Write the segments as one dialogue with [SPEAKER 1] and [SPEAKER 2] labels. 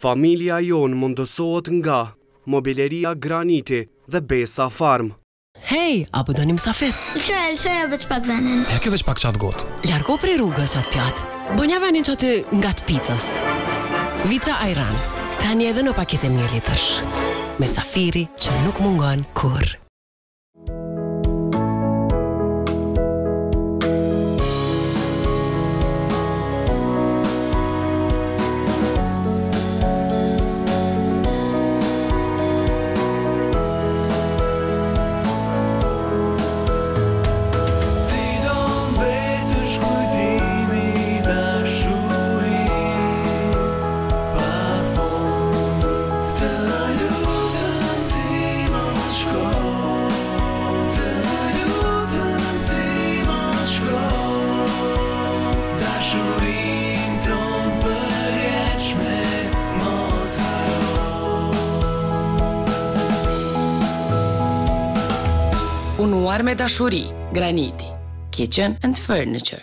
[SPEAKER 1] Familja jonë mundësohet nga Mobileria Graniti dhe Besa Farm.
[SPEAKER 2] Hej, apo do një msafir?
[SPEAKER 3] Lqoja veç pak venin.
[SPEAKER 4] Ja ke veç pak qatë gotë.
[SPEAKER 2] Largo prej rrugës atë pjatë. Bënja venin që aty nga të pitës. Vita Ajran, tani edhe në paketë 1 litërsh. Me safiri që nuk mungon kur.
[SPEAKER 5] Unuar me dashuri, Graniti, Kitchen and Furniture.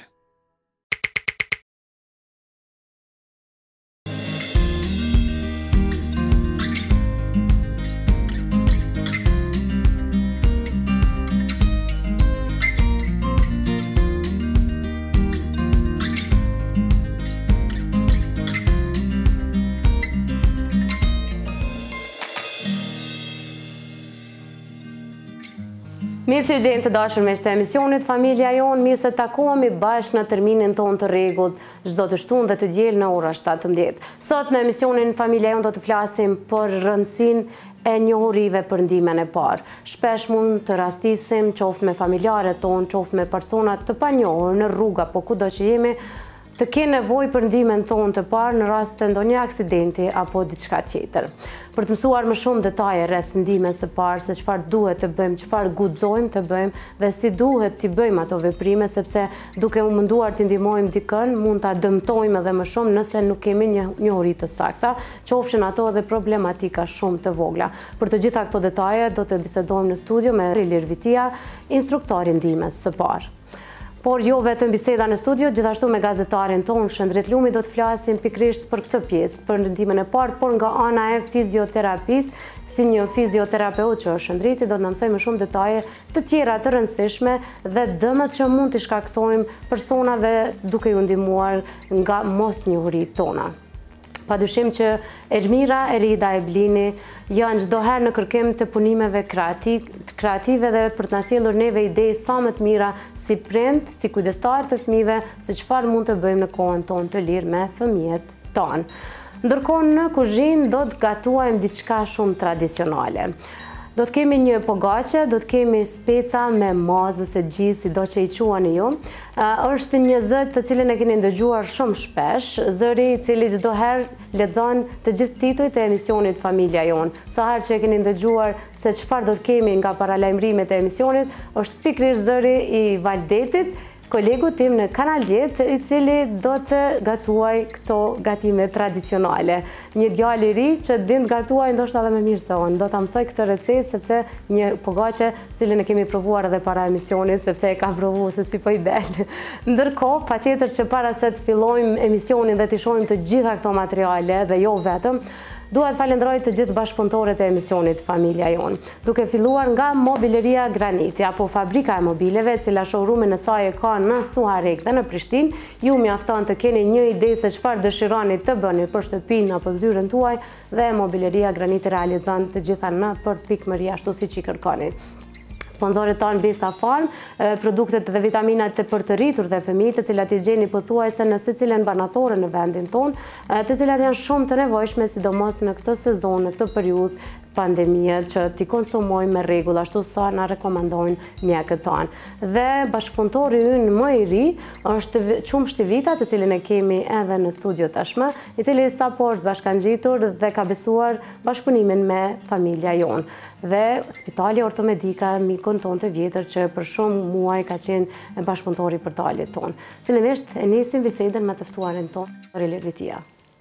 [SPEAKER 6] Mirë se gjejmë të dashur me shtë emisionit Familja jonë, mirë se takohemi bashkë në terminin tonë të rregullt çdo të shtunë dhe të diel në ora 17. Sot në emisionin Familja jonë do të flasim për rëndësinë e njohurive për ndihmën e parë. Shpesh mund të rastisim qoftë me familjarët tonë, qoftë me persona të panjohur në rrugë apo kudo që jemi, të kenë nevojë për ndihmën tonë të parë në rast të ndonjë aksidenti apo diçka tjetër. Për të mësuar më shumë detaje rreth ndihmës së parë, se çfarë duhet të bëjmë, çfarë guxojmë të bëjmë dhe si duhet t'i bëjmë ato veprime, sepse duke u munduar të ndihmojmë dikën, mund ta dëmtojmë edhe më shumë nëse nuk kemi një njohuri të sakta, qofshin ato edhe problematika shumë të vogla. Për të gjitha këto detaje do të bisedojmë në studio me Rilir Vitia, instruktori ndihmës së parë. Por jo vetëm biseda në studio, gjithashtu me gazetarin tonë, Shëndrit Lumi, do të flasim pikrisht për këtë pjesë, për ndihmën e parë, por nga ana e fizioterapisë, si një fizioterapeut që është Shëndriti, do të na mësojë më shumë detaje të tjera të rëndësishme dhe dëmet që mund t'i shkaktojmë personave duke ju ndihmuar nga mosnjohuritë tona. Padyshim që Elmira, Erida e Blini janë çdo herë në kërkim të punimeve kreative dhe për të na sjellur neve ide sa më të mira si prind, si kujdestar të fëmijëve, se çfarë mund të bëjmë në kohën tonë të lirë me fëmijët tanë. Ndërkohë në kuzhinë do të gatuajmë diçka shumë tradicionale. Do të kemi një pogaçe, do të kemi speca me mazë ose gjizë, si do që i quani ju. Është një zë të cilin e keni ndëgjuar shumë shpesh, zëri i cili çdo herë lexon të gjithë titujt e emisionit Familja jonë. Sa herë që e keni ndëgjuar se çfarë do të kemi nga paralajmërimet e emisionit, është pikërisht zëri i Valdetit, kolegu tim në Kanal 10, i cili do të gatuaj këto gatime tradicionale. Një djalë i ri që din të gatuaj ndoshta edhe më mirë se unë. Do ta mësoj këtë recetë sepse një pogaçe cilën e kemi provuar edhe para emisionit, sepse e kam provuar se si po i del. Ndërkohë, patjetër që para se të fillojmë emisionin dhe të shohim të gjitha këto materiale dhe jo vetëm, dua të falenderoj të gjithë bashkëpunëtorët e emisionit Familja jonë, duke filluar nga Mobileria Graniti, apo fabrika e mobileve, cila showroomin e saj e ka në Suharek dhe në Prishtinë. Ju mjafton të keni një ide se çfarë dëshironi të bëni për shtëpinë apo zyrën tuaj dhe Mobileria Graniti realizon të gjitha në përfikmëri ashtu siç i kërkoni. Sponsorit tanë Besa Farm, produktet dhe vitaminat të për të rritur dhe fëmijët, të cilat i gjeni pothuajse në secilën banatore në vendin tonë, të cilat janë shumë të nevojshme, sidomos në këtë sezon, në këtë periudhë pandemie, që t'i konsumojmë me rregull, ashtu sa na rekomandojnë mjekët tanë. Dhe bashkëpunëtori ynë më i ri është Qumshti Vita, të cilin e kemi edhe në studio tashmë, i cili sapo është bashkangjitur dhe ka besuar bashkëpunimin me Familja jonë. Dhe Spitali Ortopedika, mikun tonë të vjetër, që për shumë muaj ka qenë bashkëpunëtori i portalit tonë. Fillimisht e nisim bisedën me të ftuarin tonë, Rilir Vitia.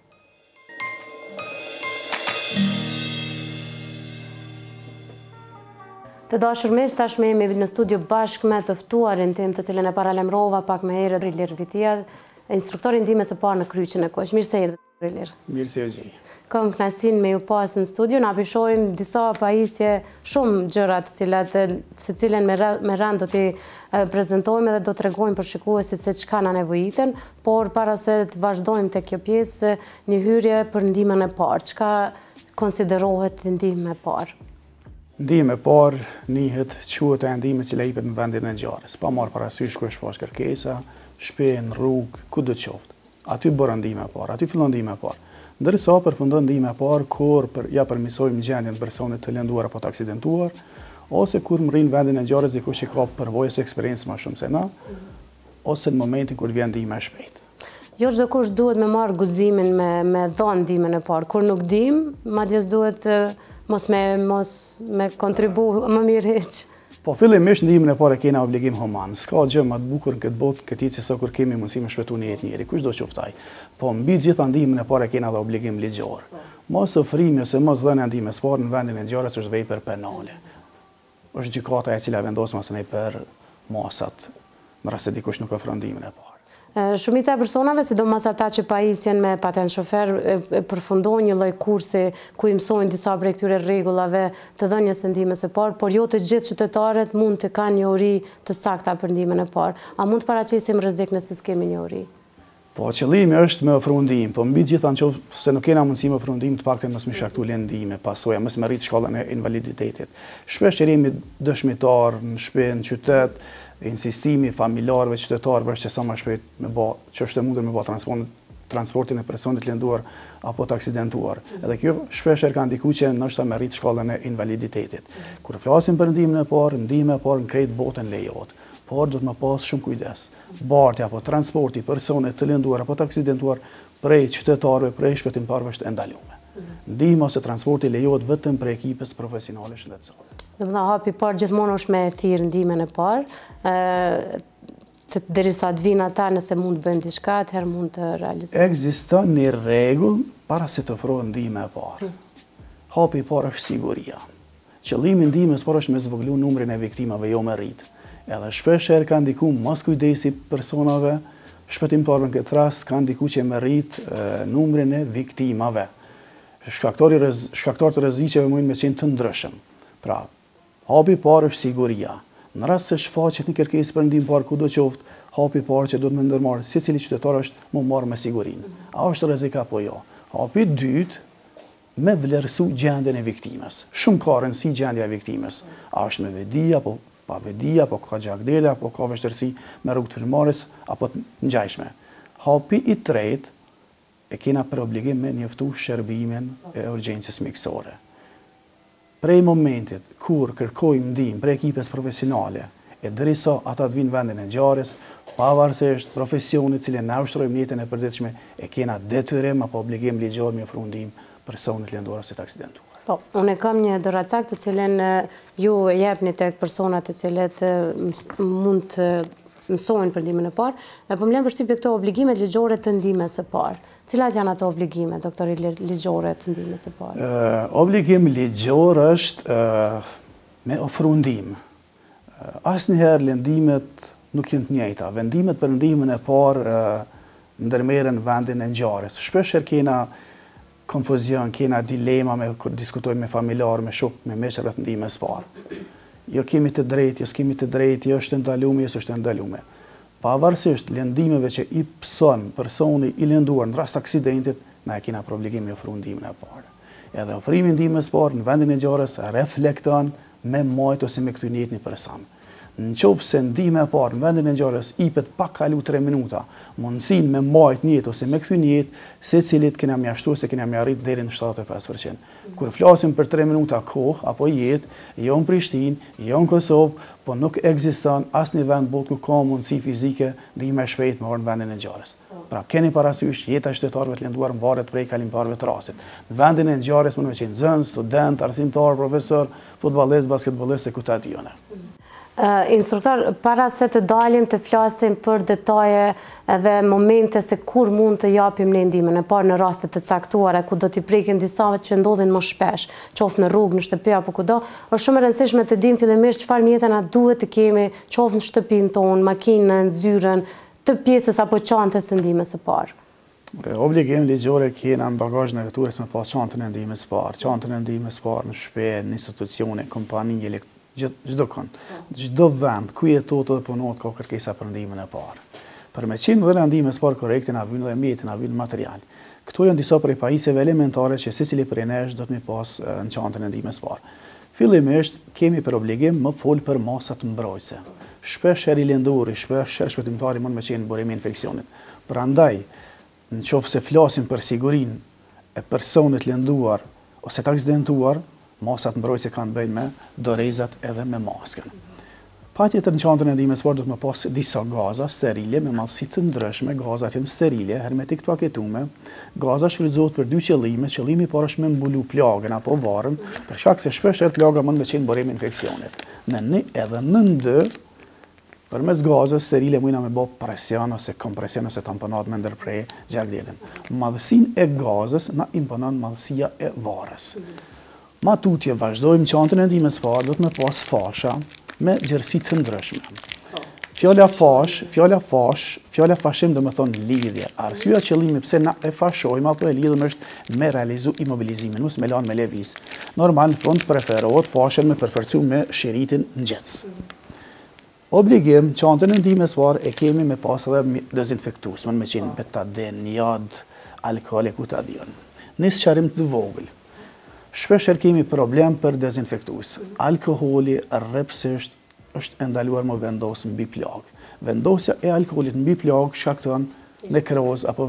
[SPEAKER 6] Të dashur miq, tashmë jemi në studio bashkë me të ftuarin tim, të cilën e paralajmërova pak më herët, Rilir Vitia, instruktori ndihmës së parë në Kryqin e Koq. Mirë se erdhët.
[SPEAKER 4] Mirë se u gjej.
[SPEAKER 6] Kam knasin me ju pas në studio, na pishojmë disa pajisje shumë gjërat se cilën me rënd do t'i prezentojmë dhe do të regojmë për shikuesit se çka na nevojiten, por para se të vazhdojmë të kjo pjesë, një hyrje për ndihmën e parë. Çka konsiderohet ndihmë e parë?
[SPEAKER 4] Ndihmë e parë njihet quhet e ndihmë që jepet në vendin e ngjarjes, pa marrë parasysh ku është shfaq kërkesa, shpinë, rrugë, ku do të qoftë. Aty bërë ndihmë e parë, aty fillon ndihmë e parë. Ndërsa përfundon ndihma e parë kur ja përmirësojmë gjendjen e personit të lënduar apo të aksidentuar, ose kur më rrinë vendin e ngjarjes dikush që ka përvojë ose eksperiencë më shumë se na, ose në momentin kur vjen ndihma e shpejtë.
[SPEAKER 6] Jo çdo kush duhet me marrë guximin me dhënë ndihmën e parë. Kur nuk dim, madje duhet mos me kontribu më mirë hiç.
[SPEAKER 4] Po fillimisht ndihmën e parë kena obligim human. S'ka gjë më të bukur në këtë botë këtij se sa kur kemi mundësi me shpëtu një jetë njëri, kushdo qoftë ai. Po mbi gjitha ndihmën e parë kena edhe obligim ligjor. Mos ofrimi ose mos dhënia e ndihmës parë në vendin e ngjarjes është vepër penale. Është gjykata e cila vendos masën për masat, në rast se dikush nuk ofron ndihmën e parë.
[SPEAKER 6] Shumica e personave, sidomos ata që pajisjen me patent shofer, përfundojnë një lloj kursi ku i mësojnë disa prej këtyre rregullave të dhënies së ndihmës së parë, por jo të gjithë qytetarët mund të kanë një uri të sakta për ndihmën e parë. A mund të paraqesim rrezik nëse s'kemi një uri?
[SPEAKER 4] Po qëllimi është me ofru ndihmë, po mbi gjitha nëse se nuk kena mundësi me ofru ndihmë, të paktën mos më shkaktu ndihmë, pasojë mos më rrit shkallën e invaliditetit. Shpesh jemi dëshmitar në shtëpi, në qytet, insistimi familjarëve, qytetarëve është që sa më shpejt me bë, që është e mundur me bë transportin e personit lënduar apo të aksidentuar. Edhe kjo shpesh ka ndikuar që ndoshta me rrit shkallën e invaliditetit. Kur flasim për ndihmën e parë në krejt botën lejohet. Por do të më pas shumë kujdes. Bartja apo transporti personit të lënduar apo të aksidentuar prej qytetarëve, prej shpëtimtarëve është e ndaluar. Ndihma ose transporti lejohet vetëm për ekipës profesionale shëndetësore.
[SPEAKER 6] Domethënë hapi i parë gjithmonë është me thirr ndihmën e parë, derisa të vinë ata nëse mund të bëjmë diçka, atëherë mund të realizojmë.
[SPEAKER 4] Ekziston një rregull para se të ofrohet ndihma e parë. Hapi i parë është siguria. Qëllimi i ndihmës parë është me zvogëlu numrin e viktimave, jo me rrit. Edhe shpesh ka ndikuar mos kujdesi personave, shpëtimtarëve në këtë rast ka ndikuar që me rrit numrin e viktimave. Shkaktarët e rreziqeve mund me qenë të ndryshëm. Pra, hapi i parë është siguria. Në rast se shfaqet një kërkesë për ndihmë parë kudo qoftë, hapi i parë që do të më ndërmarrë secili qytetar është më marrë me sigurinë. A është rrezik apo jo? Hapi i dytë me vlerësu gjendjen e viktimës. Shumë ka rëndësi gjendja e viktimës. A është me vedi apo pa vedi, apo ka gjakdele, apo ka vështirësi me rrugë të frymëmarrjes apo të ngjajshme. Hapi i tretë e kena për obligim me njoftu shërbimin e urgjencës mjekësore. Prej momentit kur kërkojmë ndihmë prej ekipës profesionale e derisa ata të vinë vendin e ngjarjes, pavarësisht profesionit cilë na ushtrojmë jetën e përditshme, e kena detyrim apo obligim ligjor me ofru ndihmë personit lënduar ose të aksidentuar.
[SPEAKER 6] Po, unë kam një doracak të cilën ju e jepni tek personat të cilët mund të mësojnë për ndihmën e parë, po më lën përshtypje këto obligimet ligjore të ndihmës së parë. Cilat janë ato obligime, doktori, ligjore të ndihmës së parë?
[SPEAKER 4] Obligim ligjor është me ofru ndihmë. Asnjëherë lëndimet nuk janë të njëjta. Vendimet për ndihmën e parë ndërmerren në vendin e ngjarjes. Shpesh kena konfuzion, kena dilema kur diskutojmë me familjarë, me shok, me meshëve të ndihmës së parë. Jo kemi të drejtë, jo s'kemi të drejtë, jo është ndaluar, jo s'është ndaluar. Pavarësisht lëndimeve që i pëson personi i lënduar në rast aksidentit, na e kena për obligim me ofru ndihmën e parë. Edhe ofrimi i ndihmës së parë në vendin e ngjarjes reflekton me majt ose me kthy në jetë një person. Nëse ndihma e parë në vendin e ngjarjes ipet pa kalu 3 minuta, mundësinë me majt një jetë ose me kthy një jetë, secilit kena mjaftuar se kena arrit deri në 75%. Kur flasim për 3 minuta kohë apo jetë, jo në Prishtinë, jo në Kosovë, po nuk ekziston asnjë vend botë ku ka mundësi fizike ndihmë e shpejtë me në vendin e ngjarjes. Pra keni parasysh jeta e qytetarëve të lënduar mbaret prej kalimtarëve të rastit. Në vendin e ngjarjes mund të qenë nxënës, student, arsimtar, profesor, futbollist, basketbollist e kuta dione.
[SPEAKER 6] Instruktor, para se të dalim të flasim për detaje edhe momente se kur mund të japim në ndihmën e parë në raste të caktuara ku do t'i prekim disa që ndodhin më shpesh, qoftë në rrugë, në shtëpi apo kudo, është shumë e rëndësishme të dim fillimisht çfarë mjete na duhet të kemi, qoftë në shtëpinë tonë, makinën, zyrën, të pjesës apo çantës së ndihmës së parë.
[SPEAKER 4] Obligim ligjore kena në bagazhin e veturës me pas çantën e ndihmës parë. Çantën e ndihmës parë në shtëpi, në institucione, kompani, çdo kënd. Çdo vend ku jetohet dhe punohet ka kërkesa për ndihmën e parë. Për me qenë dhe ndihmës parë korrekte na vjen dhe mjeti, na vjen material. Këto janë disa prej pajisjeve elementare që secili prej nesh do të mi pas në çantën e ndihmës parë. Fillimisht kemi për obligim më fol për masat mbrojtëse. Shpesh herë i lënduri, shpesh herë shpëtimtari mund me qenë burimi infeksionit. Prandaj, në qoftë se flasim për sigurinë e personit lënduar ose të aksidentuar, masat mbrojtëse kanë bëjnë me dorezat edhe me maskën. Patjetër në çantën e ndihmës parë do të më pas disa gaza sterile me mallësi të ndryshme, gazat janë sterile, hermetik të paketume. Gaza shfrytëzohet për dy qëllime. Qëllimi i parë është me mbulu plagën apo varrën, për shkak se shpesh plaga mund të qenë burim infeksionit. Edhe në ndë, përmes gazës sterile mujna me bë presion ose kompresion ose tamponat me ndërprej gjakdelen. Madhësinë e gazës na imponon madhësia e varrës. Matutje vazhdojmë çantën e ndihmës parë do të më pas fasha me gjerësi të ndryshme. Fjala fashim do të thonë lidhje. Arsyeja qëllimi pse na e fashojmë apo e lidhëm është me realizu imobilizimin, mos me lanë me lëviz. Normal në fund preferohet fashen me përforcu me shiritin nxehtë. Obligim, çantën e ndihmës parë e kemi me pas edhe dezinfektues, me qenë betadin, jod, alkool e kutadion. Në sqarim të vogël. Shpesh kemi problem për dezinfektues. Alkooli rrepsisht është ndaluar më vendos mbi plagë. Vendosja e alkoolit mbi plagë shkakton nekroz apo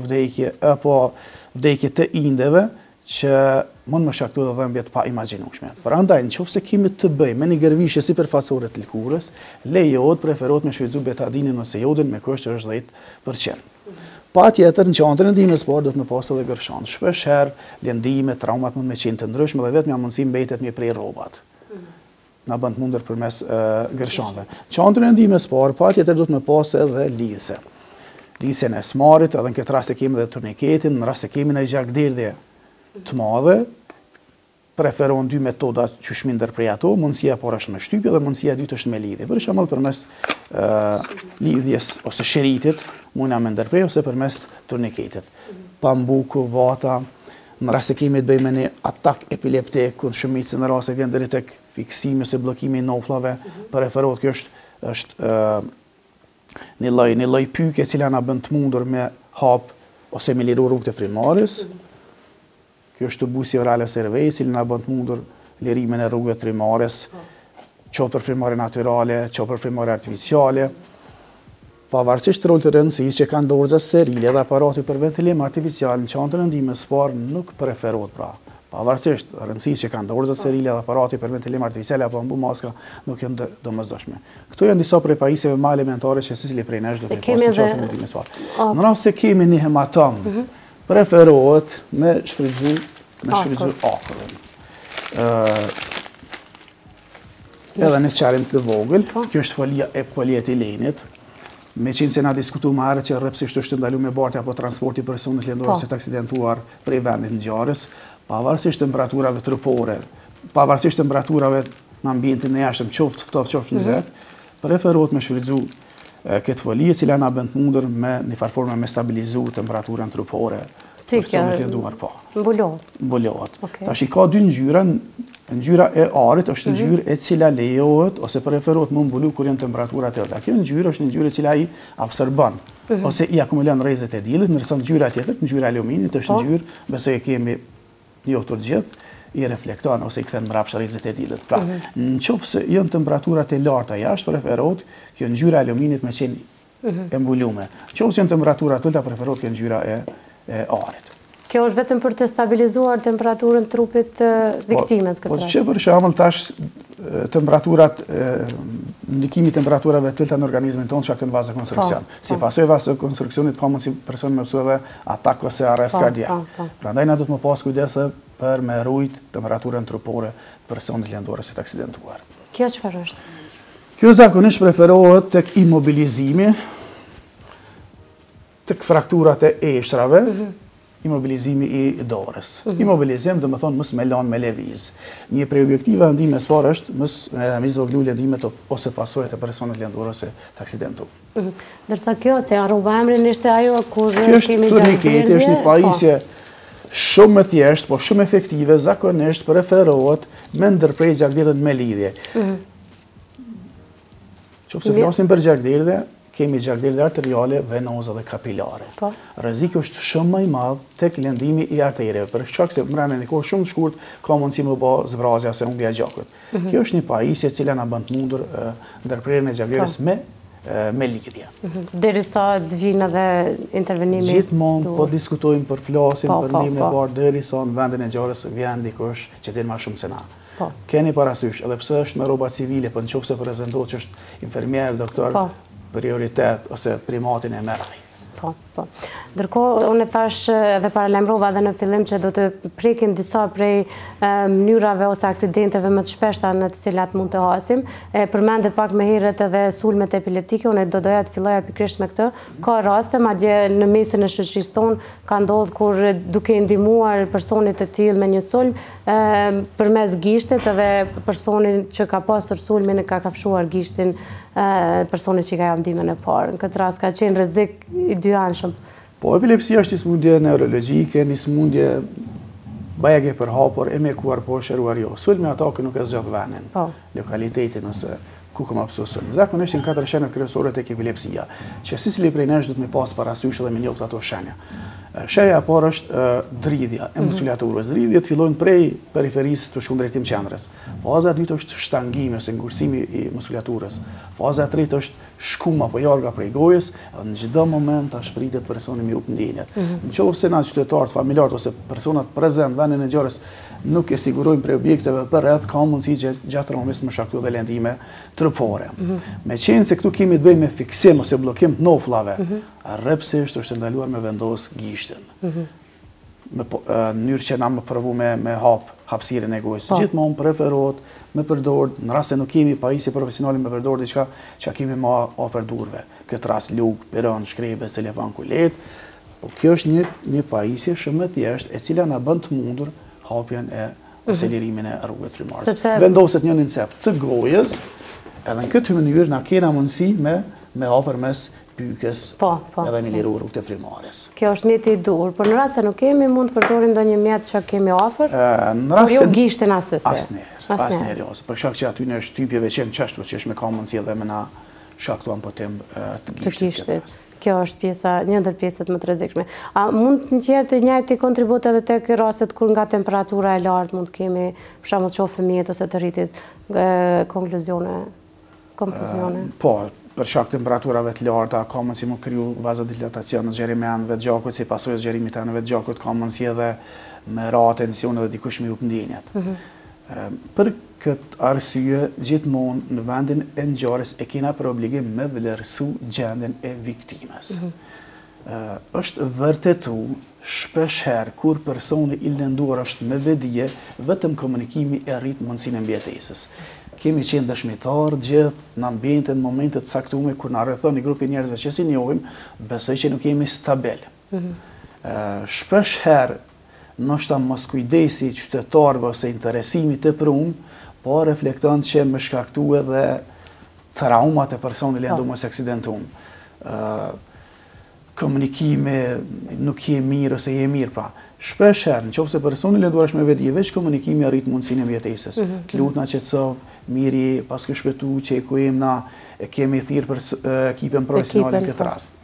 [SPEAKER 4] vdekje të indeve që mund më shkaktojë dhe dhëmbje të pa imagjinueshme. Prandaj, nëse kemi të bëjmë me një gërvishje sipërfaqësore të lëkurës, lejohet preferohet me shfrytzu betadinin ose jodin me kusht që është 10%. Patjetër në çantën e ndihmës parë do të më pas edhe gërshan. Shpesh herë lëndime, traumat mund me qenë të ndryshme dhe vetëm mundësi mbetet me prej rrobat. Na bën të mundur përmes gërshanëve. Çantën e ndihmës parë patjetër do të më pas edhe lidhse. Lidhsen e smarit, edhe në këtë rast e kemi edhe turniketin, në rast se kemi në gjakderdhje të madhe, preferon dy metoda që shmi ndërprej ato, mundësia parë është me shtypje dhe mundësia dytë është me lidhje. Për shembull përmes lidhjes ose shiritit, mundna me ndërprej ose përmes turniketit. Pambuku, vata, në rast se kemi të bëjmë një atak epileptik, kur shumicën në rast se vjen deri tek fiksimi ose bllokimi i nofllave, preferohet kjo është një lloj pyke e cila na bën të mundur me hap ose me liru rrugët e frymarrjes. Kjo është tubusi oral ose RV, i cili na bën të mundur lirimin e rrugëve të frymarrjes, qoftë për frymarrje natyrale, qoftë për frymarrje artificiale. Pavarësisht rol të rëndësisë që kanë dorëzat sterile dhe aparati për ventilim artificial në çantën e ndihmës parë nuk preferohet pra. Pavarësisht rëndësisë që kanë dorëzat sterile dhe aparati për ventilim artificial apo mbu maska nuk janë domosdoshme. Këto janë disa prej pajisjeve më elementare që secili prej nesh do të pasë në çantën e ndihmës parë. Në rast se kemi një hematom, preferohet me shfrytzu akullin. Edhe në sqarim të vogël, kjo është folia e polietilenit. Me qenë se na diskutu më herët që rrepsisht është ndalu me bartja apo transporti personit lëndor ose të aksidentuar prej vendit ngjarjes, pavarësisht temperaturave trupore, pavarësisht temperaturave në ambientin e jashtëm, qoftë ftoft, qoftë nxehtë, preferohet me shfrytzu këtë foli e cila na bën të mundur me një farforme me stabilizu temperaturën trupore.
[SPEAKER 6] Si kjo?
[SPEAKER 4] Mbulohet. Tash i ka dy ngjyra. Ngjyra e arit është ngjyrë e cila lejohet ose preferohet më mbulu kur janë temperatura të ulta. Kjo ngjyrë është ngjyrë e cila i absorbon ose i akumulon rrezet e diellit, ndërsa ngjyra tjetër, ngjyra e aluminit është ngjyrë, besoj e kemi njohur të gjithë, i reflekton ose i kthen mbrapsht rrezet e diellit. Pra, nëse janë temperaturat e larta jashtë, preferohet kjo ngjyra e aluminit me qenë e mbuluar. Nëse janë temperaturat të ulta, preferohet kjo ngjyra e arit.
[SPEAKER 6] Kjo është vetëm për të stabilizuar temperaturën trupit viktimës këtë rast.
[SPEAKER 4] Po që për shembull tash temperaturat, ndikimi i temperaturave të ulta në organizmin tonë shkakton vazokonstruksion. Si pasojë vazokonstruksionit ka mundësi person me mësu edhe atak ose arrest kardiak. Prandaj na duhet më pas kujdes për me rujt temperaturën trupore të personit lëndor ose të aksidentuar.
[SPEAKER 6] Kjo çfarë është?
[SPEAKER 4] Kjo zakonisht preferohet tek imobilizimi, tek frakturat e eshtrave, imobilizimi i dorës. Imobilizim dhe më thonë mësë me lanë me leviz. Një prej objektive ndimes parë është mësë me zvoglu lëndimet ose pasojat e personit lëndur ose të aksidentu.
[SPEAKER 6] Dërsa kjo, se arruba emrin ishte ajo kur
[SPEAKER 4] Kjo është
[SPEAKER 6] kemi
[SPEAKER 4] turniketi, është një pajisje shumë më thjesht, po shumë efektive, zakonisht preferohet me ndërprej gjakderdhen me lidhje. Qoftë se flasim për gjakderdhe, kemi gjakderdhe arteriale, venoza dhe kapilare. Rreziku është shumë më i madh tek lëndimi i artereve, për shkak se mbrana në kohë shumë të shkurtë ka mundësi më bë zbrazja ose humbja e gjakut. Kjo është një pajisje e cila na bën të mundur ndërprerjen e gjakderdhes me lidhje.
[SPEAKER 6] Derisa të vinë edhe intervenimi.
[SPEAKER 4] Gjithmonë po diskutojmë për flasim për ndihmën e parë derisa në vendin e ngjarjes vjen dikush që din më shumë se na. Keni parasysh, edhe pse është me rroba civile, po nëse prezantohet që është infermier, doktor, prioritet ose primatin e merr.
[SPEAKER 6] Po. Ndërkohë, unë thash edhe paralajmërova edhe në fillim që do të prekim disa prej mënyrave ose aksidenteve më të shpeshta në të cilat mund të hasim. Përmendë pak më herët edhe sulmet epileptike, unë do doja të filloja pikërisht me këtë. Ka raste, madje në mesin e shoqërisë tonë ka ndodhur kur duke ndihmuar personit të tillë me një sulm përmes gishtit edhe personin që ka pasur sulmin e ka kafshuar gishtin personit që ka jam ndihmën e parë. Në këtë rast ka qenë rrezik i dyanshëm.
[SPEAKER 4] Po, epilepsia është një smundje neurologjike, një smundje bajage përhapur e me kuar po shëruar jo. Sulmi atake nuk e zgjat vendin, lokalitetin ose ku kam absu sulm. Zakonisht janë 4 shenjat kryesore tek epilepsia, që secili prej nesh do të më pas parasysh dhe me njoft ato shenja. Shenja e parë është dridhja e muskulaturës. Dridhjet fillojnë prej periferisë të shkon drejtim qendrës. Faza e dytë është shtangimi ose ngurësimi i muskulaturës. Faza e tretë është shkuma apo jarga prej gojës, dhe në çdo moment ta shpritet personi me ndjenjat. Nëse na qytetarët, familjarët ose personat prezent vendin e ngjarjes nuk e sigurojnë prej objekteve për rreth, ka mundësi që gjatë traumis më shkaktojë dhe lëndime trupore. Me qenë se këtu kemi të bëjmë me fiksim ose bllokim të nofllave, rrepsisht është ndaluar me vendos gishtin. Në mënyrë që na më provu me hapësirën e gojës. Gjithmonë preferohet me përdor, në rast se nuk kemi pajisje profesionale me përdor diçka që kemi më afër durve. Këtë rast lugë, peron, shkrebës, telefon, kulet. Po kjo është një pajisje shumë e thjeshtë e cila na bën të mundur hapjen ose lirimin e rrugëve frymare. Vendoset një cep të gojës, edhe në këtë mënyrë na kena mundësi me hapër mes pykës edhe me liru rrugët e frymares.
[SPEAKER 6] Kjo është mjeti i dur, por në rast se nuk kemi, mund të përdorim ndonjë mjet që kemi afër, por jo gishtin asëse.
[SPEAKER 4] Asnjëherë, për shkak që aty në shtypje veçantë çashtu që është me ka mundësi edhe me na shaktuan po tem të gishtit.
[SPEAKER 6] Kjo është një ndër pjesët më të rrezikshme. A mund të jetë njëjti kontribut edhe tek rastet kur nga temperatura e lartë mund të kemi, për shembull, të shoh fëmijët ose të rritit konfuzione?
[SPEAKER 4] Po, për shkak temperaturave të larta ka mundësi më kriju vazodilatacion në zgjerim e anëve të gjakut, si pasojë të zgjerimit të anëve të gjakut ka mundësi edhe me ra tensione dhe dikush me u ndjenjat. Për këtë arsye, gjithmonë në vendin e ngjarjes e kena për obligim me vlerësu gjendjen e viktimës. Është vërtetu shpesh herë kur personi i lënduar është me vedije, vetëm komunikimi e rrit mundësinë e mbjetesës. Kemi qenë dëshmitar gjithë në ambientet, momentet caktuar kur na rrethon një grup i njerëzve që si njohim, besoj që nuk jemi stabil. Shpesh herë ndoshta mos kujdesi qytetarëve ose interesimi të prum, po reflekton që më shkaktue edhe traumat e personit lënduar ose aksidentuar. Komunikimi nuk je mirë ose je mirë pra. Shpesh herë, nëse personi lënduar është me vedi, veç komunikimi arrit mundësinë e mbjetesës. Të lut na qetësov, miri, pas ke shpëtu që ku jemi na e kemi thirr për ekipin profesional në këtë rast.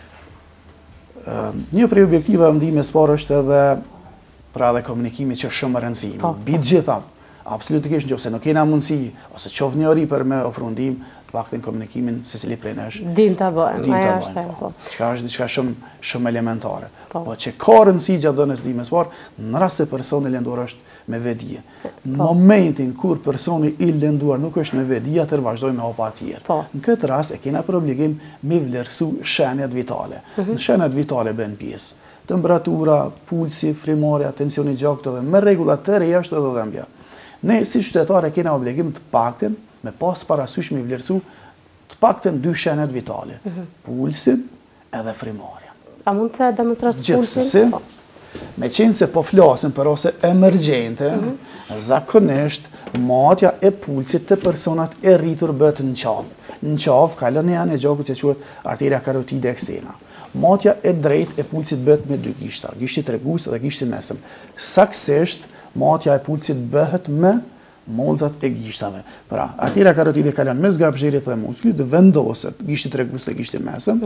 [SPEAKER 4] Një prej objektivave ndihmës parë është edhe pra dhe komunikimi që është shumë e rëndësishme. Bi gjitha, absolutisht nëse nuk kena mundësi ose qof njëri për me ofru ndihmë, të paktën komunikimin secili prej nesh.
[SPEAKER 6] Dim ta bëjmë, ajo është ajo.
[SPEAKER 4] Çka është diçka shumë elementare. Po që ka rëndësi gjatë dhënies ndihmës parë, në rast se personi lënduar është me vedije. Në momentin kur personi i lënduar nuk është me vedije, atëherë vazhdojmë me hapa tjetër. Në këtë rast e kena për obligim me vlerësu shenjat vitale. Në shenjat vitale bën pjesë temperatura, pulsi, frymarrja, tensioni i gjakut dhe me rregulla të reja është edhe dhëmbja. Ne si qytetarë kena obligim të paktën me pas parasysh me vlerësu të paktën 2 shenjat vitale, pulsin edhe frymarrjen.
[SPEAKER 6] A mund të demonstrojë pulsin?
[SPEAKER 4] Gjithsesi, Me qenë se po flasim për ose emergjente, zakonisht matja e pulsit të personat e rritur bëhet në qafë. Në qafë, kalën e janë e gjakut që quhet arteria karotide externa. Matja e drejt e pulsit bëhet me dy gishta, gishti tregues dhe gishti mesëm. Saksisht, matja e pulsit bëhet me molzat e gishtave. Pra, arteria karotide kalon mes gabzherit dhe musklit, dhe vendoset gishti tregues dhe gishti mesëm.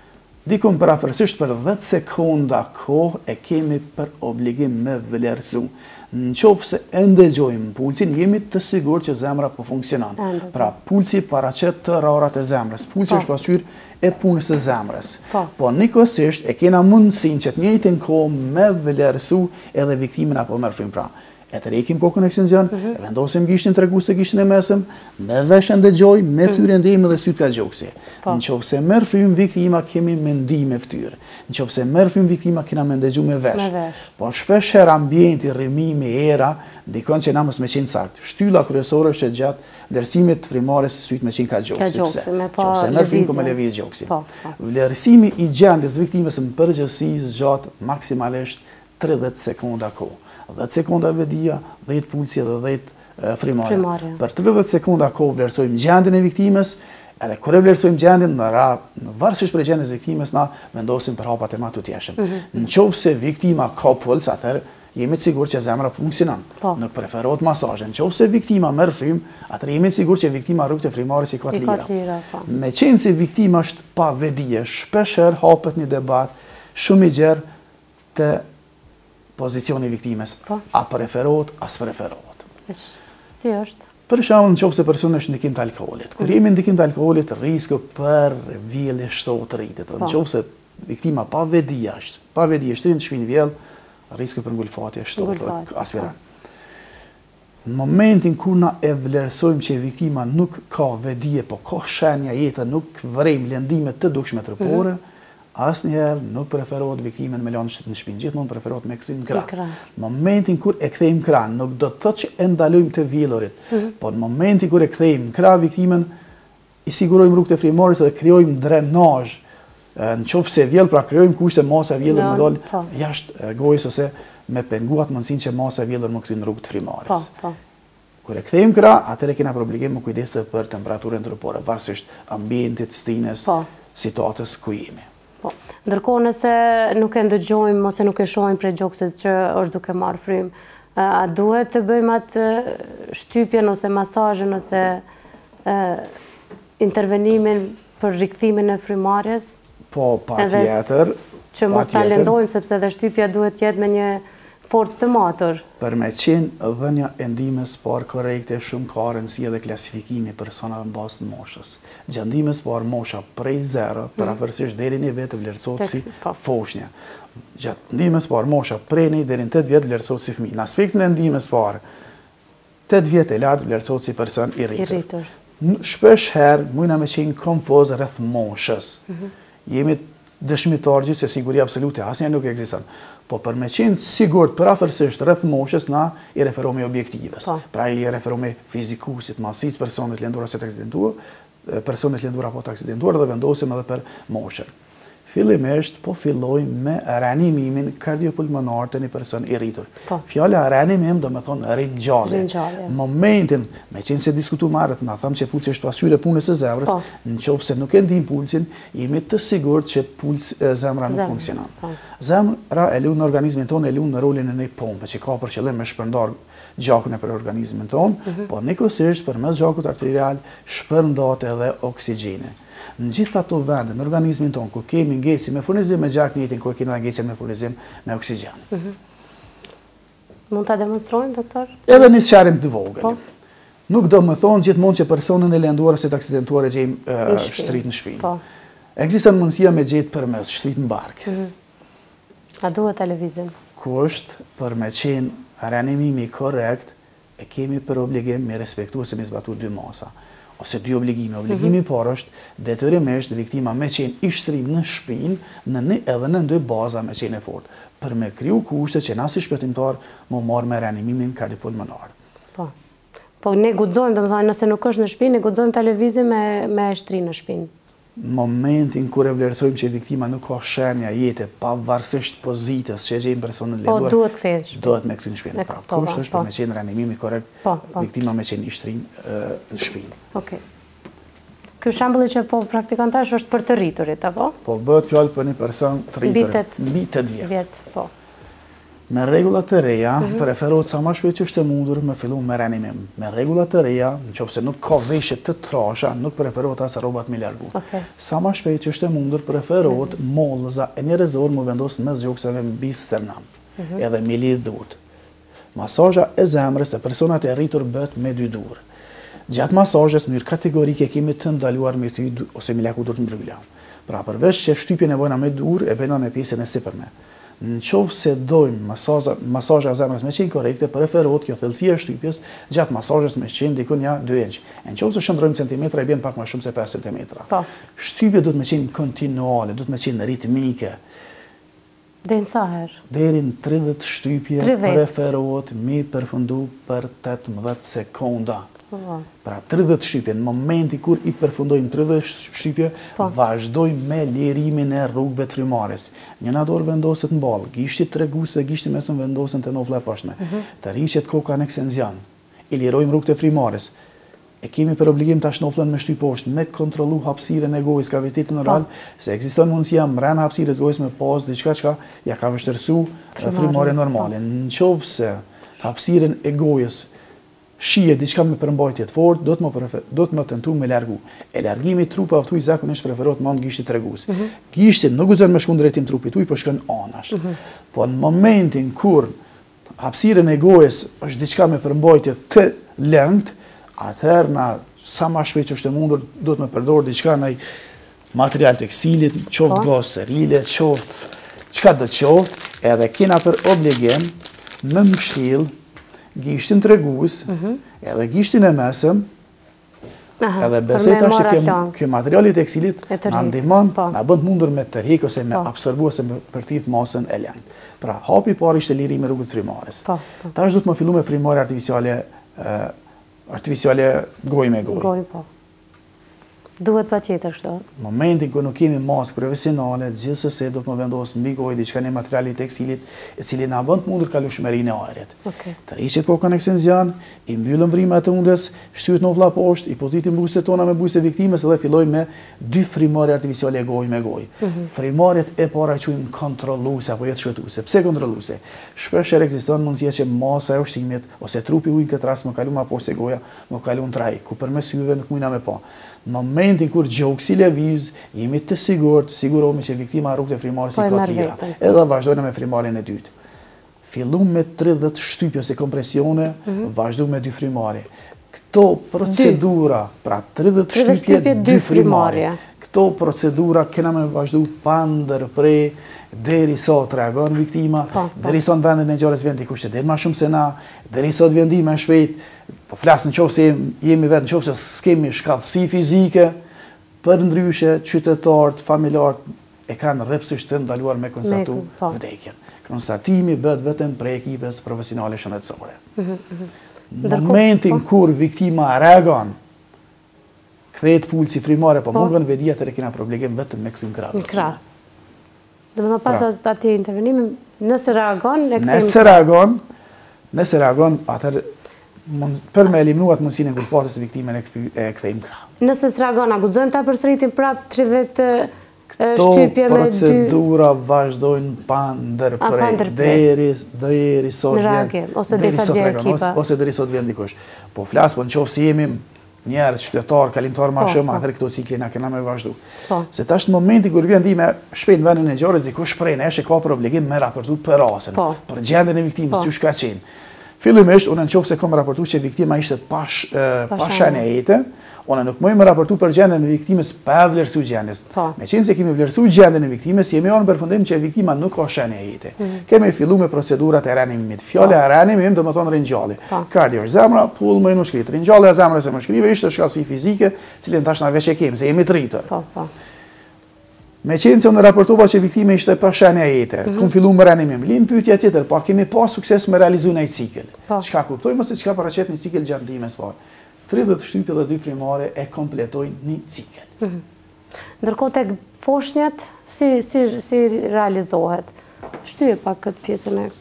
[SPEAKER 4] Dikun parafërsisht për 10 sekonda kohë e kemi për obligim me vlerësu. Në qofë se ndëgjojmë pulsin, jemi të sigur që zemra po funksionan. Pra, pulsi paraqet të rarat e zemrës. Pulsi është pasqyrë e punës e zemrës. Po, njëkohësisht e kena mundësin që të njëjtin kohë me vlerësu edhe viktimin apo mërfrim. Pra, e të rekim kokën ekstenzion, e vendosim gishtin tregues e gishtin e mesëm, me veshën dëgjoj, me fytyrën ndihmë dhe sytë ka gjoksi. Në qoftë se merr frymë viktima, kemi mendim me fytyrë. Në qoftë se merr frymë viktima, kena me ndëgju me vesh. Po shpesh herë ambienti, rrëmimi, era, ndikon që na mos me qenë sakt. Shtylla kryesore është që gjatë vlerësimit vrimores sytë me qenë ka gjoksi. Pse? Qoftë merr frymë me lëviz gjoksi. Vlerësimi i gjendjes viktimës në përgjithësi zgjat maksimalisht 30 sekonda kohë. 10 sekonda vedia, 10 pulsi dhe 10 frymare. Për 30 sekonda kohë vlerësojmë gjendjen e viktimës, edhe kur e vlerësojmë gjendjen, varësisht për gjendjes e viktimës, na vendosim për hapat e matutjeshëm. Në qoftë se viktima ka puls, atëherë jemi të sigurt që zemra funksionon. Nuk preferohet masazhi. Në qoftë se viktima merr frymë, atëherë jemi të sigurt që viktima rrugët e frymares i ka të lira. Me qenë se viktima është pa vedije, shpeshherë hapet një debat shumë i gjerë të pozicioni viktimes, a preferohet, as preferohet.
[SPEAKER 6] Si është?
[SPEAKER 4] Për shembull, nëse personi është ndikim të alkoolit. Kur jemi ndikim të alkoolit, risku për vjellje shtohet rritet. Nëse viktima pa vedi është, pa vedi shtrin në shtëpinë vjell, risku për ngulfatje shtohet, aspiran. Në momentin kur na e vlerësojmë që viktima nuk ka vedije, po ka shenja jeta, nuk vërejmë lëndime të dukshme trupore, asnjëherë nuk preferohet viktimen me lanë në shtëpi, gjithmonë preferohet me kthy në krah. Në momentin kur e kthejmë krah, nuk do të thotë që e ndalojmë të vjellurit, po në momentin kur e kthejmë në krah viktimen, i sigurojmë rrugët e frymares dhe krijojmë drenazh. Në qoftë se vjell, pra krijojmë kushte masa e vjellur më dal jashtë gojës ose me penguat mundësinë që masa e vjellur më kthy në rrugët frymares. Kur e kthejmë krah, atëherë kena obligim të kujdesem për temperaturën trupore, varësisht ambientit, stinës, situatës ku jemi.
[SPEAKER 6] Ndërkohë nëse nuk e ndëgjojmë ose nuk e shohim prej gjoksit që është duke marrë frymë, a duhet të bëjmë atë shtypjen ose masazhin ose intervenimin për rikthimin e frymarrjes?
[SPEAKER 4] Po, patjetër.
[SPEAKER 6] Që mos ta lëndojmë sepse edhe shtypja duhet të jetë me një forcë të matur.
[SPEAKER 4] Për me qenë dhënia e ndihmës parë korrekte shumë ka rëndësi edhe klasifikimi personave në bazë të moshës. Gjatë ndihmës parë mosha prej 0 parafërsisht deri në vetë vlerësohet si foshnjë. Gjatë ndihmës parë mosha prej 1 deri në 8 vjet vlerësohet si fëmijë. Në aspektin e ndihmës parë 8 vjet e lartë vlerësohet si person i rritur. Shpesh herë mujna me qenë konfuz rreth moshës. Jemi dëshmitar që siguria absolute asnjë nuk ekziston. Po për me qenë sigurt parafërsisht rreth moshës na i referohemi objektivës. Pra i referohemi fizikusit, masisë personit lëndor ose të aksidentuar, personit lëndor apo të aksidentuar dhe vendosim edhe për moshën. Fillimisht po fillojmë me reanimimin kardiopulmonar të një person i rritur. Fjala reanimim do me thonë ringjallje. Momentin, me qenë se diskutu marrët, na thamë që pulsi është pasqyrë e punës së zemrës, në qoftë se nuk e ndihmë pulsin, jemi të sigurt që zemra nuk funksionon. Zemra e luan në organizmin tonë, e luan në rolin e një pompe, që ka për qëllim me shpërndar gjakun e për organizmin tonë, po njëkohësisht përmes gjakut arterial shpërndat edhe oksigjeni. Në gjithë ato vende në organizmin tonë, ku kemi ngecje me furnizim me gjak njëtin, ku kemi ngecje me furnizim me oksigjen.
[SPEAKER 6] Mund ta demonstrojmë, doktor?
[SPEAKER 4] Edhe një sqarim të vogël. Nuk do më thonë gjithmonë që personin e lënduar ose të aksidentuar e gjejmë shtrit në shtëpi. Ekziston mundësia me gjetë përmes shtrit në barkë.
[SPEAKER 6] A duhet televizim?
[SPEAKER 4] Kusht për me qenë reanimimi korrekt, e kemi për obligim me respektu ose me zbatu 2 masa. Ose 2 obligime. Obligimi parë është detyrimisht viktima me qenë i shtrim në shpinë edhe në 2 baza me qenë e fortë, për me kriju kushte që na si shpëtimtar më marrë me reanimimin kardiopulmonar.
[SPEAKER 6] Po ne guxojmë, domethënë nëse nuk është në shtëpi, ne guxojmë televizin me shtri në shtëpinë.
[SPEAKER 4] në momentin kur e vlerësojmë që viktima nuk ka shenja jete, pavarësisht pozitës që e gjejmë personin lënduar,
[SPEAKER 6] duhet kthehet.
[SPEAKER 4] Duhet me kthy në shtëpi. Kusht është për me qenë reanimimi korrekt, viktima me qenë i shtrim në shtëpi.
[SPEAKER 6] Okej. Ky shembulli që po praktikon tash është për të rriturit, apo?
[SPEAKER 4] Po bëhet fjalë për një person të rritur, mbi 8 vjet.
[SPEAKER 6] Po.
[SPEAKER 4] Me rregullat e reja, preferohet sa më shpejt që është e mundur me fillu me reanimim. Me rregullat e reja, nëse nuk ka veshje të trasha, nuk preferohet as rrobat me largu. Sa më shpejt që është e mundur, preferohet mollëza e njerëzor më vendosur mes gjoksave mbi sternam, edhe me lidh durt. Masazha e zemrës të personat e rritur bëhet me 2 dur. Gjatë masazhës në mënyrë kategorike kemi të ndaluar me thy ose me laku durt mbryla. Pra përveç që shtypjen e bëna me dur, e bëna me pjesën e sipërme. Në qovë se dojmë masazha e zemrës me qenë korekte, preferohet kjo thellësia e shtypjes gjatë masazhës me qenë dikun ja 2 inç. Në qovë se shëndrojmë centimetra, e bjen pak më shumë se 5 centimetra. Shtypje duhet me qenë kontinuale, duhet me qenë ritmike.
[SPEAKER 6] Deri sa herë?
[SPEAKER 4] Deri në 30 shtypje preferohet mi përfundu për 18 sekonda. Pra 30 shtypje, në momenti kur i përfundojmë 30 shtypje, vazhdojmë me lirimin e rrugëve të frymarrjes. Njëna dorë vendoset në ballë, gishti tregues dhe gishti mesëm vendosen te nofla e poshtme. Të rriqet koka në ekstenzion. I lirojmë rrugët e frymarrjes. E kemi për obligim tash noflën me shtyp poshtë, me kontrollu hapësirën e gojës, kavitetin oral, se ekziston mundësia mbrana hapësirës gojës me pas diçka që ja ka vështirësu frymarrjen normale. Nëse hapësirën e gojës shije diçka me përmbajtje të fortë, do të më tentu me largu. E largimi i trupit aftuj zakonisht preferohet me gishtit tregues. Gishti nuk guxon me shku në drejtim trupit tuaj, po shkon anash. Po në momentin kur hapësirën e gojës është diçka me përmbajtje të lëngët, atëherë na sa më shpejt që është e mundur do të më përdor diçka ndaj material tekstilit, qoftë gaz sterile, qoftë çka do të qoftë, edhe kena për obligim me mbështjell gishtin tregues, edhe gishtin e mesëm, edhe beseta që kjo materiali tekstilit na ndihmon, na bën të mundur me tërheq ose me absorbu ose me përtith masën e lëngët. Pra, hapi i parë ishte lirimi i rrugës frymarrjes. Tash do të më fillu me frymarrje artificiale gojë me gojë.
[SPEAKER 6] Duhet patjetër kështu.
[SPEAKER 4] Në momentin kur nuk kemi maskë profesionale, gjithsesi do të më vendos mbi gojë diçka në materiali tekstilit, e cili na bën të mundur kalueshmërinë e ajrit. Të rriqet kokën në ekstenzion, i mbyllëm vrimat e undës, shtyhet nofla poshtë, i pozitim buzët tona me buzët e viktimës dhe fillojmë me 2 frymarrje artificiale gojë me gojë. Frymarrjet e para quajmë kontrolluese apo jetë shpëtuese. Pse kontrolluese? Shpesh ekziston mundësia që masa e ushqimit ose trupi ujë këtë rast më kalu më poshtë se goja, më kalu në traj, ku përmes syve nuk mujna me pa. Në momentin kur gjoksi lëviz, jemi të sigurohemi që viktima rrugët e frymarrjes i ka të lira. Edhe vazhdojmë me frymarrjen e dytë. Fillum me 30 shtypje ose kompresione, vazhdojmë me 2 frymarrje. Këto procedura, pra 30 shtypje, 2 frymarrje. Këto procedura kena me vazhdu pa ndërprej derisa të reagon viktima, derisa në vendin e ngjarjes vjen dikush që del më shumë se na, derisa të vjen ndihmë shpejt. Po flas nëse jemi vetë nëse s'kemi shkallësi fizike, për ndryshe qytetarët, familjarët e kanë rrepsisht të ndaluar me konstatu vdekjen. Konstatimi bëhet vetëm prej ekipes profesionale shëndetësore. Në momentin kur viktima reagon, kthehet pulsi frymarrje, po mungon vedia atëherë kena problem vetëm me kthy në krah.
[SPEAKER 6] Dhe më pas atij intervenimi, nëse reagon, e kthejmë.
[SPEAKER 4] Nëse reagon, atëherë për me eliminu atë mundësinë e ngulfatjes së viktimën e kthejmë krah.
[SPEAKER 6] Nëse s'reagon, a guxojmë ta përsëritim prap 30
[SPEAKER 4] Këto
[SPEAKER 6] shtypje me 2
[SPEAKER 4] procedura vazhdojnë pa ndërprej deri sot vjen
[SPEAKER 6] ose
[SPEAKER 4] deri sot vjen dikush. Po flas, po nëse jemi njerëz qytetar, kalimtar më shumë, atëherë këto cikle na kena me vazhdu. Se tash në momenti kur vjen ndihmë shpejt në vendin e ngjarjes, dikush prej nesh e ka problem me raportu për rastin, për gjendjen e viktimës, si ka qenë. Fillimisht, unë nëse kam raportu që viktima ishte pa shenja jete, unë nuk mëjmë raportu për gjendjen e viktimës pa vlerësu gjendjes. Me qenë se kemi vlerësu gjendjen e viktimës, jemi anë përfundim që viktima nuk ka shenja jete. Kemi fillu me procedurat e reanimimit. Fjala e reanimimit do të thonë ringjallje. Kardio është zemra, pulmoni nuk shkrit. Ringjallja e zemrës e më shkrive ishte shkallësi fizike, cilën tash na veç e kemi, se jemi të rritur. Me qenë se unë raportova që viktime ishte pa shenja jete, kom fillu me reanimim, linë pyetja tjetër, pa kemi pas sukses me realizu në i cikël. Çka kuptojmë se çka paraqet një cikël gjatë ndihmës parë. 30 shtypje dhe 2 frymarrje e kompletojnë një cikël.
[SPEAKER 6] Ndërkohë tek foshnjat, si realizohet? Shtyje pak këtë pjesën e...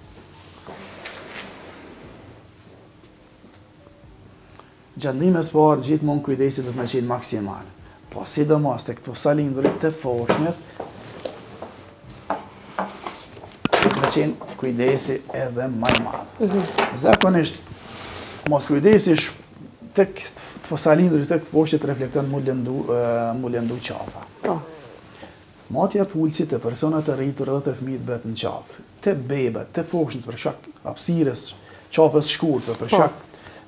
[SPEAKER 4] Gjandimës parë gjithmonë kujdesi do të me qenë maksimal. Po sidomos tek posalindurit të foshnjat, do të me qenë kujdesi edhe më i madh. Zakonisht, mos kujdesi tek posalindurit tek foshnjat reflekton mu lëndu qafa. Matja pulësit të personat të rritur edhe të fëmijët bëhet në qafë. Të bebat, të foshnjat për shkak hapësirës, qafës shkurtër, për shkak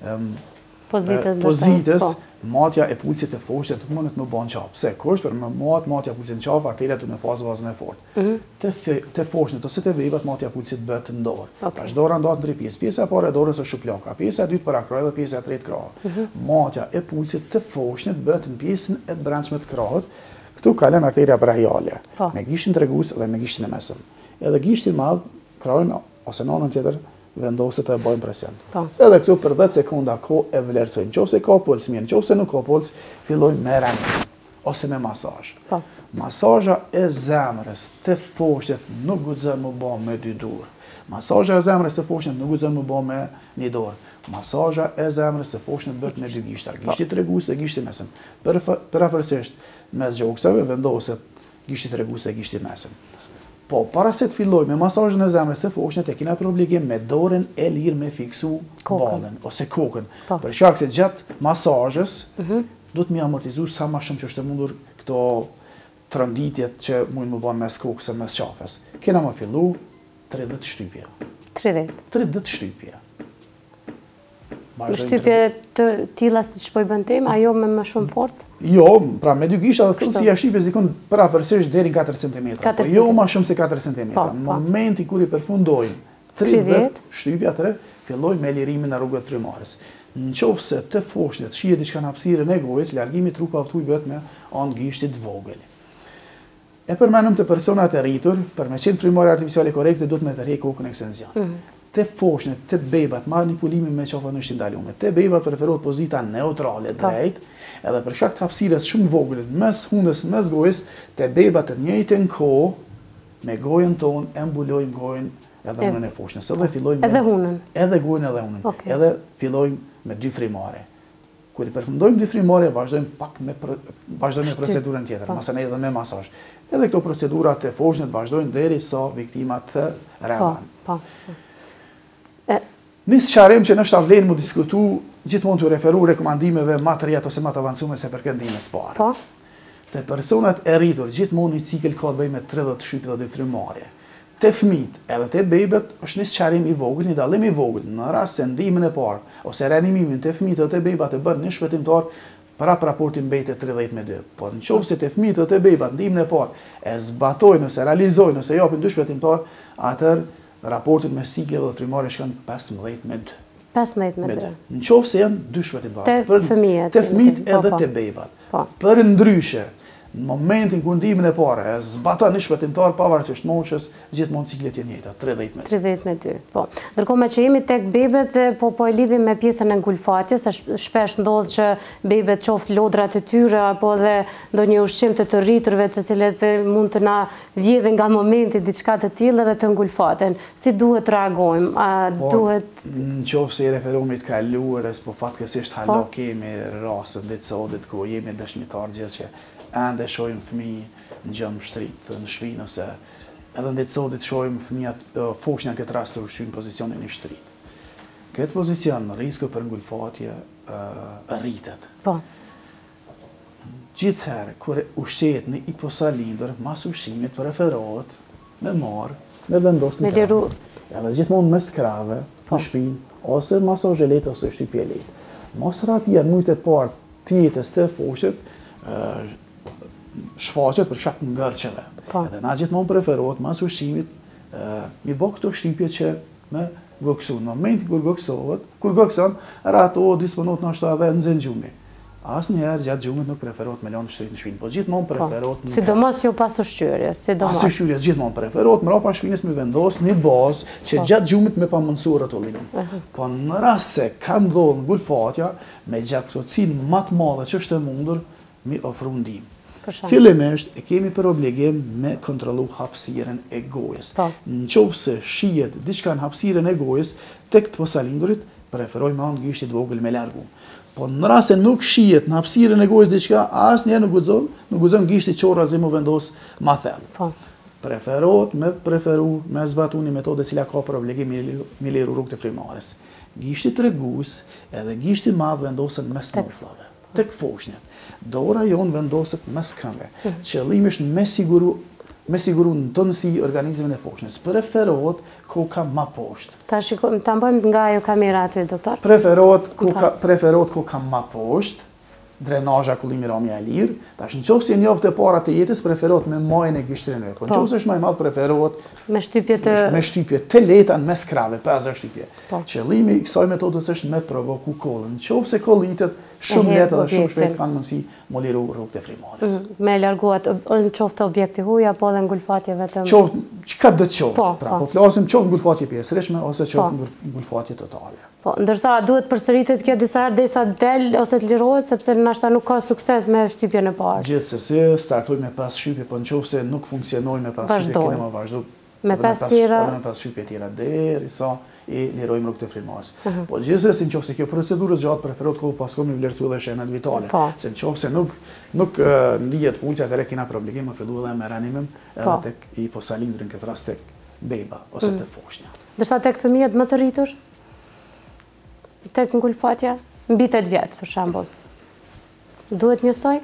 [SPEAKER 4] pozitës, matja e pulësit të foshnjat të mundet më bën qafë. Pse? Kur është për me matja pulësit në qafë, arteriat të me pas vazën e fortë. Të foshnjat ose të bebat, matja pulësit bëhet në dorë. Tash dora ndahet në 3 pjesë. Pjesa e parë e dorës është shuplaka, pjesa e dytë para krahut dhe pjesa e tretë krahu. Matja e pulësit të foshnjat bëhet në pjesën e brendshme të krahut. Këtu kalon arteria brachiale, me gishtin tregues dhe me gishtin e mesëm. Edhe gishti i madh, krahun ose nënën tjetër vendoset të bëjmë presion. Edhe këtu për 10 sekonda kohë e vlerësojmë. Nëse ka puls mirë, nëse nuk ka puls, fillojmë me reanikim ose me masazh. Masazha e zemrës të foshnjat nuk guxon më bë me 2 dorë. Masazha e zemrës të foshnjat nuk guxon më bë me 1 dorë. Masazha e zemrës të foshnjat bëhet me 2 gishtar, gishti tregues dhe gishti mesëm. Përafërsisht mes gjoksave vendoset gishti tregues dhe gishti mesëm. Po, para se të filloj me masazhin e zemrës të foshnjat, e kena për obligim me dorën e lirë me fiksu ballën ose kokën. Për shkak se gjatë masazhës do të më amortizu sa më shumë që është e mundur këto tronditjet që mund më bën mes kokës e mes qafës. Kena më fillu 30 shtypje. 30 shtypje.
[SPEAKER 6] Shtypje të tilla siç po i bën tim, ajo me më shumë forcë?
[SPEAKER 4] Jo, pra me 2 gishta dhe thellësia e shtypjes dikon përafërsisht deri në 4 cm. Po jo më shumë se 4 cm. Në momentin kur i përfundojmë 30 shtypje atëre, fillojmë me lirimin e rrugëve frymërore. Nëse të foshnjat shihet diçka në hapësirën e gojës, largimi i trupave ftuj bëhet me anë gishtit vogël. E përmendëm të personat e rritur, për me qenë frymëre artificiale korrekte, duhet me tërheq kokën ekstenzion. Të foshnjat, të bebat, manipulimin me qafën është ndaluar. Të bebat preferohet pozita neutrale, drejt, edhe për shkak të hapësirës shumë vogël mes hundës, mes gojës, të bebat të njëjtën kohë me gojën tonë e mbulojmë gojën edhe hunën e foshnjës.
[SPEAKER 6] Edhe hunën.
[SPEAKER 4] Edhe gojën edhe hunën. Edhe fillojmë me 2 frymëre. Kur i përfundojmë 2 frymëre, vazhdojmë me procedurën tjetër, masanej edhe me masazh. Edhe këto procedurat të foshnjat vazhdojnë derisa viktimat të rrehan. Nisë qarim që nështë avlenë mu diskutu gjithmonë të referu rekomandimeve më të reja ose më të avancume se për këndimës parë. Të personat e rritur gjithmonë një cikël ka të bëj me 30 shtypje dhe 2 frymëre. Të fëmijët edhe të bebet është nisë qarim i vogël, një dallim i vogël. Në rast se ndihmën e parë ose reanimimin të fëmijët dhe të bebat të bën një shpëtimtar, para raportin mbetet 30-2. Po nëse të fëmijët dhe të bebat ndihmën e parë e zbatojnë ose realizojnë ose japin 2 shpëtimtar, atëherë raportin me cikël dhe frymëre shkon 15-2.
[SPEAKER 6] 15-2.
[SPEAKER 4] Nëse janë 2 shpëtimtar.
[SPEAKER 6] Të fëmijët
[SPEAKER 4] edhe të bebat. Për ndryshe, në momentin kur ndihmën e parë e zbaton një shpëtimtar pavarësisht moshës, gjithmonë ciklet janë njëjta, 30-2.
[SPEAKER 6] 30-2. Po. Ndërkohë me që jemi tek bebet, po e lidhim me pjesën e ngulfatjes, shpesh ndodh që bebet qoftë lodrat e tyre apo edhe ndonjë ushqim të rriturve të cilët mund të na vjedhin nga momenti diçka të tillë dhe të ngulfaten. Si duhet të reagojmë? Duhet
[SPEAKER 4] nëse i referohemi të kaluarës, po fatkeqësisht hala kemi raste të sodit ku jemi dëshmitar gjithë që ende shohim fëmijë në gjumë shtrit, në shpinë, ose edhe në sodit shohim fëmijat foshnja në këtë rast të ushqyjnë pozicionin në shtrit. Këtë pozicion, risku për ngulfatje rritet. Gjithherë, kur ushqehet në hiposalindër, mas ushqimit preferohet me marë, me vendosë në krahë. Edhe gjithmonë mes krahëve, në shpinë, ose masazh lehtë ose shtypje lehtë. Masrat janë mujtë e parë të jetës të foshnjat, shfaqet për shkak të ngërçeve. Edhe na gjithmonë preferohet mas ushqimit mi bë këto shtypje që me goksu. Në momentin kur gokson, ato disponohet ndoshta edhe në gjumi. Asnjëherë gjatë gjumit nuk preferohet me lënë shtrit në shpinë, po gjithmonë preferohet
[SPEAKER 6] sidomos jo pas ushqyerjes,
[SPEAKER 4] Pas ushqyerjes gjithmonë preferohet mbrapa shpinës me vendos në bazë që gjatë gjumit me pamundsuar rrotullimin. Po në rast se ka ndodhur ngulfatja me gjaktësinë më të madhe që është e mundur, mi ofru ndihmë. Fillimisht e kemi për obligim me kontrollu hapësirën e gojës. Në qoftë se shihet diçka në hapësirën e gojës, tek të posalindurit preferoj me anë gishtit vogël me largu. Po në rast se nuk shihet në hapësirën e gojës diçka, asnjëherë nuk guxon gishti qorrazi më vendos ma thellë. Preferohet me me zbatu një metodë e cila ka për obligim me liru rrugë të frymarrjes. Gishti tregues edhe gishti madh vendosen mes muskujve, tek foshnjat. Dora jonë vendoset mes këmbëve. Qëllimi është me siguru në tonësi organizmin e foshnjës. Preferohet koka ma poshtë.
[SPEAKER 6] Ta bëjmë nga ajo kamera aty, doktor?
[SPEAKER 4] Preferohet koka ma poshtë, drenazha kullimi ramja e lirë. Tash në qoftë si e njoftë e para të jetës, preferohet me majën e gishtrinëve. Po në qoftë është më i madh, preferohet me shtypje të lehta në mes krave, 50 shtypje. Qëllimi i kësaj metodës është me provoku kollën. Në qoftë se kollitet shumë lehtë dhe shumë shpejt kanë mundësi me liru rrugët e frymarrjes.
[SPEAKER 6] Me larguat në qoftë objekti huaj apo edhe ngulfatje vetëm.
[SPEAKER 4] Çka do të qoftë. Pra, po flasim qoftë ngulfatje pjesërishtme ose qoftë ngulfatje totale.
[SPEAKER 6] Po, ndërsa duhet përsëritet kjo disa herë derisa del ose të lirohet sepse nashta nuk ka sukses me shtypjen e parë.
[SPEAKER 4] Gjithsesi, startoj me 5 shtypje, po nëse nuk funksionoj me 5 shtypje, kemi më vazhdo
[SPEAKER 6] me 5 tjera,
[SPEAKER 4] me 5 shtypje tjera derisa i lirojmë rrugët e frymarrjes. Po gjithsesi, nëse kjo procedurë gjatë preferohet kohë pas kohë me vlerësu edhe shenjat vitale. Se nëse nuk ndihet pulsi, atëherë kena problem, më fillu edhe me reanimim edhe tek i posalindrin, këtë rast tek beba ose tek foshnja.
[SPEAKER 6] Ndërsa tek fëmijët më të rritur, tek ngulfatja, mbi 8 vjet për shembull. Duhet njësoj?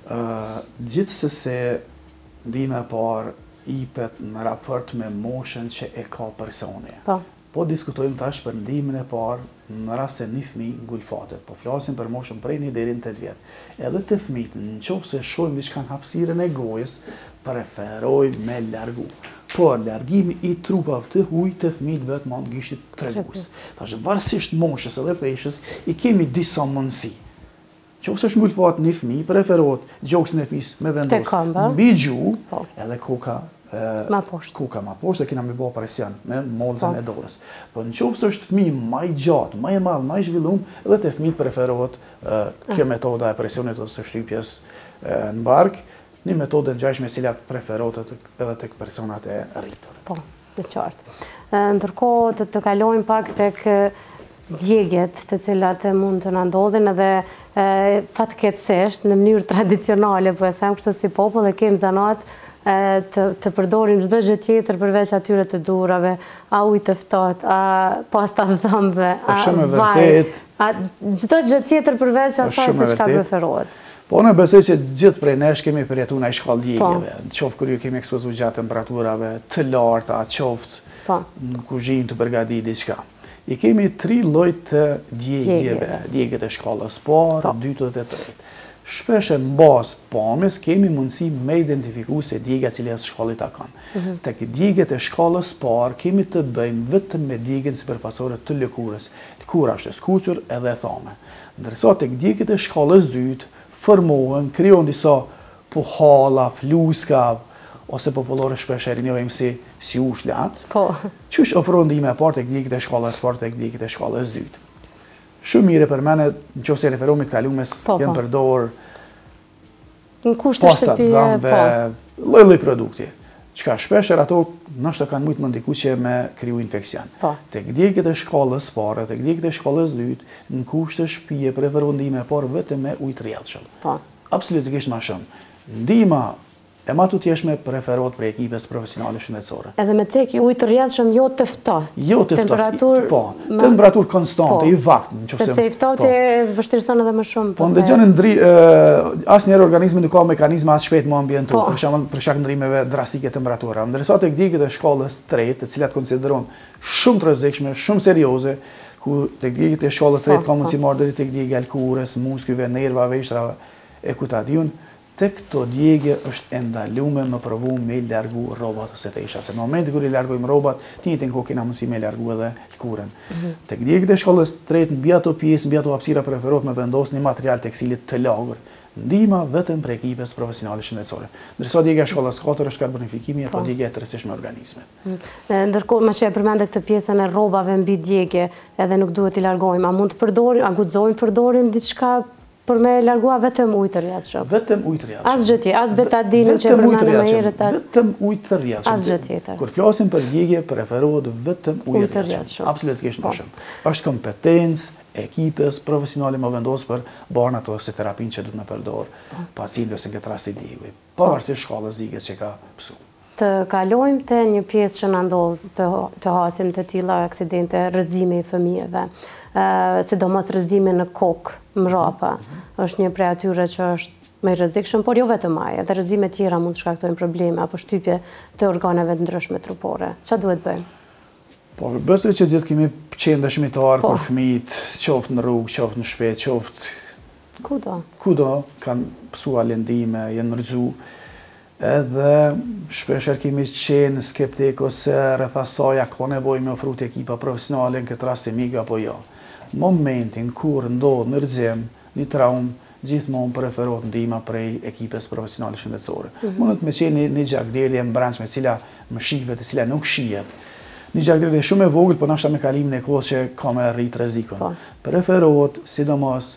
[SPEAKER 4] Gjithsesi, ndihma e parë ipet në raport me moshën që e ka personi. Po diskutojmë tash për ndihmën e parë në rast se një fëmijë ngulfatet. Po flasim për moshën prej 1 deri në 8 vjet. Edhe të fëmijët, nëse shohim diçka në hapësirën e gojës, preferoj me largu. Por largimi i trupave të huaj të fëmijët bëhet me gishtit tregues. Tash varësisht moshës edhe peshës i kemi disa mundësi. Nëse është ngulfat një fëmijë, preferohet gjoksin e fëmijës me vendos mbi gjuhë, edhe koka ma poshtë, dhe kena me bëha presion me molzën e dorës. Po nëse është fëmijë më i gjatë, më i madh, më i zhvilluar, edhe te fëmijët preferohet kjo metoda e presionit ose shtypjes në bark, një metodë e ngjashme e cila preferohet edhe tek personat e rritur.
[SPEAKER 6] Po, në qartë. Ndërkohë të kalojmë pak tek djegjet të cilat mund të na ndodhin edhe fatkeqësisht në mënyrë tradicionale, po e them kështu si popull, e kemi zanat të përdorim çdo gjë tjetër përveç atyre të durave, a ujë të ftohtë, a pasta të dhëmbëve, a vaj, çdo gjë tjetër përveç asaj se çka preferohet.
[SPEAKER 4] Po unë besoj që gjithë prej nesh kemi përjetuar në shkallë djegjeve, qoftë kur ju kemi ekspozuar gjatë temperaturave të larta, qoftë në kuzhinë të përgatitur diçka. I kemi 3 lloj të djegjeve, djegjet e shkallës parë, dytë dhe të tretë. Shpesh në bazë pamjes kemi mundësi me identifiku se djegja cili as shkallit ta kanë. Tek djegjet e shkallës parë kemi të bëjmë vetëm me djegjen sipërfaqësore të lëkurës. Lëkura është e skuqur edhe e thame. Ndërsa tek djegjet e shkallës dytë formohen, krijohen disa puhalla, fluska ose popullore shpesh e rinjohim si ushlat. Qysh ofron ndihmë e parë tek djegjet e shkallës parë tek djegjet e shkallës dytë. Shumë mire për mene, nëse referohemi të kalumes, jenë përdor pastat, dhëmbëve, lloj-lloj produkti. Çka shpesher ato nështë kanë mujtë më ndiku që me kriju infekcion. Tek djegjet e shkallës parë, tek djegjet e shkallës dytë, në kushte shtëpie preferohet ndihma e parë vetëm me ujë të rrjedhshëm. Absolutikisht më shumë. Ndihma e ma të tjeshme preferohet për ekipes profesionale shëndetësore.
[SPEAKER 6] Edhe me cek ujë të rrjedhshëm jo të ftohtë.
[SPEAKER 4] Jo të ftohtë, po. Temperatur konstante, i vaktë.
[SPEAKER 6] Sepse i ftohtë vështirëson edhe më shumë.
[SPEAKER 4] Po ndëgjonin asnjëherë organizmi nuk ka mekanizma as shpejt më ambientu, për shkak ndrymeve drastike temperatura. Ndërsa tek djegjet e shkallës tretë, të cilat konsiderohen shumë të rrezikshme, shumë serioze, ku tek djegjet e shkallës tretë ka mundësi marrë deri tek djegja e lkurës, muskujve, nervave, ishtrave e kutadiun. Tek këto djegje është ndaluar me provu me largu rrobat ose teshat. Se në momentin kur i largojmë rrobat, të njëjtën kohë kena mundësi me largu edhe lkurën. Tek djegjet e shkallës tretë, mbi ato pjesë, mbi ato hapësira preferohet me vendos një material tekstilit të lagur. Ndihma vetëm për ekipes profesionale shëndetësore. Ndërsa djegja e shkallës 4 është karbonifikimi apo djegja e tërësishme organizmit.
[SPEAKER 6] Ndërkohë më sheh përmendë këtë pjesën e rrobave mbi djegje, edhe nuk duhet i largojmë. A mund të përdorim, a guxojmë përdorim diçka për me largua vetëm ujë të rrjedhshëm.
[SPEAKER 4] Vetëm ujë të rrjedhshëm.
[SPEAKER 6] As gjë tjetër, as betadinin që përmendëm më herët,
[SPEAKER 4] vetëm ujë të rrjedhshëm.
[SPEAKER 6] As gjë tjetër.
[SPEAKER 4] Kur flasim për djegje, preferohet vetëm ujë të rrjedhshëm. Absolutisht më shumë. Është kompetencë ekipës profesionale më vendos për barnat ose terapinë që duhet me përdor pacienti ose në këtë rast i djegëve. Pavarësisht shkallës djegjes që ka pësu.
[SPEAKER 6] Të kalojmë të një pjesë që na ndodh të hasim të tilla aksidente, rrëzimi i fëmijëve, sidomos rrëzimi në kokë, mrapa. Është një prej atyre që është më i rrezikshëm, por jo vetëm ai, edhe rrëzime tjera mund të shkaktojnë probleme apo shtypje të organeve të ndryshme trupore. Çfarë duhet bëjmë?
[SPEAKER 4] Po, besoj që gjithë kemi qenë dëshmitar për fëmijët, qoftë në rrugë, qoftë në shtëpi, qoftë kudo kanë pësua lëndime, janë rrëzu. Edhe shpesher kemi qenë skeptik ose rreth asaj ka nevojë me ofru të ekipa profesionale në këtë rast e mikë apo jo. Momentin kur ndodh në rrëzim, një traumë, gjithmonë preferohet ndihma prej ekipes profesionale shëndetësore. Mundet me qenë një gjakderdhje në brendshme e cila më shihet e cila nuk shihet. Një gjakderdhje shumë e vogël, por ndoshta me kalimin e kohës që ka me rrit rrezikun. Preferohet sidomos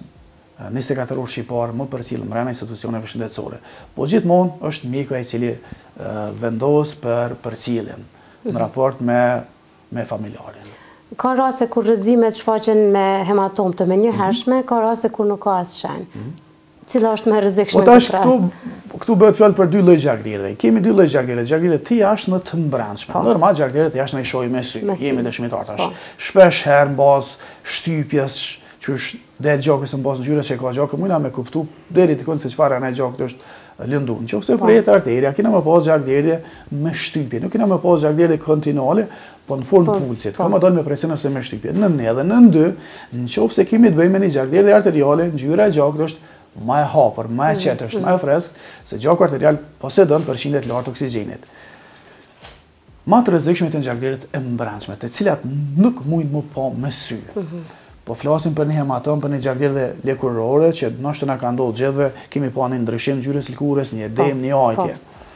[SPEAKER 4] 24 orë shqiptar më përcjell brenda institucioneve shëndetësore. Po gjithmonë është mjeku i cili vendos për përcjelljen në raport me familjarin.
[SPEAKER 6] Ka raste kur rrëzimet shfaqen me hematom të menjëhershme, ka raste kur nuk ka as shenjë. Cila është më e rrezikshme në këtë rast?
[SPEAKER 4] Këtu bëhet fjalë për dy lloj gjakderdhje. Kemi dy lloj gjakderdhje, gjakderdhje të jashtme të brendshme. Normal gjakderdhje të jashtme i shohim me sy, jemi dëshmitar tash. Shpesh herë mbas shtypjes që është del gjakës në bazë ngjyrës që ka gjakë, mujna me kuptu deri të kënë se çfarë ana gjakët është lëndu. Nëse prehet arteria, kena më pas gjakderdhje me shtypje, nuk kena më pas gjakderdhje kontinuale, po në formë pulsit. Ka më dalë me presion ose me shtypje. Në një dhe në dy, nëse kemi të bëjmë me një gjakderdhje arteriale, ngjyra e gjakut është më e hapur, më e qetë, është më e freskët, se gjaku arterial posedon përqindje të lartë oksigjenit. Më të rrezikshme të gjakderdhjet e brendshme, të cilat nuk mund më pa me sy. Po flasim për një hematom, për një gjakderdhje lëkurore, që ndoshta na ka ndodhur gjithëve, kemi pa një ndryshim ngjyrës lëkurës, një edem, një ajtje.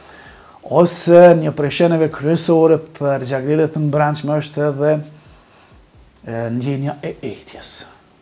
[SPEAKER 4] Ose një prej shenjave kryesore për gjakderdhjet të brendshme është edhe ndjenja e etjes.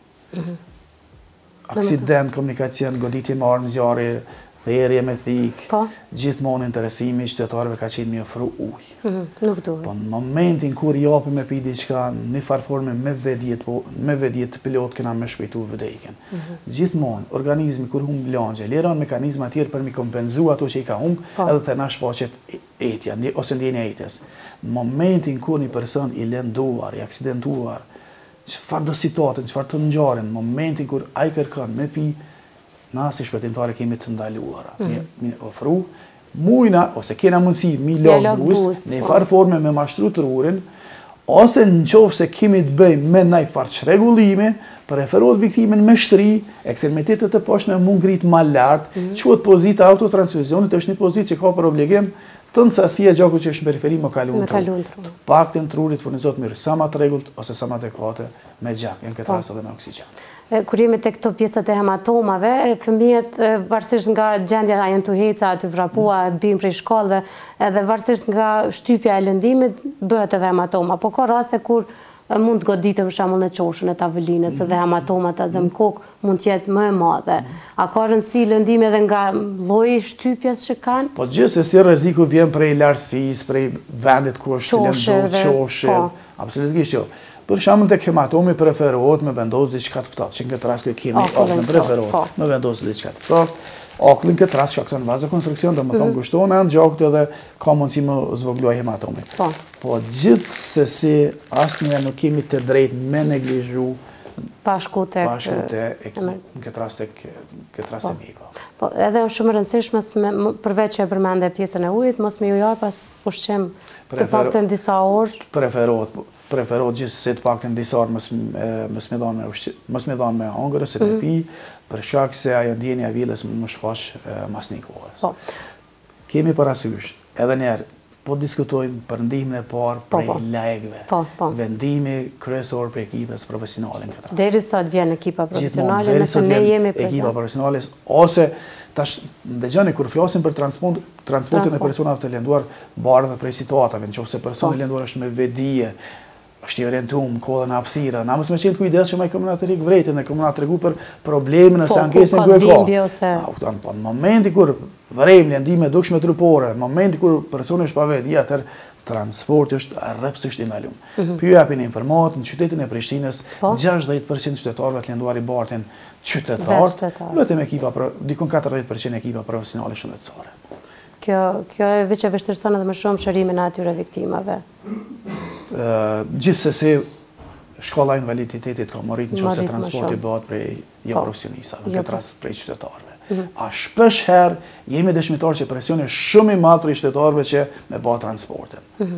[SPEAKER 4] Aksident, komunikacion, goditje me armë zjarri, thërrje me thikë, gjithmonë interesimi i qytetarëve ka qenë me ofru ujë.
[SPEAKER 6] Nuk duhet.
[SPEAKER 4] Po në momentin kur japim me pi diçka në far forme me vedjet të pilot kena me shpejtu vdekjen. Gjithmonë organizmi kur humb lagje, liron mekanizma të tjerë për mi kompenzu ato që i ka humb, edhe të na shfaqet etja ose ndjenja e etjes. Në momentin kur një person i lënduar, i aksidentuar, çfarë do situatë, çfarë të ngjarën, në momentin kur ai kërkon me pi, na si shpëtimtare kemi të ndaluara. Mi ofru mujna, ose kena mundësi, mi log boost, në farë forme me mashtru të rurin, ose në qofë se kemi të bëjmë me nëj farë çrregullime, preferohet viktimin me shtri, ekstremitetet të poshtme mund ngrit ma lartë, quhet pozita autotransfuzionit, është një pozitë që ka për obligim të nësasi e gjakut që është në periferi më kalun tru. Paktin trurit furnizot mirë, sa ma të rregullt ose sa ma adekuate me gjak, në këtë rast edhe me oksigen.
[SPEAKER 6] Kur jemi tek këto pjesët e hematomave, fëmijët varësisht nga gjendja janë të heca, të vrapua, bijnë prej shkallëve, edhe varësisht nga shtypja e lëndimit bëhet edhe hematoma. Po ka raste kur mund të goditë për shembull në qoshën e tavolines, edhe hematomat të zëm kokë mund të jetë më e madhe. A ka rëndësi lëndimi edhe nga lloji i shtypjes që kanë?
[SPEAKER 4] Po gjithsesi rreziku vjen prej lartësisë, prej vendit ku është lënduar, qoshë, absolutisht jo. Për shembull tek hematomi preferohet me vendos diçka të ftohtë, që në këtë rast kemi akullin preferohet me vendos diçka të ftohtë. Akullin këtë rast shkakton vazokonstruksion, domethënë ngushton anë gjakut edhe ka mundësi më zvogluaj hematomi. Po gjithsesi asnjëherë nuk kemi të drejtë me neglizhu
[SPEAKER 6] pa shku tek
[SPEAKER 4] në këtë rast e miko.
[SPEAKER 6] Po edhe është shumë e rëndësishme përveç që e përmende pjesën e ujit, mos me ju jap pas ushqim të paktën disa orë.
[SPEAKER 4] Preferohet gjithsesi të paktën disa orë mos me dhanë me hëngër ose me pi, për shkak se ajo ndjenja e villës më shfaq mas një kohë. Kemi parasysh, edhe njerë, po diskutojmë për ndihmën e parë prej lajkëve. Vendimi kryesor për ekipës profesionale në këtë rast.
[SPEAKER 6] Derisa të vjen ekipa profesionale, nëse ne jemi prezente.
[SPEAKER 4] Ekipa profesionale ose tash dëgjoni kur flasim për transportin e personave të lënduar varet prej situatave, nëse personi i lënduar është me vedije, është i orientuar kohën e hapësira. Na mos më qenë kujdesshëm ai komunat të rikë vretin, e komunat tregu për problemin ose ankesën ku e ka. Po në momenti kur vrem lëndime dukshme trupore, në momenti kur personi është pa vetë, atëherë transporti është rrepsisht i ndaluar. Ju japin informatë në qytetin e Prishtinës, 60% qytetarëve të lënduar i bartin qytetarë, vetëm ekipa dikon 40% ekipa profesionale shëndetësore.
[SPEAKER 6] Kjo e veç e vështirëson edhe më shumë shërimin e atyre viktimave.
[SPEAKER 4] Gjithsesi shkolla e invaliditetit ka marrit nëse transporti bëhet prej profesionistave, në këtë rast prej qytetarëve. A shpesh herë jemi dëshmitar që presioni është shumë i madh për qytetarëve që me bë transportin.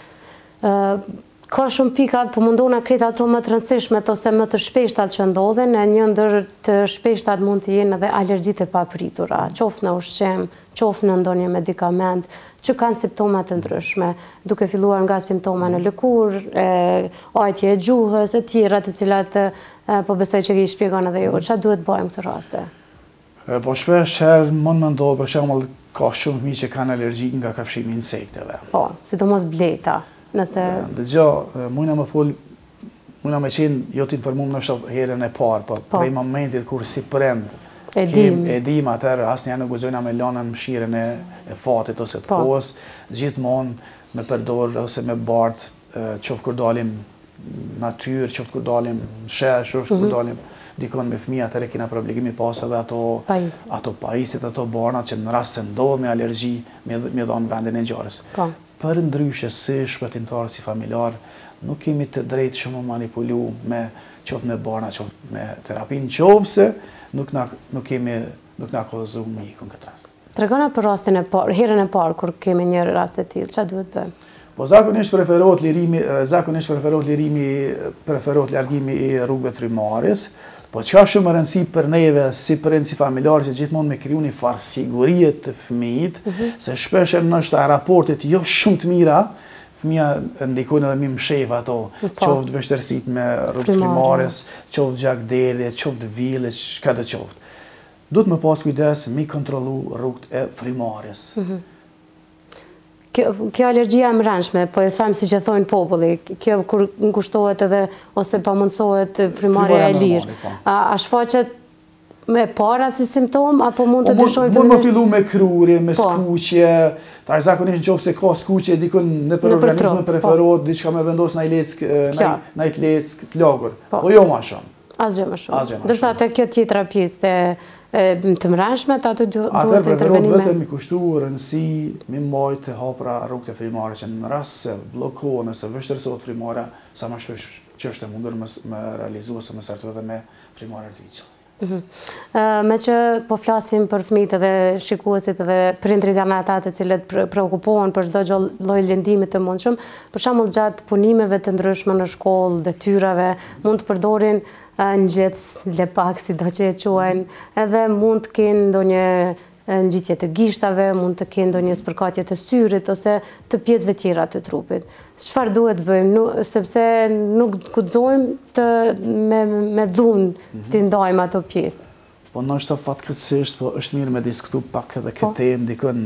[SPEAKER 6] Ka shumë pika, po mundona krejt ato më të rëndësishmet ose më të shpeshtat që ndodhen, e një ndër të shpeshtat mund të jenë edhe alergjitë e papritura, qoftë në ushqim, qoftë në ndonjë medikament, që kanë simptoma të ndryshme, duke filluar nga simptoma në lëkurë, ajtje e gjuhës, e tjera të cilat po besoj që i shpjegon edhe ju, çfarë duhet bëjmë këtë raste?
[SPEAKER 4] Po shpesh herë mund më ndodhë, për shembull, ka shumë fëmijë që kanë alergji nga kafshimi i insekteve.
[SPEAKER 6] Po, sidomos bleta.
[SPEAKER 4] Dëgjoj, mujna me qenë jo të informuar në herën e parë, po prej momentit kur si prind e dim atëherë asnjëherë nuk guxojna me lënën mëshirën e fatit ose të kohës, gjithmonë me përdor ose me bart, qoftë kur dalim natyrë, qoftë kur dalim shesh, kur dalim dikon me fëmijë, atëherë kena për obligim i pas edhe ato pajisit, ato barnat që në rast se ndodh me alergji me dhënë vendin e ngjarjes. Për ndryshe si shpëtimtarë, si familjar, nuk kemi të drejtë shumë manipulu me qoftë me barna, qoftë me terapinë, qoftë nuk na kozu mikun këtë rast.
[SPEAKER 6] Tregona për rastin e parë, herën e parë kur kemi një rast të tillë, çfarë duhet bëjmë?
[SPEAKER 4] Po zakonisht preferohet largimi i rrugëve të frymarrjes. Po çka shumë e rëndësi për neve si prind, si familjar, që gjithmonë me kriju një farë sigurie të fëmijit, se shpesh ndoshta raportet jo shumë të mira, fëmija ndikojnë edhe mi mshef ato, qoftë vështirësitë me rrugë frymarrjes, qoftë gjakderdhje, qoftë ville, çka do qoftë. Duhet me pas kujdes mi kontrollu rrugët e frymarrjes.
[SPEAKER 6] Kjo alergjia e mbrëmshme, po e them si që thonë populli, kjo kur ngushtohet edhe ose pamundsohet frymarrja e lirë, a shfaqet me para si simptom, apo mund të dyshojnë
[SPEAKER 4] Mund më fillu me krurje, me skuqje, tash zakonisht nëse ka skuqje dikun në për organizmin preferohet diçka me vendos në një leck të lagur. Po jo më shumë.
[SPEAKER 6] Asgjë më shumë. Ndërsa te kjo tjetra pjesë të mbrëmshme, ato duhet të intervenime.
[SPEAKER 4] Vetëm i kushtu rëndësi mi mbajtë të hapura rrugët e frymarrjes, që në rast se bllokohen ose vështirësohet frymarrja, sa më shpesh që është e mundur me realizu ose me sartu edhe me frymarrje artificiale.
[SPEAKER 6] Me që po flasim për fëmijët edhe shikuesit edhe prindrit janë ata të cilët preokupohen për çdo lloj lëndimi të mundshëm, për shembull gjatë punimeve të ndryshme në shkollë, detyrave, mund të përdorin ngjec, lepak, sido që e quajnë, edhe mund të kenë ndonjë ngjitje të gishtave, mund të kenë ndonjë spërkatje të syrit ose të pjesëve tjera të trupit. Çfarë duhet bëjmë, sepse nuk guxojmë me dhunë të ndajmë ato pjesë.
[SPEAKER 4] Po ndoshta fatkeqësisht, po është mirë me diskutu pak edhe këtë temë, dikon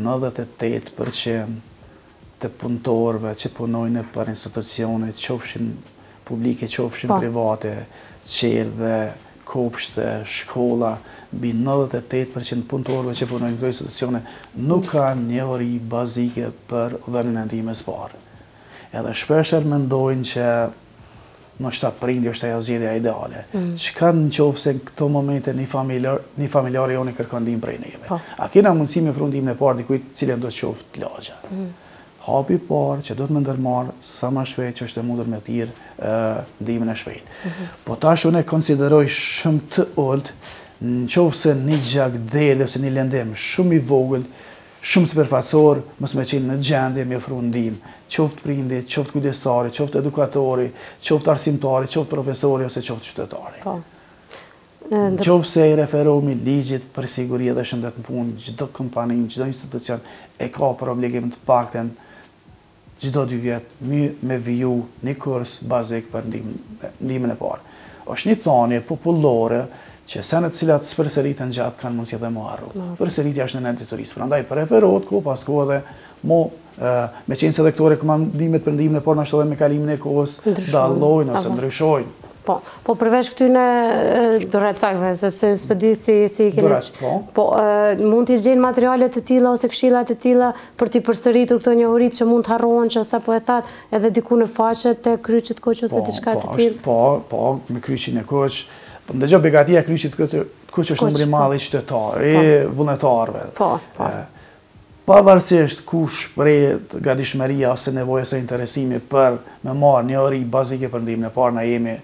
[SPEAKER 4] 98% të punëtorëve që punojnë për institucione, qofshin publike, qofshin private, qerdhe, kopshte, shkolla, mbi 98% punëtorëve që punojnë në këto institucione nuk kanë njohuri bazike për dhënien e ndihmës parë. Edhe shpeshherë mendojnë që ndoshta prindi është ajo zgjedhja ideale. Çka nëse në këto momente një familjar joni kërkon ndihmë prej neve. A kena mundësi me ofru ndihmën e parë dikujt cilën do të qoftë lagja. Hapi parë që do të më ndërmarë sa më shpejt që është e mundur me thirrë ndihmën e shpejtë. Po tash unë e konsideroj shumë të ulët nëse një gjakderdhje ose një lëndim shumë i vogël, shumë sipërfaqësor, mos më qenë në gjendje me ofru ndihmë, qoftë prindi, qoftë kujdesari, qoftë edukatori, qoftë arsimtari, qoftë profesori ose qoftë qytetari. Nëse i referohemi ligjit për siguri dhe shëndet në punë, çdo kompani, çdo institucion e ka për obligim të paktën çdo 2 vjet me viju një kurs bazik për ndihmën e parë. Është një thënie popullore që senet cilat përsëritën gjatë kanë mundësi dhe më harru. Përsëritja është në detyrisë. Prandaj preferohet kohë pas kohe dhe me qenë se dhe këto rekomandimet për ndimin e parë nashtë edhe me kalimin e kohës dallojnë ose ndryshojnë.
[SPEAKER 6] Po përveç këtyne doret sakve, sepse s'pëdi si keni...
[SPEAKER 4] Doret,
[SPEAKER 6] po. Mund t'i gjenë materialet të tilla ose këshillat të tilla për t'i përsëritur këto njohurit që mund t'harrohen që sa po e thatë edhe diku në faqet të kryqit koq ose diçka të tillë?
[SPEAKER 4] Po, me kryqin e koq. Ndëgjoj begatia e kryqit koq është numri i madh i qytetarëve, i vullnetarëve.
[SPEAKER 6] Po.
[SPEAKER 4] Pavarësisht kush shpreh gatishmëria ose nevoja ose interesimi për me marrë njohuri bazike për ndimin e parë, na jemi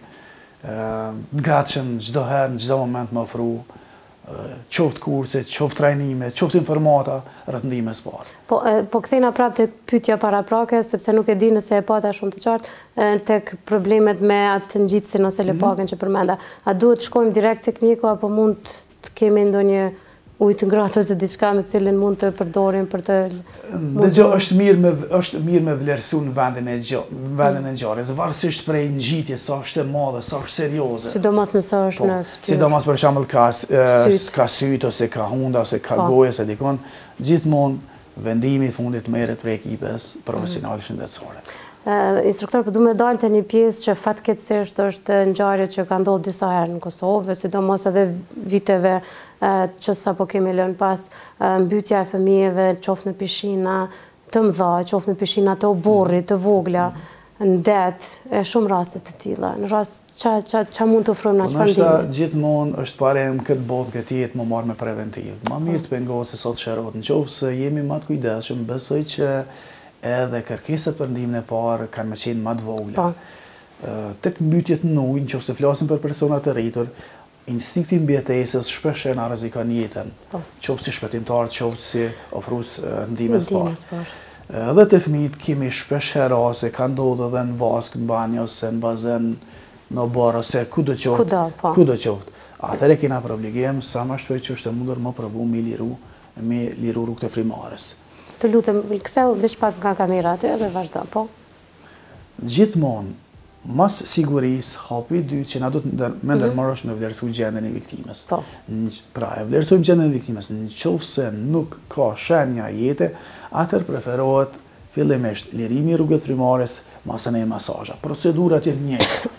[SPEAKER 4] gatshëm çdo herë, në çdo moment më ofru qoftë kurse, qoftë trajnime, qoftë informata rreth ndihmës së parë.
[SPEAKER 6] Po kthejna prapë tek pyetja paraprake, sepse nuk e di nëse e pata shumë të qartë tek problemet me atë ngjitsin ose lepakën që përmenda. A duhet të shkojmë direkt tek mjeku apo mund të kemi ndonjë ujë të ngratë ose diçka me cilin mund të përdorim për të...
[SPEAKER 4] Dëgjoj, është mirë me vlerësu në vendin e ngjarjes, varësisht prej ngjitjes, sa është e madhe, sa është serioze.
[SPEAKER 6] Sidomos nëse është në fytyrë.
[SPEAKER 4] Sidomos për shembull ka syt ose ka hunda ose ka gojë ose dikon, gjithmonë vendimi i fundit merret prej ekipes profesionale shëndetësore.
[SPEAKER 6] Instruktor, po du me dalë të një pjesë që fatkeqësisht është ngjarje që ka ndodhur disa herë në Kosovë, sidomos edhe viteve që sapo kemi lënë pas, mbytja e fëmijëve, qoftë në pishina të mëdha, qoftë në pishina të oborrit, të vogla, në det, e shumë raste të tilla. Në rast ç'a mund të ofrojmë na çfarë ndihmë?
[SPEAKER 4] Nështë gjithmonë është parem këtë botë këtë jetë më marrë me preventiv. Ma mirë të pengohet se sot shërot, nëse jemi më të kujdesshëm, besoj që edhe kërkesat për ndihmën e parë kanë më qenë më të vogla. Tek mbytjet në ujë, nëse flasim për persona të rritur, instinkti mbijetesës shpesh na rrezikon jetën. Qoftë si shpëtimtar, qoftë si ofrues ndihmës parë. Edhe të fëmijët kemi shpesh rase ka ndodhur edhe në vask, në banjë ose në bazen, në bar ose kudo qoftë. Atëherë kena për obligim sa më shpejt që është e mundur më provu me liru rrugët e frimarës.
[SPEAKER 6] Të lutem, ktheu veç pak nga kamera aty edhe vazhdo, po?
[SPEAKER 4] Gjithmonë, mas sigurisë, hapi i dytë që na duhet me ndërmarrësh me vlerësu gjendjen e viktimës. Pra, e vlerësojmë gjendjen e viktimës, nëse nuk ka shenja jete, atëherë preferohet fillimisht lirimi i rrugës frimares, masën e masazha. Procedurat janë të njëjta.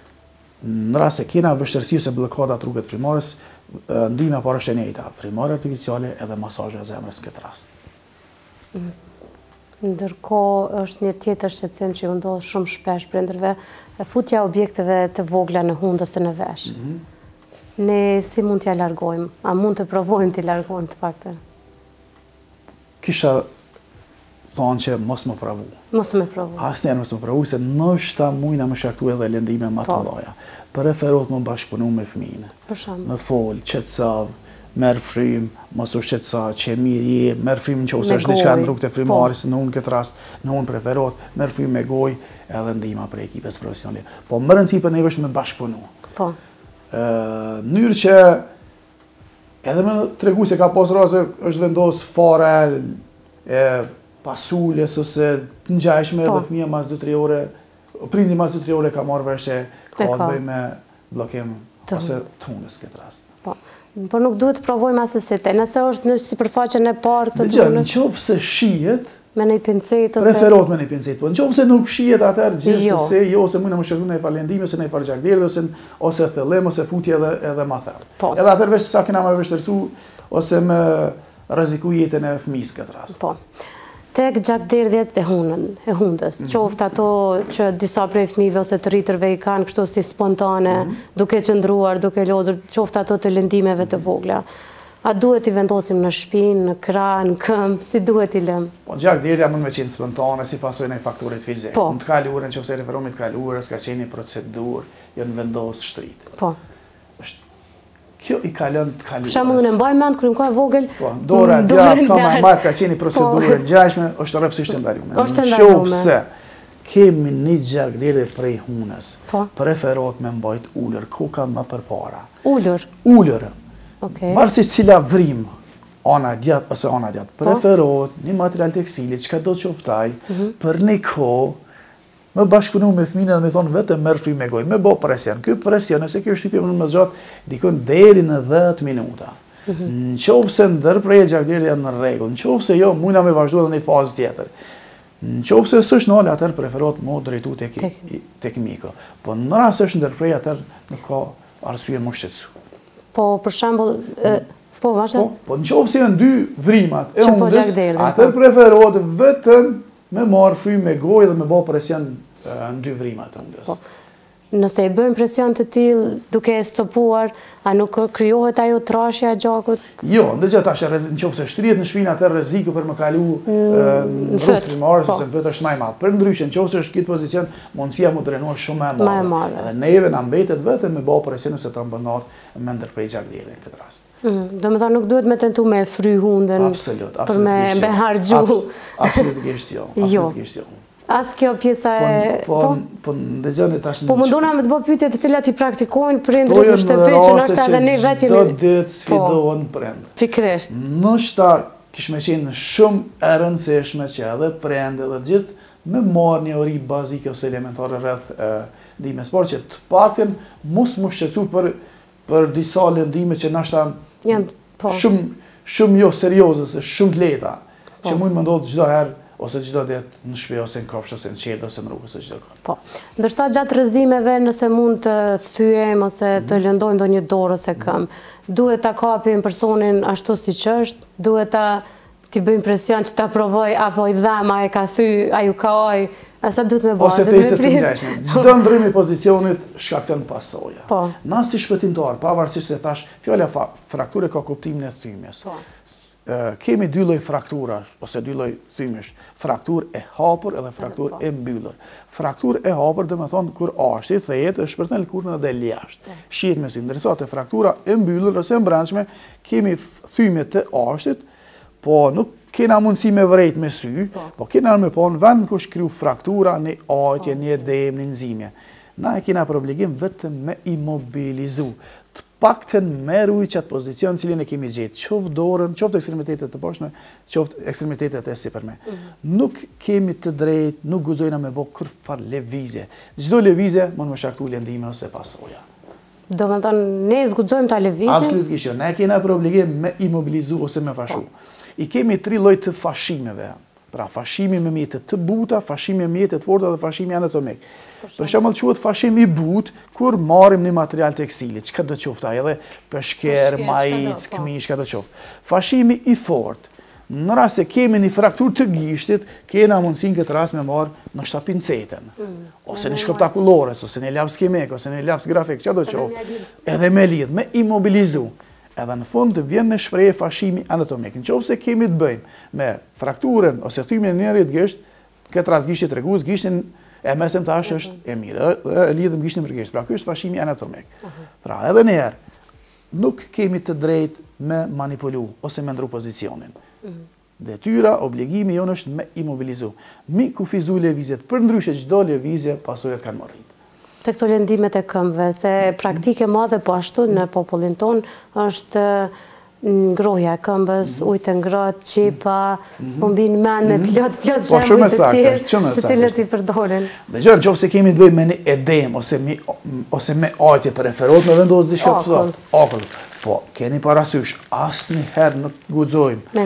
[SPEAKER 4] Në rast se kena vështirësi ose bllokada të rrugës frimares, ndihma parë është e njëjta, frimare artificiale edhe masazhi i zemrës në këtë rast.
[SPEAKER 6] Ndërkohë është një tjetër shqetësim që u ndodh shumë shpesh prindërve, futja objekteve të vogla në hund ose në vesh. Ne si mund t'ja largojmë? A mund të provojmë t'i largojmë të paktën?
[SPEAKER 4] Kisha thonë që mos më provu.
[SPEAKER 6] Mos më provu.
[SPEAKER 4] Asnjëherë mos më provu, se ndoshta mujna më shkaktuar edhe lëndime më të mëdha. Preferohet më bashkëpunu me fëmijën.
[SPEAKER 6] Për shembull.
[SPEAKER 4] Më fol, qetësov, merë frim, mos u shqetësa, që e mirë je, merë frim në që ose është diçka në rrugë të frimaris, në unë këtë rast, në unë preferot, merë frim me goj, edhe ndihma për ekipes profesionale. Po më rëndësi për neve është me bashkëpunu.
[SPEAKER 6] Po.
[SPEAKER 4] Mënyrë që edhe me tregu se ka pas rase është vendos fare pasuljes ose të ngjajshme edhe fëmija mas 2-3 ore, prindi mas 2-3 ore ka marrë vesh që ka të bëj me blokim ose të hundës këtë rast.
[SPEAKER 6] Por nuk duhet të provojmë asësite. Nëse është në sipërfaqen e parë këtë
[SPEAKER 4] dhunës... Në qoftë se shihet...
[SPEAKER 6] Me një pincet ose...
[SPEAKER 4] Preferohet me një pincet. Po në qoftë se nuk shihet atëherë gjithsesi, se mujna më shkaktu në falendime, ose në fargjakderdhje, ose thellem, ose futje edhe ma thellë. Edhe atëherë veç sa kena më vështirësu, ose me rreziku jetën e fëmisë këtë rast.
[SPEAKER 6] Po. Tek gjakderdhjet e hundës, qoftë ato që disa prej fëmijëve ose të rritërve i kanë kështu si spontane, duke qëndruar, duke lodhur, qoftë ato të lëndimeve të vogla. A duhet i vendosim në shpinë, në krah, në këmbë, si duhet i lëmë?
[SPEAKER 4] Po gjakderdhja mund me qenë spontane si pasojë e faktorit fizik. Në të kaluarën, nëse referohemi të kaluarës, ka qenë një procedurë, janë vendosë shtrit.
[SPEAKER 6] Po.
[SPEAKER 4] Kjo i kalon të kaluarës.
[SPEAKER 6] Shama unë mbaj mend kur ka vogël.
[SPEAKER 4] Po, dora djathtë ka më ka qenë procedurë ngjashme, është rrepsisht e ndaluar. Nëse kemi një gjakderdhje prej hunës, preferohet me mbajt ulur, koka më përpara.
[SPEAKER 6] Ulur.
[SPEAKER 4] Ulur. Okej. Varësisht cila vrim, ana djathtë ose ana djathtë, preferohet një material tekstili, çka do të qoftaj, për një kohë me bashkëpunu me fëmijën dhe me thonë vetëm merr frymë me gojë, me bë presion. Ky presion, nëse kjo shtypje më zgjat, dikon deri në 10 minuta. Në qovë se ndërprej gjakderi janë në rregull, në qovë se jo, mujna me vazhdu edhe një fazë tjetër. Në qovë se së shnale, atër preferot më drejtu tek miko. Po në rrasë është ndërprej, atër në ka arsye më shqetsu.
[SPEAKER 6] Po, për shembull, po, vazhdo?
[SPEAKER 4] Po, në qovë se janë dy vrimat e hundës,
[SPEAKER 6] gjakderi,
[SPEAKER 4] atër preferot vetëm me marë fry me gojë dhe me bo presion në dy vrimat e hundës.
[SPEAKER 6] Nëse i bëjmë presion të tillë duke e stopuar, a nuk krijohet ajo trashja e gjakut?
[SPEAKER 4] Jo, ndëgjë tash në qoftë se shtrihet në shpinë atë rreziku për më kalu në rrugë frymare ose në vetë është më i madh. Për ndryshe, në qoftë se është këtë pozicion, mundësia mu drenuar shumë më e madhe. Edhe neve na mbetet vetëm me bë presion ose të mbënat me ndërprej gjakderi në këtë rast.
[SPEAKER 6] Domethënë nuk duhet me tentu me fry hundën për me harxhu.
[SPEAKER 4] Absolutisht jo. Absolutisht jo.
[SPEAKER 6] As kjo pjesa e...
[SPEAKER 4] Po ndëgjoni tash...
[SPEAKER 6] Po mundona me të bëj pyetje të cilat i praktikojnë prindrit në shtëpi që nështë edhe ne vetë jemi...
[SPEAKER 4] Çdo ditë sfidohen prind.
[SPEAKER 6] Pikërisht.
[SPEAKER 4] Nështë kishme qenë shumë e rëndësishme që edhe prind edhe gjithë me marrë një ori bazike ose elementare rreth ndihmës, por që të paktën mos më shqetësu për disa lëndime që nështë shumë jo serioze, se shumë të lehta, që mund më ndodhë çdo herë ose çdo ditë në shtëpi ose në kopsht ose në qelë ose në rrugë ose çdo kohë.
[SPEAKER 6] Po. Ndërsa gjatë rrëzimeve nëse mund të thyejmë ose të lëndojmë ndonjë dorë ose këmbë, duhet ta kapim personin ashtu siç është, duhet t'i bëjmë presion që ta provoj apo i dhama e ka thy, ai u ka oj, asa duhet me bëj.
[SPEAKER 4] Ose të ishte të ngjashme. Çdo ndryrim i pozicionit shkakton pasoja.
[SPEAKER 6] Po.
[SPEAKER 4] Na si shpëtimtar, pavarësisht se tash fjala frakturë ka kuptimin e thymjes.
[SPEAKER 6] Po.
[SPEAKER 4] Kemi dy lloj fraktura ose dy lloj thymësh, frakturë e hapur edhe frakturë e mbyllur. Frakturë e hapur do të thonë kur ashti thehet është shpërthen lkurën dhe del jashtë. Shihet me sy. Ndërsa te fraktura e mbyllur ose e mbrëmshme kemi thyme të ashtit, po nuk kena mundësi me vrejt me sy, po kena me pa në vend ku shkriu fraktura, një ajtje, një edem, një nximje. Na e kena për obligim vetëm me imobilizu. Të paktën me ruaj qatë pozicion cilin e kemi gjetë, qoftë dorën, qoftë ekstremitetet të poshtme, qoftë ekstremitetet e sipërme. Nuk kemi të drejtë, nuk guxojna me bë kurrfar lëvizje. Çdo lëvizje mund më shkaktu lëndime ose pasoja.
[SPEAKER 6] Do të thonë ne zguxojmë ta lëvizjen?
[SPEAKER 4] Absolutisht jo. Ne kena për obligim me imobilizu ose me fashu. I kemi 3 lloj të fashimeve. Pra fashimi me mjete të buta, fashimi me mjete të forta dhe fashimi anatomik. Për shembull quhet fashim i butë kur marrim një material tekstili, çka do të qoftë ai, edhe peshker, majic, këmishë, çka do të qoftë. Fashimi i fortë. Në rast se kemi një frakturë të gishtit, kena mundësinë këtë rast me marrë në pincetën, ose një shkëptakullores, ose një laps kemek, ose një laps grafik, çka do të qoftë. Edhe me lidh, me imobilizu. Edhe në fund të vjen me shprehje fashimi anatomik. Nëse kemi të bëjmë me frakturën ose thymin e njërit gisht, këtë rast gishti tregues, gishtin e mesëm tash është e mirë, e lidhëm gishtin për gisht. Pra ky është fashimi anatomik. Pra edhe një herë nuk kemi të drejtë me manipulu ose me ndru pozicionin. Detyra, obligimi jonë është me imobilizu. Mi kufizu lëvizjet, përndryshe çdo lëvizje pasojat kanë marrë.
[SPEAKER 6] Të këto lëndimet e këmbëve, se praktike madhe po ashtu në popullin ton është ngrohja e këmbës, ujtë ngrohtë, qepa, s'po mbin men me plot shembuj të tjerë të cilët i përdoren.
[SPEAKER 4] Dëgjoni, nëse kemi të bëjmë me një edem ose me ajtje preferohet me vendos diçka të thotë, akull. Po, keni parasysh, asnjëherë nuk guxojmë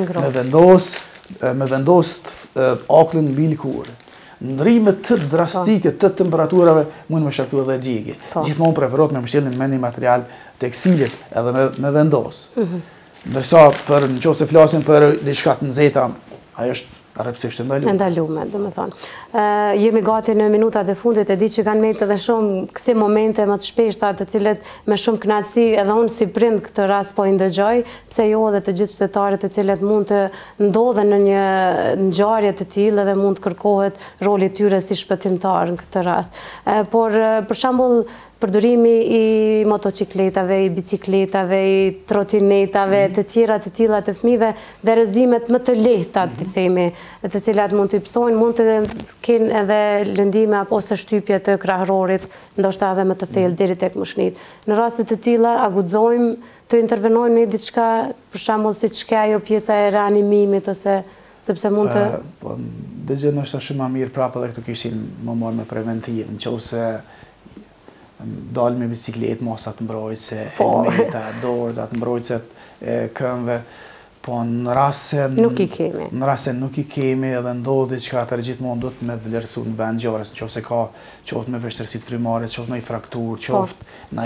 [SPEAKER 4] me vendos akullin mbi lkurë. Ndrimet të drastike të temperaturave mund me shkaktu edhe djegje. Gjithmonë preferohet me mbështjelljen me një material tekstilit edhe me vendos. Ndërsa nëse flasim për diçka të nxehta, ajo është rrepsisht e ndaluar.
[SPEAKER 6] E ndaluar, domethënë. Jemi gati në minutat e fundit, e di që kanë mbetë edhe shumë kësi momente më të shpeshta, të cilët me shumë kënaqësi edhe unë si prind këtë rast po i ndëgjoj, pse jo edhe të gjithë qytetarët të cilët mund të ndodhen në një ngjarje të tillë dhe mund të kërkohet roli i tyre si shpëtimtar në këtë rast. Por për shembull përdorimi i motocikletave, i bicikletave, i trotinetave, të tjera të tilla të fëmijëve dhe rrezimet më të lehta, të themi, të cilat mund të psojnë, mund të kenë edhe lëndime ose shtypje të krahërorit, ndoshta edhe më të thellë deri tek moshnit. Në raste të tilla a guxojmë të intervenojmë në diçka, për shembull siç ka ajo pjesa e reanimimit ose sepse mund të
[SPEAKER 4] po dëgjoj është shumë më mirë prapë edhe këtu kishin më marrë me preventiv, nëse dalë me bicikletë, mosat mbrojtëse, helmeta, dorëzat mbrojtëse, e këmbëve, po në rase
[SPEAKER 6] Nuk i kemi.
[SPEAKER 4] Në rase nuk i kemi edhe ndodhi që atër gjithmonë do të me vlerësu në vend gjores, në qoftë se ka qoftë me vështërësit frymare, qoftë në i fraktur, qoftë në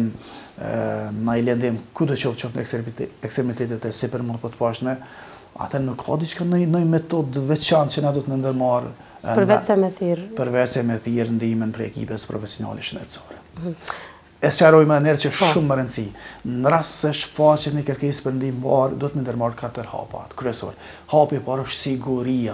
[SPEAKER 4] i lëndim, ku do qoftë në ekstremitetet e sipër më të pashme, atër nuk ka diçka në metodë veçantë që na do të në ndërmarë.
[SPEAKER 6] Përveç se me thirrë.
[SPEAKER 4] Përveç se me thirrë ndihmen për ekipes profesionale shëndetësore. E sqaroj më herë që shumë më rëndësi. Në rast se shfaqet një kërkesë për ndihmë parë, do të më ndërmarrë 4 hapa kryesor. Hapi i parë është siguria.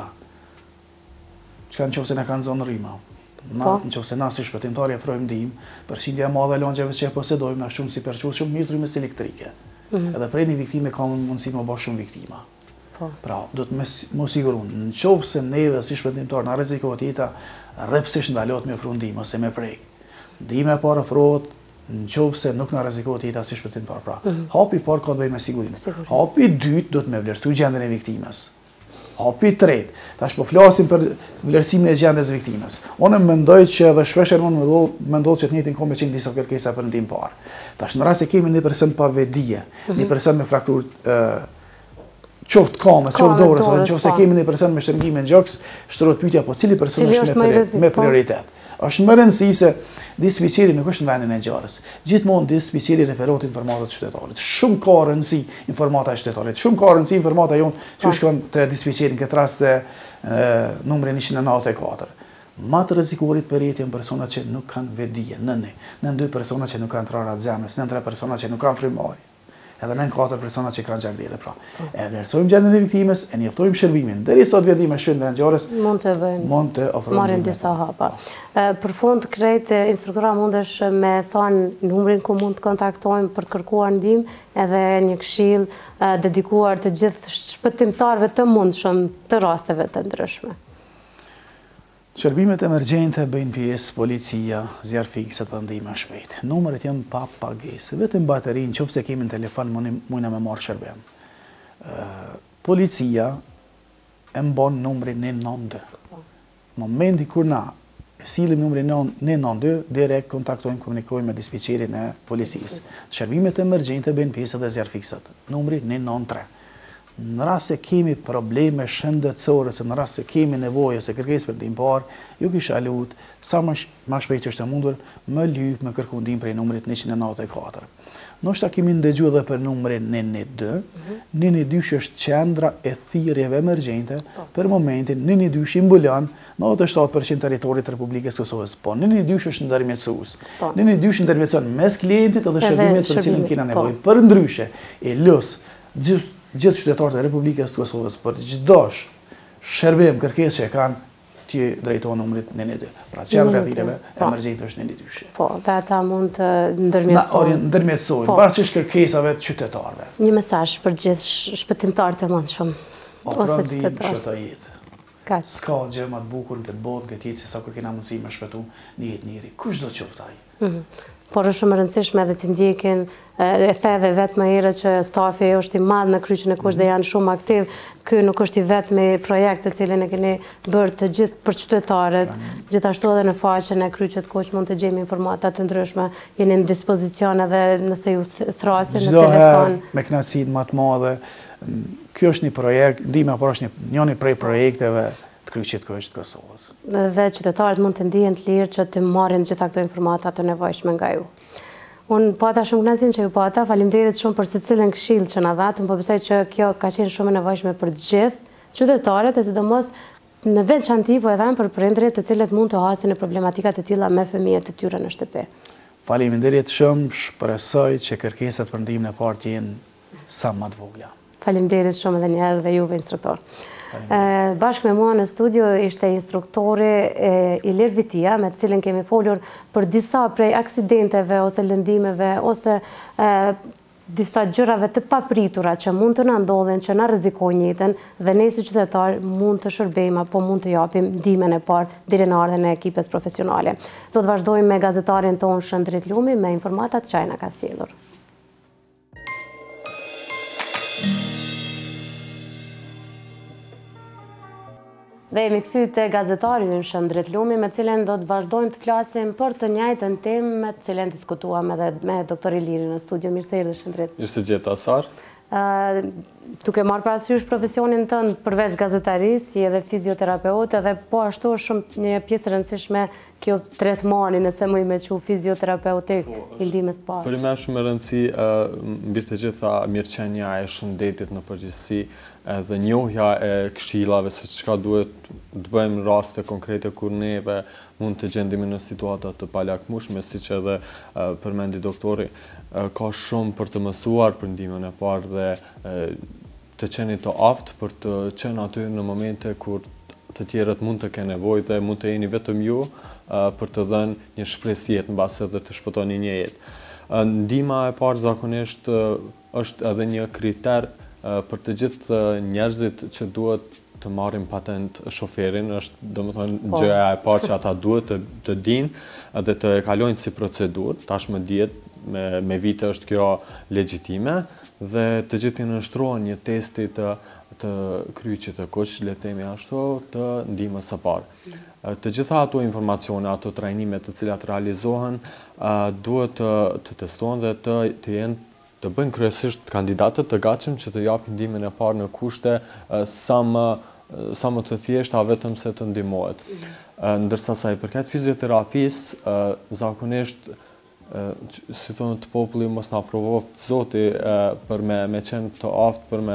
[SPEAKER 4] Çka nëse na kanë zonë rryma. Nëse na si shpëtimtarë ofrojmë ndihmë, përqindja e madhe e lagjeve që e posedojmë na shumë si përqus shumë mirë rrymës elektrike. Edhe për një viktime ka mundësi më bëj shumë viktima. Pra, do të më sigurojmë, nëse neve si shpëtimtarë na rrezikohet jeta, rrepsisht ndalohet me ofruar ndihmë ose me prek. Ndihma e parë ofrohet nëse nuk na rrezikohet jeta si shpëtimtar. Pra, hapi i parë ka të bëjë me sigurinë. Hapi i dytë do të më vlerësoj gjendjen e viktimës. Hapi i tretë, tash po flasim për vlerësimin e gjendjes së viktimës. Unë mendoj që edhe shpesh më ndodh që të njëjtin kohë me disa kërkesa për ndihmë parë. Tash në rast se kemi një person pa vedije, një person me frakturë qoftë kamës, qoftë dorës, nëse kemi një person me shtrëngime në gjoks, shtrohet pyetja po cili person është me prioritet. Është më rëndësishme se dispečeri nuk është në vendin e ngjarjes. Gjithmonë dispečeri referohet informatat e qytetarit. Shumë ka rëndësi informata e qytetarit. Shumë ka rëndësi informata jonë që shkon te dispečeri, në këtë rast te numri 194. Më të rrezikuarit për jetë janë persona që nuk kanë vedije, nën 2 persona që nuk kanë trarat zemrës, nën 3 persona që nuk kanë frymëri. Edhe nën 4 persona që kanë gjakdele. Pra, e vlerësojmë gjendjen e viktimës, e njoftojmë shërbimin. Derisa të vendime shpejt në ngjarjes, mund të ofrojmë
[SPEAKER 6] marrin disa hapa. Për fund krejt instruktora mundesh me thonë numrin ku mund të kontaktojmë për të kërkuar ndihmë, edhe një këshill dedikuar të gjithë shpëtimtarëve të mundshëm të rasteve të ndryshme.
[SPEAKER 4] Shërbimet emergjente bëjnë pjesë policia, zjarr fikset për ndihmë shpejt. Numrat janë pa pagesë, vetëm baterinë, nëse kemi në telefon mundna me marr shërbim. Policia e mban numrin 192. Në momentin kur na sillim numrin 192, direkt kontaktojmë, komunikojmë me dispečerin e policisë. Shërbimet emergjente bëjnë pjesë edhe zjarr fikset. Numri 193. Në rast se kemi probleme shëndetësore, në rast se kemi nevojë ose kërkesë për ndihmë parë, ju kisha lutur sa më shpejt që është e mundur, më lyp me kërku ndihmë prej numrit 194. Ndoshta kemi ndëgjuar edhe për numrin 112. 112 është qendra e thirrjeve emergjente. Për momentin 112 i mbulon 97% territorit të Republikës Kosovës. Po 112 është ndërmjetësues. 112 ndërmjetëson mes klientit edhe shërbimet për cilën kena nevojë. Përndryshe, e lës gjithë qytetarët e Republikës të Kosovës për çdo shërbim kërkesë që kanë ti drejtohen numrit 112. Pra qendra e thirrjeve emergjente është 112.
[SPEAKER 6] Po, ata mund të ndërmjetësojnë
[SPEAKER 4] varësisht kërkesave të qytetarëve.
[SPEAKER 6] Një mesazh për gjithë shpëtimtarët e mundshëm ose
[SPEAKER 4] qytetarët. S'ka gjë më të bukur në këtë botë, këtë jetë, sa kur kena mundësi me shpëtu një jetë njëri. Kushdo qoftë ai.
[SPEAKER 6] Por është shumë rëndësishme edhe të ndjekin, e the edhe vetë më herët që stafi është i madh në kryqin e kush dhe janë shumë aktiv. Ky nuk është i vetmi projekt të cilin e keni bërë të gjithë për qytetarët, gjithashtu edhe në faqen e kryqit kush mund të gjejmë informata të ndryshme, jeni në dispozicion edhe nëse ju thrasin në telefon.
[SPEAKER 4] Me kënaqësi më të madhe. Ky është një projekt, ndihma por është një prej projekteve të kryqit të Kosovës.
[SPEAKER 6] Dhe qytetarët mund të ndihen të lirë që të marrin gjitha këto informata të nevojshme nga ju. Unë pata shumë kënaqësinë që ju pata, faleminderit shumë për secilën këshill që na dha, po besoj që kjo ka qenë shumë e nevojshme për të gjithë qytetarët, e sidomos në veçanti po e them për prindërit të cilët mund të hasin në problematika të tilla me fëmijët e tyre në shtëpi.
[SPEAKER 4] Faleminderit shumë, shpresoj që kërkesat për ndihmën e parë të jenë sa më të vogla.
[SPEAKER 6] Faleminderit shumë edhe një herë dhe juve instruktor. Bashkë me mua në studio ishte instruktori Ilir Vitia, me të cilin kemi folur për disa prej aksidenteve ose lëndimeve ose disa gjërave të papritura që mund të na ndodhin, që na rrezikojnë jetën dhe ne si qytetar mund të shërbejmë apo mund të japim ndihmën e parë deri në ardhen e ekipes profesionale. Do të vazhdojmë me gazetarin tonë Shëndrit Lumi me informatat që ai na ka sjellur. Dhe jemi kthy te gazetari ynë Shëndrit Lumi, me cilën do të vazhdojmë të flasim për të njëjtën temë me të cilën diskutuam edhe me doktor Ilirin në studio. Mirë se erdhë Shëndrit.
[SPEAKER 7] Mirë se gjeta Sar.
[SPEAKER 6] Duke marrë parasysh profesionin tënd përveç gazetarisë, si edhe fizioterapeut, edhe po ashtu është shumë një pjesë rëndësishme kjo tretmani, nëse më i me që fizioterapeutik i ndihmës së parë.
[SPEAKER 7] Për më shumë e rëndësi mbi të gjitha mirëqenia e shëndetit në përgjithësi, edhe njohja e këshillave se çka duhet të bëjmë në raste konkrete kur neve mund të gjendemi në situata të palakmueshme, siç edhe përmendi doktori, ka shumë për të mësuar për ndihmën e parë dhe të qeni të aftë për të qenë aty në momente kur të tjerët mund të kenë nevojë dhe mund të jeni vetëm ju për të dhënë një shpresë jetë mbase dhe të shpëtoni një jetë. Ndihma e parë zakonisht është edhe një kriter për të gjithë njerëzit që duhet të marrin patent shoferin, është domethënë gjëja e parë që ata duhet të dinë dhe të e kalojnë si procedurë, tashmë dihet me vite është kjo legjitime dhe të gjithë nënshtrohen një testi të kryqit të kuq, le të themi ashtu, të ndihmës së parë. Të gjitha ato informacione, ato trajnime të cilat realizohen, duhet të testohen dhe të bëjnë kryesisht kandidatët të gatshëm që të japin ndihmën e parë në kushte sa më të thjeshta vetëm se të ndihmohet. Ndërsa sa i përket fizioterapisë, zakonisht si thonë të populli mos na provoft Zoti për me qenë të aftë për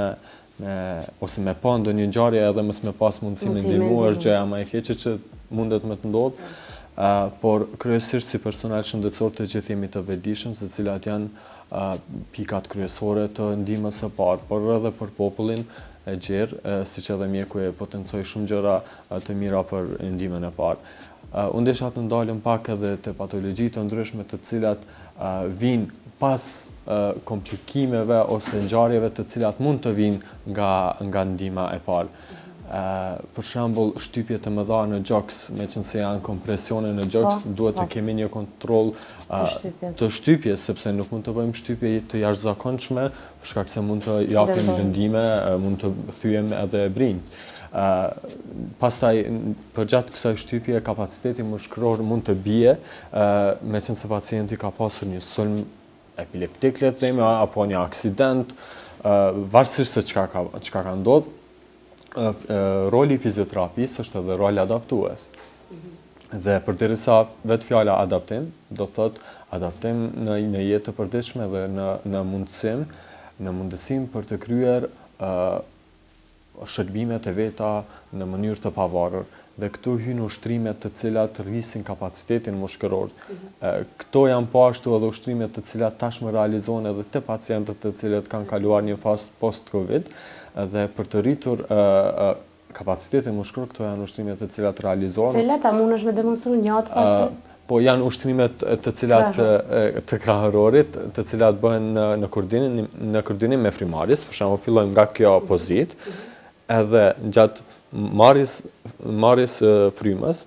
[SPEAKER 7] ose me pa ndonjë ngjarje edhe mos me pas mundësi me ndihmu, është gjëja më e keqe që mundet me të ndodhë, por kryesisht si personal shëndetësor të gjithë jemi të vetëdijshëm se cilat janë pikat kryesore të ndihmës së parë, por edhe për popullin e gjerë, siç edhe mjeku e potencoi shumë gjëra të mira për ndihmën e parë. Unë desha të ndalem pak edhe të patologji të ndryshme të cilat vinë pas komplikimeve ose ngjarjeve të cilat mund të vinë nga ndihma e parë. Për shembull, shtypje të mëdha në gjoks, meqense janë kompresione në gjoks, duhet të kemi një kontroll të shtypjes, sepse nuk mund të bëjmë shtypje të jashtëzakonshme, për shkak se mund të japim vendime, mund të thyem edhe brinjt. Pastaj përgjatë kësaj shtypje kapaciteti mushkëror mund të bie, meqense pacienti ka pasur një sulm epileptik, le të themi, apo një aksident, varësisht se çka ka ndodhur. Roli i fizioterapisë është edhe rol adaptues. Dhe përderisa vetë fjala adaptim, do thotë adaptim në jetë të përditshme dhe në mundësim për të kryer shërbimet e veta në mënyrë të pavarur. Dhe këtu hynë ushtrimet të cilat rrisin kapacitetin mushkëror. Këto janë po ashtu edhe ushtrimet të cilat tashmë realizohen edhe të pacientët të cilët kanë kaluar një fazë post-Covid, dhe për të rritur kapacitetin mushkëror, këto janë ushtrimet të cilat realizohen.
[SPEAKER 6] Cilat a mundesh me demonstru një atë pak?
[SPEAKER 7] Po janë ushtrimet të cilat të krahërorit, të cilat bëhen në koordinim me frymarrjes, për shembull fillojmë nga kjo pozitë, edhe gjatë marrjes frymës.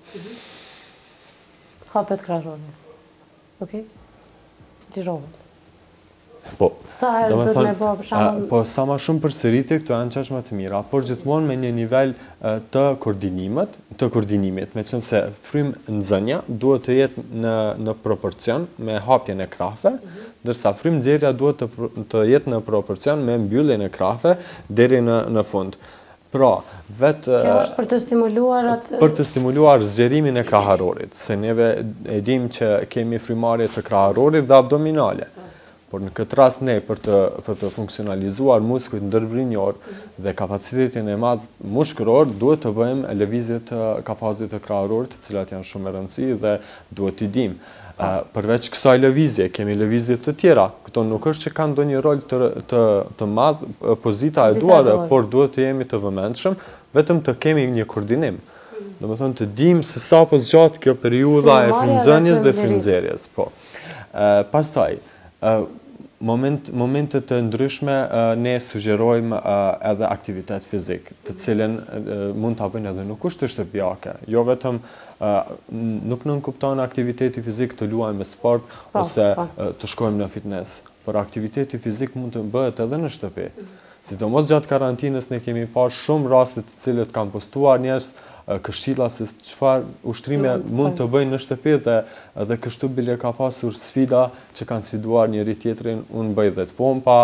[SPEAKER 6] Hapet krahërorit. Okej? Xhirohet.
[SPEAKER 7] Po.
[SPEAKER 6] Sa herë do të më bëj për shembull?
[SPEAKER 7] Po sa më shumë përsëritje, këto janë çështje më të mira, por gjithmonë me një nivel të koordinimit, meqense frymë nxënja duhet të jetë në proporcion me hapjen e krahëve, ndërsa frymë nxjerrja duhet të jetë në proporcion me mbylljen e krahëve deri në fund. Pra,
[SPEAKER 6] kjo është për të stimuluar
[SPEAKER 7] për të stimuluar zgjerimin e krahërorit, se neve e dim që kemi frymarrje të krahërorit dhe abdominale. Por në këtë rast ne për të funksionalizuar muskujt ndërbrinjor dhe kapacitetin e madh mushkëror duhet të bëjmë lëvizje të kafazit të krahërorit, të cilat janë shumë e rëndësishme dhe duhet t'i dimë. Përveç kësaj lëvizje, kemi lëvizje të tjera. Këto nuk është që kanë ndonjë rol të madh pozita e duarve, por duhet të jemi të vëmendshëm, vetëm të kemi një koordinim. Domethënë të dimë se sa po zgjat kjo periudha e frymëzënies dhe frymëzerjes. Po. Pastaj momentet të ndryshme ne sugjerojmë edhe aktivitet fizik, të cilën mund ta bëjnë edhe në kushte shtëpiake. Jo vetëm nuk nënkupton aktiviteti fizik të luajmë me sport ose të shkojmë në fitness, por aktiviteti fizik mund të bëhet edhe në shtëpi. Sidomos gjatë karantinës ne kemi parë shumë raste të cilët kanë postuar njerëz këshilla se çfarë ushtrime mund të bëjnë në shtëpi dhe kështu bile ka pasur sfida që kanë sfiduar njëri tjetrin, unë bëj 10 pompa,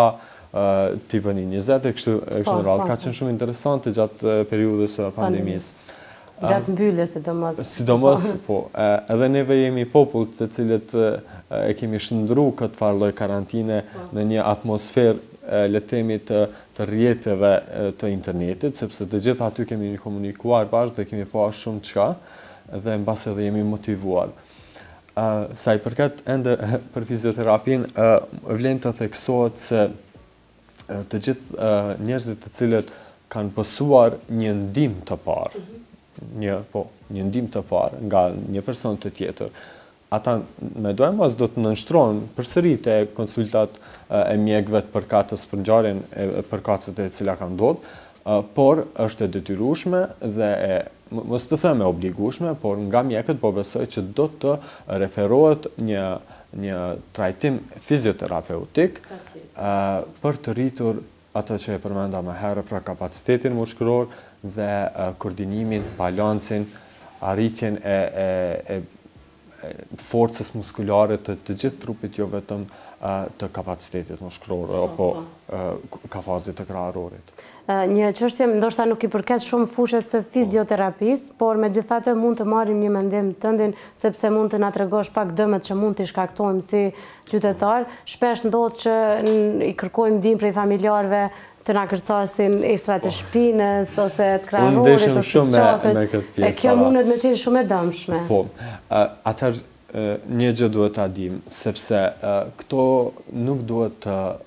[SPEAKER 7] tipën 20, kështu në radhë. Ka qenë shumë interesante gjatë periudhës së pandemisë.
[SPEAKER 6] Gjatë mbylljes sidomos.
[SPEAKER 7] Sidomos, po. Edhe neve jemi popull të cilët e kemi shndru këtë farë lloj karantine në një atmosferë le të themi të rrjeteve të internetit, sepse të gjithë aty kemi komunikuar bashkë dhe kemi pasur shumë çka dhe mbas edhe jemi motivuar. Sa i përket ende për fizioterapinë, vlen të theksohet se të gjithë njerëzit të cilët kanë pësuar një ndihmë të parë, një ndihmë të parë nga një person të tjetër, ata me dojmë mos do të nënshtrohen përsëri te konsultat e mjekëve të përkatës për ngjarjen e përkatësve të cila kanë ndodhur, por është e detyrueshme dhe mos të them e obligueshme, por nga mjekët po besoj që do të referohet një trajtim fizioterapeutik për të rritur ato që e përmenda më herë, pra kapacitetin mushkëror dhe koordinimin, balancin, arritjen e forcës muskulare të gjithë trupit, jo vetëm të kapacitetit mushkëror apo kafazit të kraharorit.
[SPEAKER 6] Një çështje ndoshta nuk i përket shumë fushës së fizioterapisë, por megjithatë mund të marrim një mendim tëndin, sepse mund të na tregosh pak dëmet që mund t'i shkaktojmë si qytetar. Shpesh ndodh që i kërkojmë ndihmë prej familjarëve të na kërcasin ishtrat e shpinës ose të kraharorit ose të qafës. Kjo mundet me qenë shumë e dëmshme.
[SPEAKER 7] Po, atëherë një gjë duhet ta dim, sepse këto nuk duhet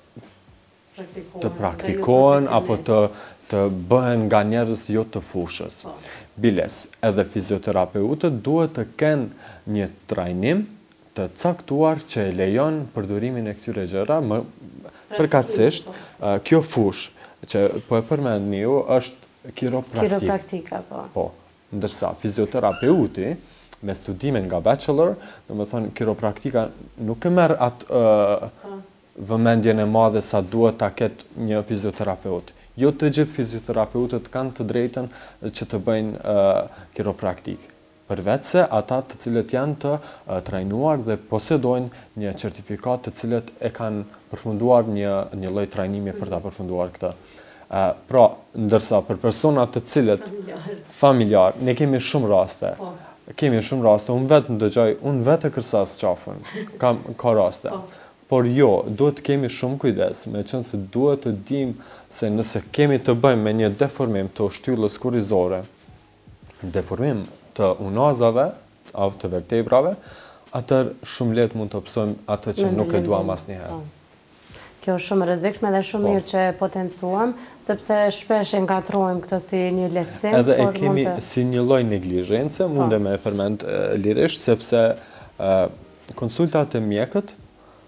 [SPEAKER 7] të praktikohen apo të bëhen nga njerëz jo të fushës. Biles, edhe fizioterapeutët duhet të kenë një trajnim të caktuar që e lejon përdorimin e këtyre gjëra, më përkatësisht kjo fushë që po e përmendni ju është kiropraktik.
[SPEAKER 6] Kiropraktika, po.
[SPEAKER 7] Po, ndërsa fizioterapeuti me studime nga bachelor, domethënë kiropraktika nuk e merr atë vëmendjen e madhe sa duhet ta ketë një fizioterapeut. Jo të gjithë fizioterapeutët kanë të drejtën që të bëjnë kiropraktik. Përveç se ata të cilët janë të trajnuar dhe posedojnë një certifikat të cilët e kanë përfunduar një lloj trajnimi për ta përfunduar këtë. Pra, ndërsa për persona të cilët familjar, ne kemi shumë raste. Unë vetë ndëgjoj, unë vetë e kërsas qafën. Ka raste. Por jo, duhet kemi shumë kujdes, me qenë se duhet të dim se nëse kemi të bëjmë me një deformim të shtyllës kurrizore, deformim të unazave, të vertebrave, atër shumë lehtë mund të pësojmë atë që nuk e duam asnjëherë.
[SPEAKER 6] Kjo është shumë rrezikshme dhe shumë mirë që potencuam, sepse shpesh e ngatrojmë këtë si një lehtësim.
[SPEAKER 7] Edhe e kemi si një lloj neglizhence, mundem e përmend lirisht, sepse konsultat e mjekët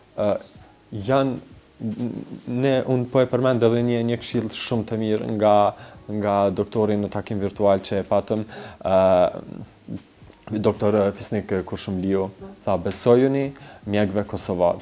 [SPEAKER 7] unë po e përmend edhe një këshill shumë të mirë nga doktori në takim virtual që e patëm, doktor Fisnik Kurshumliu, tha besojuni mjekëve kosovar.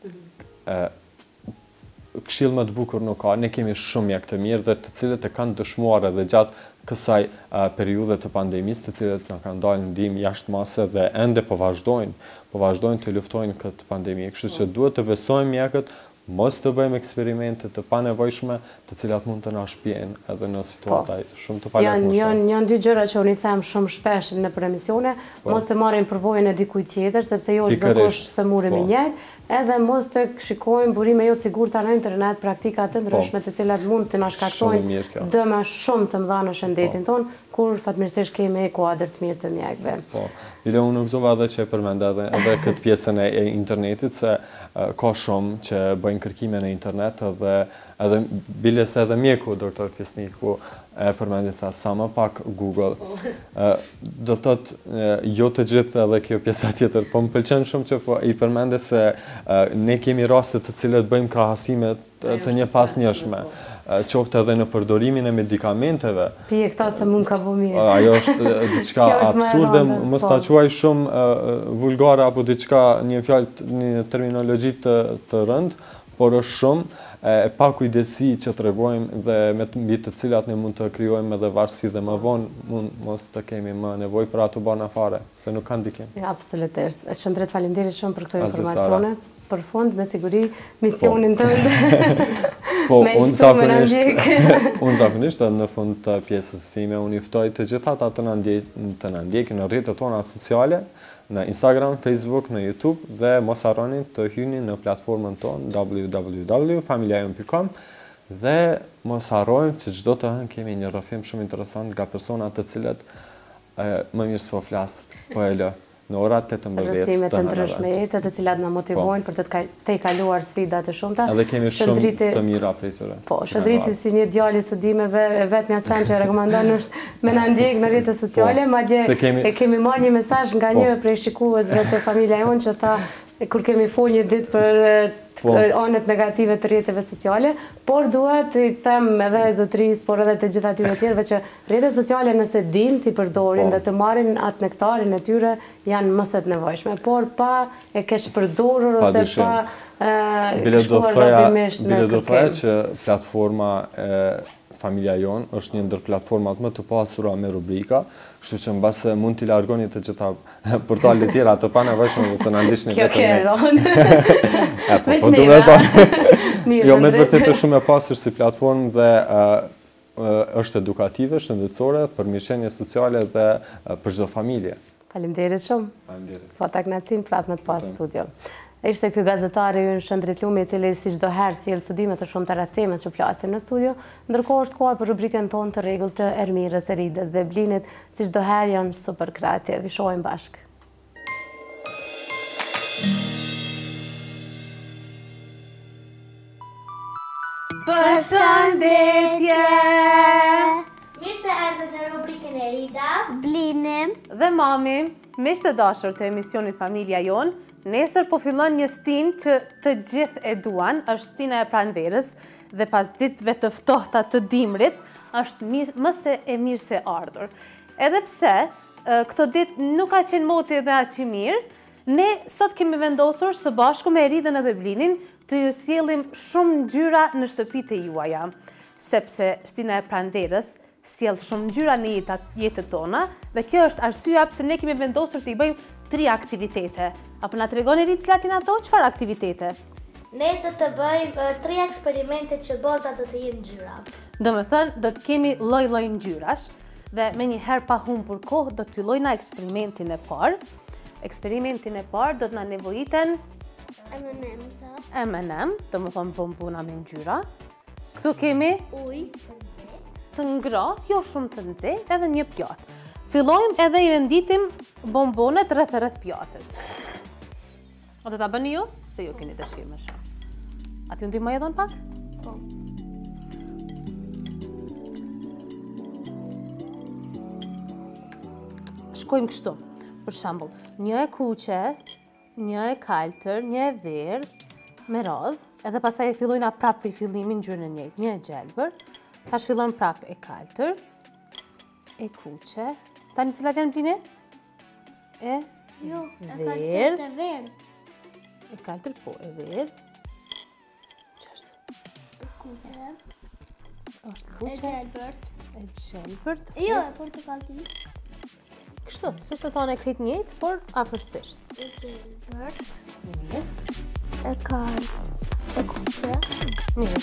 [SPEAKER 7] Këshill më të bukur nuk ka, ne kemi shumë mjekë të mirë dhe të cilët e kanë dëshmuar edhe gjatë kësaj periudhe të pandemisë, të cilët na kanë dalë ndihmë jashtëmase dhe ende po vazhdojnë të luftojnë këtë pandemi. Kështu që duhet të besojmë mjekët, mos të bëjmë eksperimente të panevojshme, të cilat mund të na shpijnë edhe në situata shumë të palakëndshme.
[SPEAKER 6] Janë dy gjëra që unë i them shumë shpesh në emisione, mos të marrim përvojën e dikujt tjetër, sepse jo çdo kush se muri me njëjtë, edhe mos të shikojmë burime jo të sigurta në internet, praktika të ndryshme të cilat mund të na shkaktojnë dëme shumë të mëdha në shëndetin ton, kur fatmirësisht kemi kuadër të mirë të mjekëve.
[SPEAKER 7] Po. Ile unë nuk zova edhe që e përmenda edhe këtë pjesën e internetit, se ka shumë që bëjnë kërkime në internet edhe biles edhe mjeku, doktor Fisniku, e përmendit tha sa më pak Google. Do thotë jo të gjithë edhe kjo pjesa tjetër, po më pëlqen shumë që po i përmende se ne kemi raste të cilët bëjmë krahasime të një pas njëshme, qoftë edhe në përdorimin e medikamenteve.
[SPEAKER 6] Pije këta se mund ka vë mirë.
[SPEAKER 7] Ajo është diçka absurde, mos ta quaj shumë vulgare apo diçka një fjalë, një terminologji të rëndë, por është shumë e pa kujdesi që tregojmë dhe mbi të cilat ne mund të krijojmë edhe varësi dhe më vonë mund mos të kemi më nevojë për ato bana fare, se nuk kanë ndikim.
[SPEAKER 6] Ja, absolutisht. Shëndret, faleminderit shumë për këto informacione. Për fund, me siguri, misionin tënd
[SPEAKER 7] Po,
[SPEAKER 6] me
[SPEAKER 7] unë
[SPEAKER 6] iftu me në ndjek.
[SPEAKER 7] zakonisht edhe në fund të pjesës time, unë juftoj të gjithat atë të në ndjekin në rrjetet tona sociale, në Instagram, Facebook, në YouTube, dhe mos harroni të hyni në platformën tonë www.familjajon.com dhe mos harrojmë që çdo të hënë kemi një rrëfim shumë interesant nga persona të cilët më mirë s'po flas, po e lë. Në orat 18
[SPEAKER 6] rrëfimet të ndryshme jete të cilat na motivojnë për të i kaluar sfida të shumta.
[SPEAKER 7] Edhe kemi shumë të mira prej tyre.
[SPEAKER 6] Po, Shëndriti si një djalë i studimeve, vetmja sen që rekomandon është me na ndjek në rrjetet sociale, madje e kemi marrë një mesazh nga një prej shikuesve të familja jonë që tha kur kemi fol një ditë për anët negative të rrjeteve sociale, por duhet i them edhe zotris, por edhe të gjitha atyre tjerëve që rrjetet sociale nëse din t'i përdorin dhe të marrin atë nektarin e tyre janë mëset nevojshme, por pa e kesh përdorur ose pa shkuar gabimisht në kërkim.
[SPEAKER 7] Bile do thoya që platforma Familja Jon është një ndër platformat më të pasura me rubrika, kështu që mbase mund t'i largoni të gjitha portalet tjera të panevojshme dhe të na ndiqni vetëm.
[SPEAKER 6] Kjo ke ron.
[SPEAKER 7] Jo, me të vërtetë është shumë e pasur si platformë dhe është edukative, shëndetësore, për mirëqenie sociale dhe për çdo familje.
[SPEAKER 6] Faleminderit shumë.
[SPEAKER 7] Faleminderit.
[SPEAKER 6] Fata knacin prapë me të pas studio. Ishte ky gazetari ynë Shëndrit Lumi, i cili si çdo herë sjell studime të shumta rreth temës që flasim në studio, ndërkohë është koha për rubrikën tonë të rregull të Ermirës, Erides dhe Blinit, si çdo herë janë super kreativ. I shohim bashkë.
[SPEAKER 8] Përshëndetje! Mirë se erdhët në rubrikën Erida, Blinim
[SPEAKER 9] dhe mami, miq të dashur të emisionit Familja Jon. Nesër po fillon një stinë që të gjithë e duan, është stina e pranverës dhe pas ditëve të ftohta të dimrit, është më se e mirë se ardhur. Edhe pse këto ditë nuk ka qenë moti dhe aq i mirë, ne sot kemi vendosur së bashku me Eridën edhe Blinin të ju sjellim shumë ngjyra në shtëpitë e juaja, sepse stina e pranverës sjell shumë ngjyra në jetët tona dhe kjo është arsyeja pse ne kemi vendosur të i bëjmë 3 aktivitete. Apo na tregon Erid cilat janë ato? Çfarë aktivitete?
[SPEAKER 8] Ne do të bëjmë 3 eksperimente që baza do të jenë ngjyra.
[SPEAKER 9] Domethënë, do të kemi lloj-lloj ngjyrash dhe me një herë pa humbur kohë do të fillojna eksperimentin e parë. Eksperimentin e parë do të na nevojiten M&M, domethënë bombona me ngjyra. Këtu kemi
[SPEAKER 8] ujë
[SPEAKER 9] të ngrohtë, jo shumë të nxehtë, edhe një pjatë. Fillojmë edhe i renditim bombonet rreth pjatës. O të ta bëni ju? Se ju keni dëshirë më shumë. A t'ju ndihmoj edhe unë pak?
[SPEAKER 8] Po.
[SPEAKER 9] Shkojmë kështu. Për shembull, një e kuqe, një e kaltër, një e verë, me radhë, edhe pastaj e fillojna prapë pri fillimin ngjyrën e njëjtë, një e gjelbër. Tash fillojmë prapë e kaltër, e kuqe. Tani cilat janë Blini? E verë. E kaltër, po, e verë. Qështë?
[SPEAKER 8] E kuqe.
[SPEAKER 9] është kuqe. E gjelbërt.
[SPEAKER 8] Jo, e portokallti.
[SPEAKER 9] Kështu, s'është të thonë e krejt njëjtë, por afërsisht.
[SPEAKER 8] E gjelbërt.
[SPEAKER 9] Mirë.
[SPEAKER 8] E kaltër. E kuqe.
[SPEAKER 9] Mirë.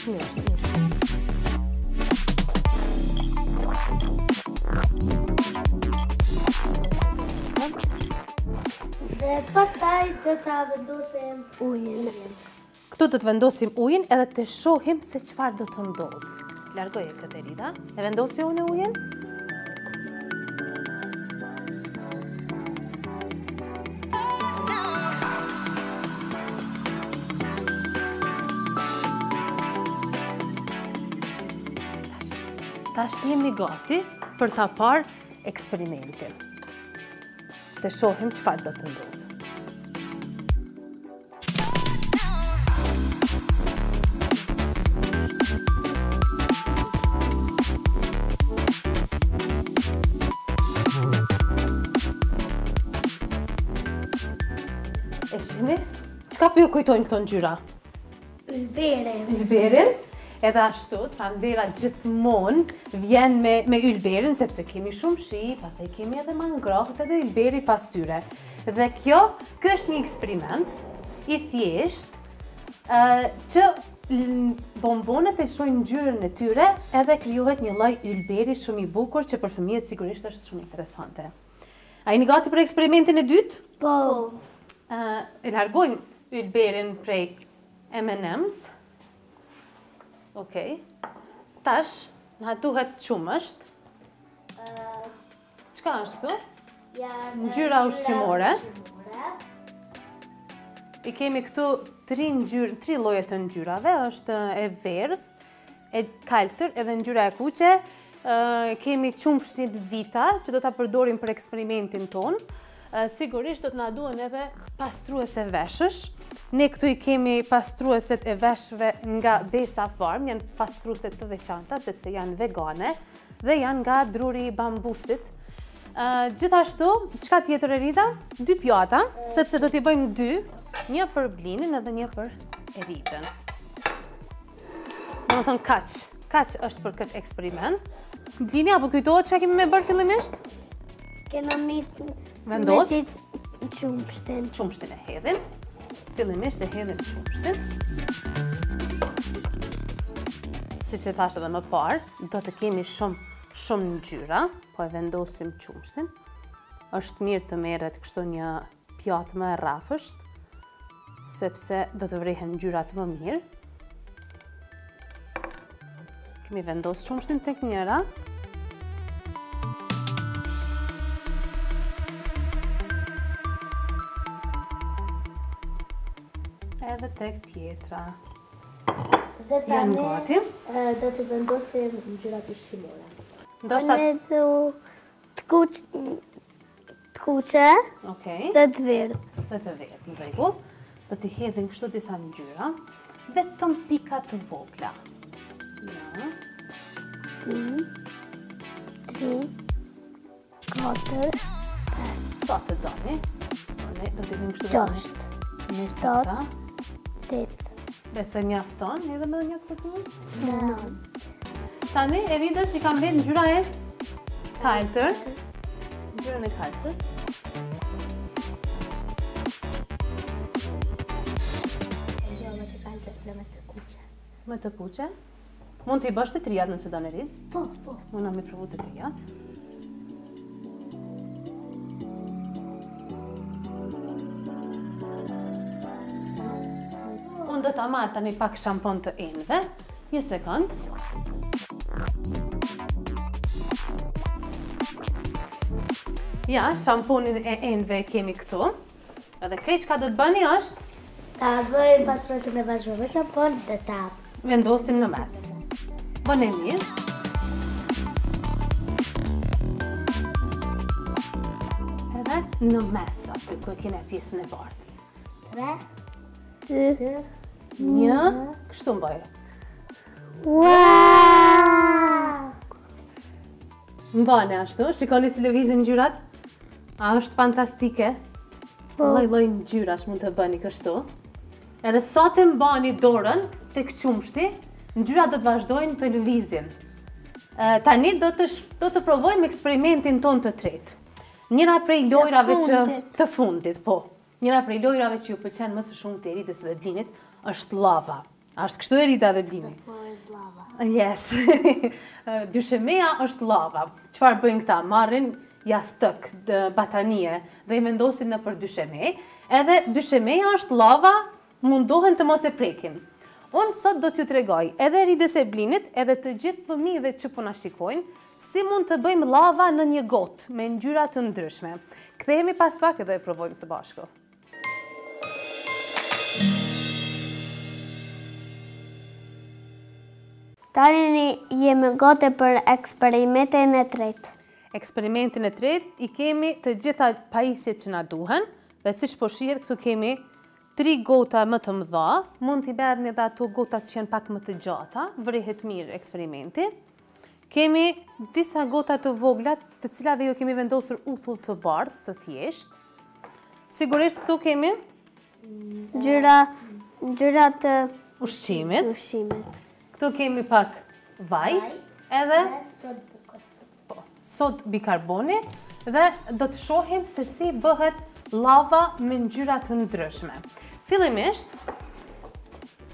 [SPEAKER 8] Dhe pastaj do ta vendosim ujin.
[SPEAKER 9] Këtu do të vendosim ujin edhe të shohim se çfarë do të ndodhë. Largoje këtë Erida. E vendosi unë e ujin? Tash jemi gati për ta parë eksperimentin. Të shohim çfarë do të ndodhë. E shini? Çka po ju kujtojnë këto ngjyra? Ylberin. Edhe ashtu, pranvera gjithmonë vjen me ylberin, sepse kemi shumë shi, pastaj kemi edhe më ngrohtë edhe ylberi pas tyre. Dhe kjo është një eksperiment i thjesht, që bombonet e shojnë ngjyrën e tyre edhe krijohet një lloj ylberi shumë i bukur që për fëmijët sigurisht është shumë interesante. A jeni gati për eksperimentin e dytë?
[SPEAKER 3] Po.
[SPEAKER 9] E largojmë ylberin prej M&M's. Okej. Tash, na duhet qumësht. Çka është këtu? Ngjyra ushqimore. I kemi këtu tri lloje të ngjyrave, është e verdh, e kaltër edhe ngjyra e kuqe. Kemi qumshtin vita që do ta përdorim për eksperimentin ton. Sigurisht do të na duhen edhe pastruese veshësh. Ne këtu i kemi pastrueset e veshëve nga Besa Farm, janë pastruese të veçanta sepse janë vegane dhe janë nga druri i bambusit. Gjithashtu, çka tjetër Erida? 2 pjata, sepse do t'i bëjmë 2, një për Blinin edhe një për Eridën. Domethënë kaq është për këtë eksperiment. Blini, apo kujtohet çka kemi me bërë fillimisht?
[SPEAKER 3] Kena
[SPEAKER 9] Vendos.
[SPEAKER 3] Qumshtin.
[SPEAKER 9] Qumshtin e hedhim. Fillimisht e hedhim qumshtin. Siç e thash edhe më parë, do të kemi shumë ngjyra, po e vendosim qumshtin. Është mirë të merret kështu një pjatë më e rrafësht, sepse do të vrehen ngjyrat më mirë. Kemi vendosur qumshtin tek njëra. Edhe tek tjetra. Janë gati.
[SPEAKER 8] Do të vendosim ngjyrat ushqimore.
[SPEAKER 9] Ndoshta
[SPEAKER 3] të kuqe
[SPEAKER 9] Okej.
[SPEAKER 3] dhe të verdh.
[SPEAKER 9] Dhe të verdh, në rregull. Do t'i hedhim kështu disa ngjyra, vetëm pika të vogla. Ja.
[SPEAKER 3] 2, 3, 4,
[SPEAKER 9] Sa të doni. Ne do t'i vim kështu.
[SPEAKER 3] 6,
[SPEAKER 9] 7,
[SPEAKER 3] 8.
[SPEAKER 9] Besoj mjafton, edhe më një këtu.
[SPEAKER 3] 9.
[SPEAKER 9] Tani Eridës i kam bërë ngjyra e kaltër. Ngjyrën e kaltër. Më të kuqe. Mund t'i bësh të trijat nëse do në Erid?
[SPEAKER 8] Po.
[SPEAKER 9] Unë me provu të trijat. Unë do ta marr tani pak shampon të enve. Një sekond. Ja, shamponin e enve kemi këtu. Edhe krejt çka do të bëni është
[SPEAKER 8] Ta bëjmë pastruesin e veshëve me shampon dhe ta
[SPEAKER 9] vendosim në mes. Bëni mirë. Edhe në mes aty ku e kene pjesën e bardhë.
[SPEAKER 8] 3,
[SPEAKER 3] 2.
[SPEAKER 9] 1, kështu mbaj.
[SPEAKER 3] Wow!
[SPEAKER 9] Mbane ashtu, shikoni si lëvizin ngjyrat. A është fantastike? Lloj ngjyrash mund të bëni kështu. Edhe sa të mbani dorën tek qumshti, ngjyrat do të vazhdojnë të lëvizin. Tani do të provojmë eksperimentin ton të tretë. Njëra prej lojrave të fundit, po. Njëra prej lojrave që ju pëlqen më së shumti Eridës dhe Blinit është lava. A është kështu Erida dhe Blini?
[SPEAKER 8] Po, është lava.
[SPEAKER 9] Yes. Dyshemea është lava. Çfarë bëjnë këta? Marrin jastëk, batanie dhe i vendosin në për dyshemej. Edhe dyshemea është lava, mundohen të mos e prekin. Unë sot do t'ju tregoj edhe Eridës e Blinit, edhe të gjithë fëmijëve që po na shikojnë, si mund të bëjmë lava në një gotë me ngjyra të ndryshme. Kthehemi pas pak edhe e provojmë së bashku.
[SPEAKER 3] Tani jemi gati për eksperimentin e tretë.
[SPEAKER 9] Eksperimentin e tretë i kemi të gjitha pajisjet që na duhen, dhe siç po shihet këtu kemi 3 gota më të mëdha, mund t'i merrni edhe ato gotat që janë pak më të gjata, vrihet mirë eksperimenti. Kemi disa gota të vogla, të cilave ju kemi vendosur uthull të bardhë, të thjeshtë. Sigurisht këtu kemi
[SPEAKER 3] Ngjyra të
[SPEAKER 9] ushqimit. Këtu kemi pak vaj, edhe sod bikarboni, dhe do të shohim se si bëhet lava me ngjyra të ndryshme. Fillimisht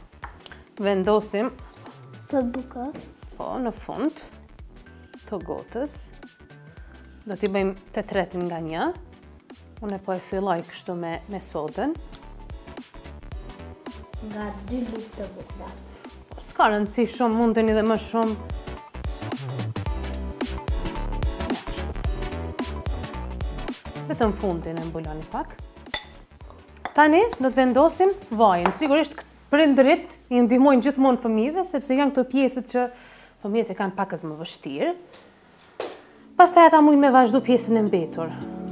[SPEAKER 9] vendosim
[SPEAKER 3] Sot buka.
[SPEAKER 9] po, në fund të gotës. Do t'i bëjmë të tretin nga një. Unë po e filloj kështu me sodën.
[SPEAKER 8] Nga 2 lupë të vogla.
[SPEAKER 9] S'ka rëndësi shumë, mundeni dhe më shumë. Vetëm fundin e mbuloni pak. Tani do të vendosim vajin. Sigurisht prindërit i ndihmojnë gjithmonë fëmijëve, sepse janë këto pjesët që fëmijët e kanë pakës më vështirë. Pastaj ata mujnë me vazhdu pjesën e mbetur.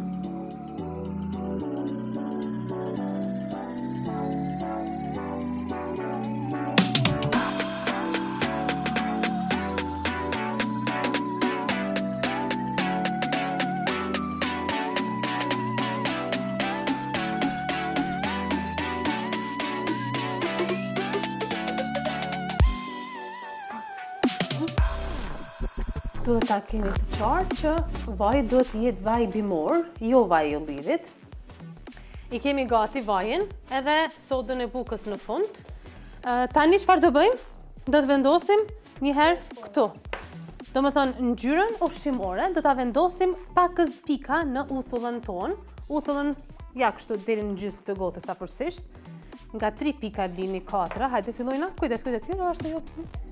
[SPEAKER 9] Duhet ta keni të qartë që vaji duhet të jetë vaj bimor, jo vaj i ullirit. I kemi gati vajin edhe sodën e bukës në fund. Tani çfarë do bëjmë? Do të vendosim njëherë këtu. Do më thonë ngjyrën ushqimore, do ta vendosim pakës pika në uthullën tonë. Uthullën, ja kështu deri në gjysmë të gotës afërsisht. Nga 3 pika e blini 4, hajde fillojna. Kujdes, jo, është jo.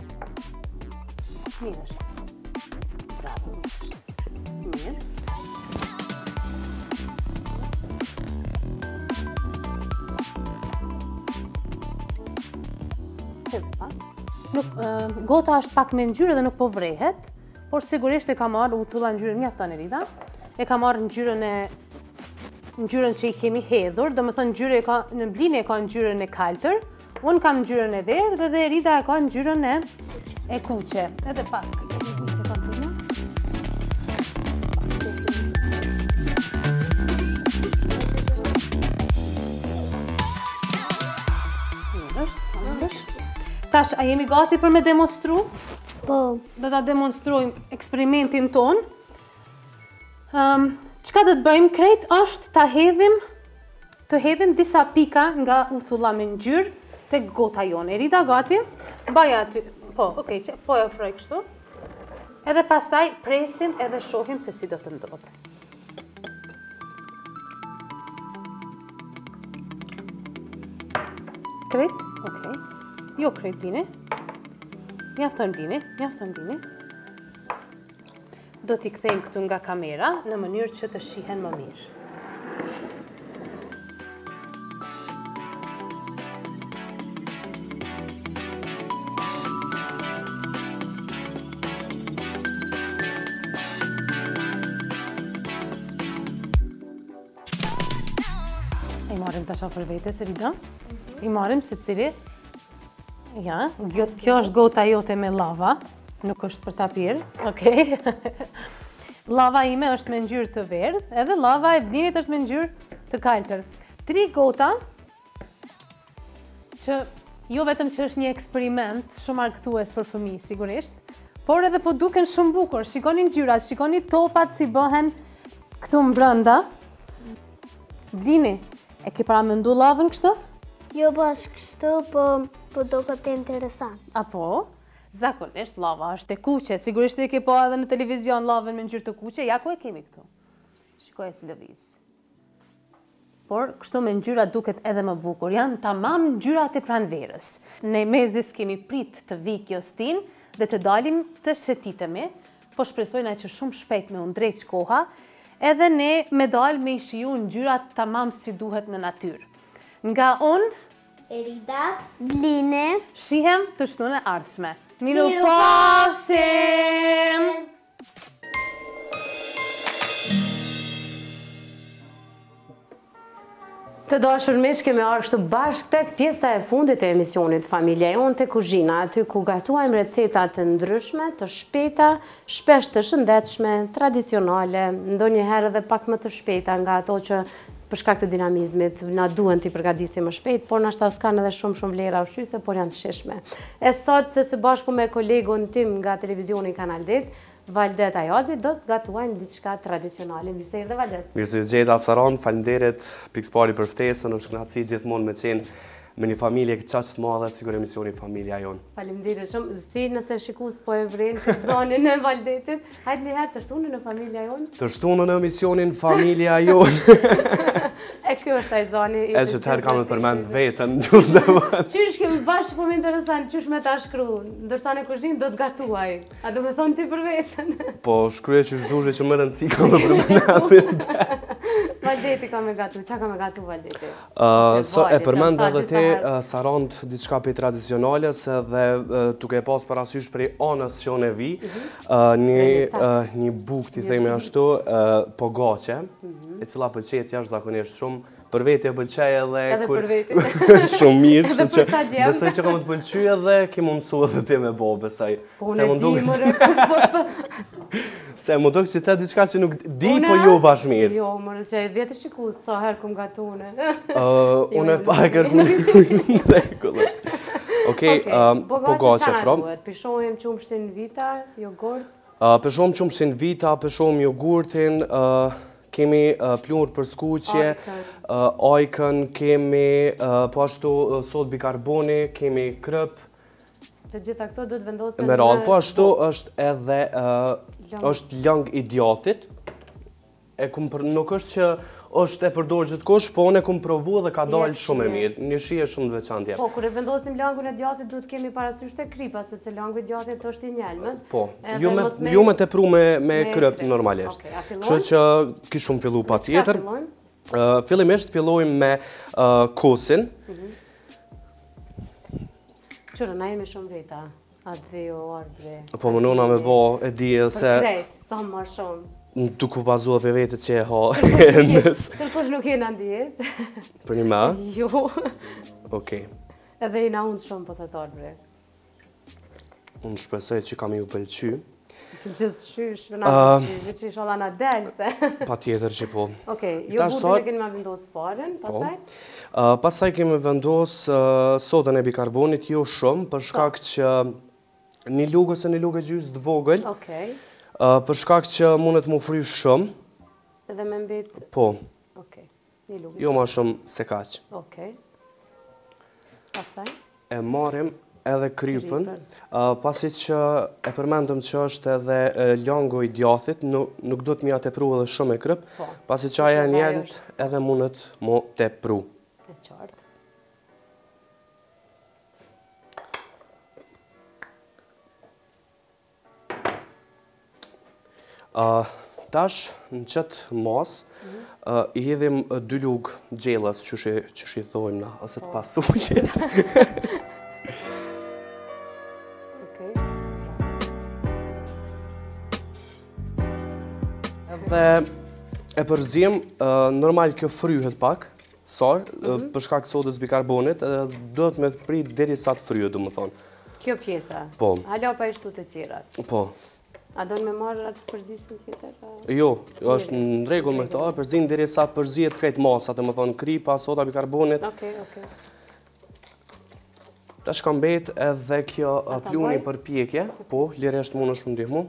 [SPEAKER 9] Mirë është. Bravo. Mirë. Gota është pak me ngjyrë dhe nuk po vrehet, por sigurisht e ka marrë uthulla ngjyrën mjafton e rida. E ka marrë ngjyrën që i kemi hedhur, do më thënë në blini e ka ngjyrën e kaltër, unë kam ngjyrën e verdhë dhe Rida e ka ngjyrën e kuqe. Edhe pak. Tash, a jemi gati për me demonstru?
[SPEAKER 3] Po.
[SPEAKER 9] Do ta demonstrojmë eksperimentin ton. Çka do të bëjmë krejt është të hedhim disa pika nga uthulla me ngjyrë tek gota jone. Rida gati? Baja aty. Po, okay, po e ofroj kështu. Edhe pastaj presim edhe shohim se si do të ndodhë. Krejt? Okay. Jo krejt bine. Mjafton bine. Do t'i kthejmë këtu nga kamera në mënyrë që të shihen më mirë. I marrim tash për vetes, Rida. I marrim secili. Ja, kjo është gota jote me lava, nuk është për ta pirë, okej. Lava ime është me ngjyrë të verdhë, edhe lava e Blinit është me ngjyrë të kaltër. 3 gota që jo vetëm që është një eksperiment shumë argëtues për fëmijë sigurisht, por edhe po duken shumë bukur. Shikoni ngjyrat, shikoni topat si bëhen këtu brenda. Blini, e ke paramendu lavën kështu?
[SPEAKER 3] Jo bash kështu, po do këtë interesant.
[SPEAKER 9] Apo, zakonisht lava është e kuqe. Sigurisht e ke po edhe në televizion lavën me ngjyrë të kuqe. Ja ku e kemi këtu. Shikoj si lëviz. Por kështu me ngjyra duket edhe më bukur. Janë tamam ngjyrat e pranverës. Ne mezis kemi prit të vi kjo stin dhe të dalim të shëtitemi, po shpresojna që shumë shpejt me undrejt koha, edhe ne me dal me i shiju ngjyrat tamam si duhet në natyrë. Nga unë,
[SPEAKER 3] Rida, Bline,
[SPEAKER 9] shihem të shtunë e ardhshme. Miru pafshim!
[SPEAKER 6] Të dashur miq, kemi ardhur këtu bashkë tek pjesa e fundit e emisionit Familja Jon te kuzhina, aty ku gatuajmë receta të ndryshme, të shpejta, shpesh të shëndetshme, tradicionale, ndonjëherë edhe pak më të shpejta nga ato që për shkak të dinamizmit na duhen t'i përgatisim më shpejt, por nashta s'kan edhe shumë vlera ushqyese, por janë të shijshme. E sot së bashku me kolegun tim nga televizioni Kanal 10, Valdet Ajazi, do të gatuajmë diçka tradicionale. Mirë se erdhe Valdet.
[SPEAKER 1] Mirë se gjeta Saran, faleminderit pikëpari për ftesën, është kënaqësi gjithmonë me qenë me një familje qaq të madhe, sigur emisioni Familja Jon.
[SPEAKER 6] Faleminderit shumë. Sti nëse shikues po e vren këtë zonin e Valdetit, hajde një herë të shtunë në Familja Jon.
[SPEAKER 1] Të shtunë në emisionin Familja Jon.
[SPEAKER 6] E kjo është ai zoni.
[SPEAKER 1] E që tërë kam e përmend vetën, gjuse më.
[SPEAKER 6] Qysh kemi bashkë po më interesant, qysh me ta shkru, ndërsa në kuzhinë do të gatuaj. A do me thonë ti për vetën?
[SPEAKER 1] Po, shkruje që shdushë që më rëndësi ka me përmendamin.
[SPEAKER 6] Valdeti ka me gatu, qa ka me gatu Valdeti?
[SPEAKER 1] E përmend edhe ti sa rand diçka për tradicionale, se dhe tuke e pas parasysh prej anës që unë e vi, një buk t'i themi ashtu, pogace, e cila pëlqet jashtë zakonisht shumë, për veti e pëlqej edhe...
[SPEAKER 6] Edhe për veti.
[SPEAKER 1] Shumë mirë,
[SPEAKER 6] Edhe për ta djemë.
[SPEAKER 1] besoj që kam të pëlqy edhe ki më mësu edhe ti me bo, besoj.
[SPEAKER 6] Po unë e di, mëre, po...
[SPEAKER 1] Se më dojë që te diçka që nuk di, po jo bash mirë.
[SPEAKER 6] Jo, mëre, që e vjetë shikus, sa herë këm gatune.
[SPEAKER 1] Unë e pa e kërku në rekull është. Okej, pogace, pra.
[SPEAKER 6] Pishojmë qumshtin vita, jogurt?
[SPEAKER 1] Pishojmë qumshtin vita, pishojmë jogurtin, kemi plurë për skuqje, ajkën, kemi po ashtu sod bikarboni, kemi krëp.
[SPEAKER 6] Të gjitha këto do të vendosen në...
[SPEAKER 1] Me radhë, po ashtu është edhe është lëng i djathit. Nuk është që është e përdorë gjithë kush, po unë e kumë provu dhe ka dalë shumë e mirë. Një shije shumë të veçantë.
[SPEAKER 6] Po, kur e vendosim langun e djathit, duhet kemi parasysh të kripa, sepse langu i djathit është i njelmët.
[SPEAKER 1] Po, ju me tepru me krëp normalisht. Kështu që kishëm fillu pa tjetër. Fillimisht fillojmë me kosin.
[SPEAKER 6] Qërë, na jemi shumë veta, atë dhe o arbre.
[SPEAKER 1] Po, më nëna me bo e dije se...
[SPEAKER 6] Për krejt, sa ma shumë.
[SPEAKER 1] Duku bazua për vetë që e ha.
[SPEAKER 6] Kërkush nuk jena djetë.
[SPEAKER 1] Për një me?
[SPEAKER 6] Jo.
[SPEAKER 1] Okej.
[SPEAKER 6] Edhe i na unë shumë po të arbre.
[SPEAKER 1] Unë shpresoj që kam ju pëlqy.
[SPEAKER 6] Gjithë shysh, që i shola na delë.
[SPEAKER 1] Pa tjetër që po.
[SPEAKER 6] Okej, jogurtin e keni ma vendosë paren, pasaj?
[SPEAKER 1] Pasaj kemi vendosë sodën e bikarbonit, jo shumë, për shkak që një lugë ose një lugë gjysë të vogël.
[SPEAKER 6] Okej.
[SPEAKER 1] Për shkak që mundet mu fry shumë.
[SPEAKER 6] Edhe me mbet?
[SPEAKER 1] Po.
[SPEAKER 6] Okej, një lugë.
[SPEAKER 1] Jo ma shumë se kaq.
[SPEAKER 6] Okej. Pastaj?
[SPEAKER 1] E marim edhe krypën, pasi që e përmendëm që është edhe langu i djathit, nuk do të mja tepru edhe shumë e kryp, pasi që aja njënt edhe mundet mu tepru.
[SPEAKER 6] E qartë.
[SPEAKER 1] Tash, në qëtë mas, i hedhim 2 lugë gjelës, që shi thojmë na, ose të pasullit. Dhe e përzim, normal kjo fryhet pak, për shkak sodës bikarbonit, do të me të prit deri sa të fryhet, du më thonë.
[SPEAKER 6] Kjo pjesa?
[SPEAKER 1] Po.
[SPEAKER 6] Hala pa i shtu të tjerat?
[SPEAKER 1] Po.
[SPEAKER 6] A do në me marrë atë përzisën tjetër?
[SPEAKER 1] Jo, është në regull me këta, përzin deri sa të përzijet krejt masat, të më thonë kripa, soda bikarbonit.
[SPEAKER 6] Okej.
[SPEAKER 1] Ta shkam bet edhe kjo pluni për pjekje, po, liresht mund është më ndihmu.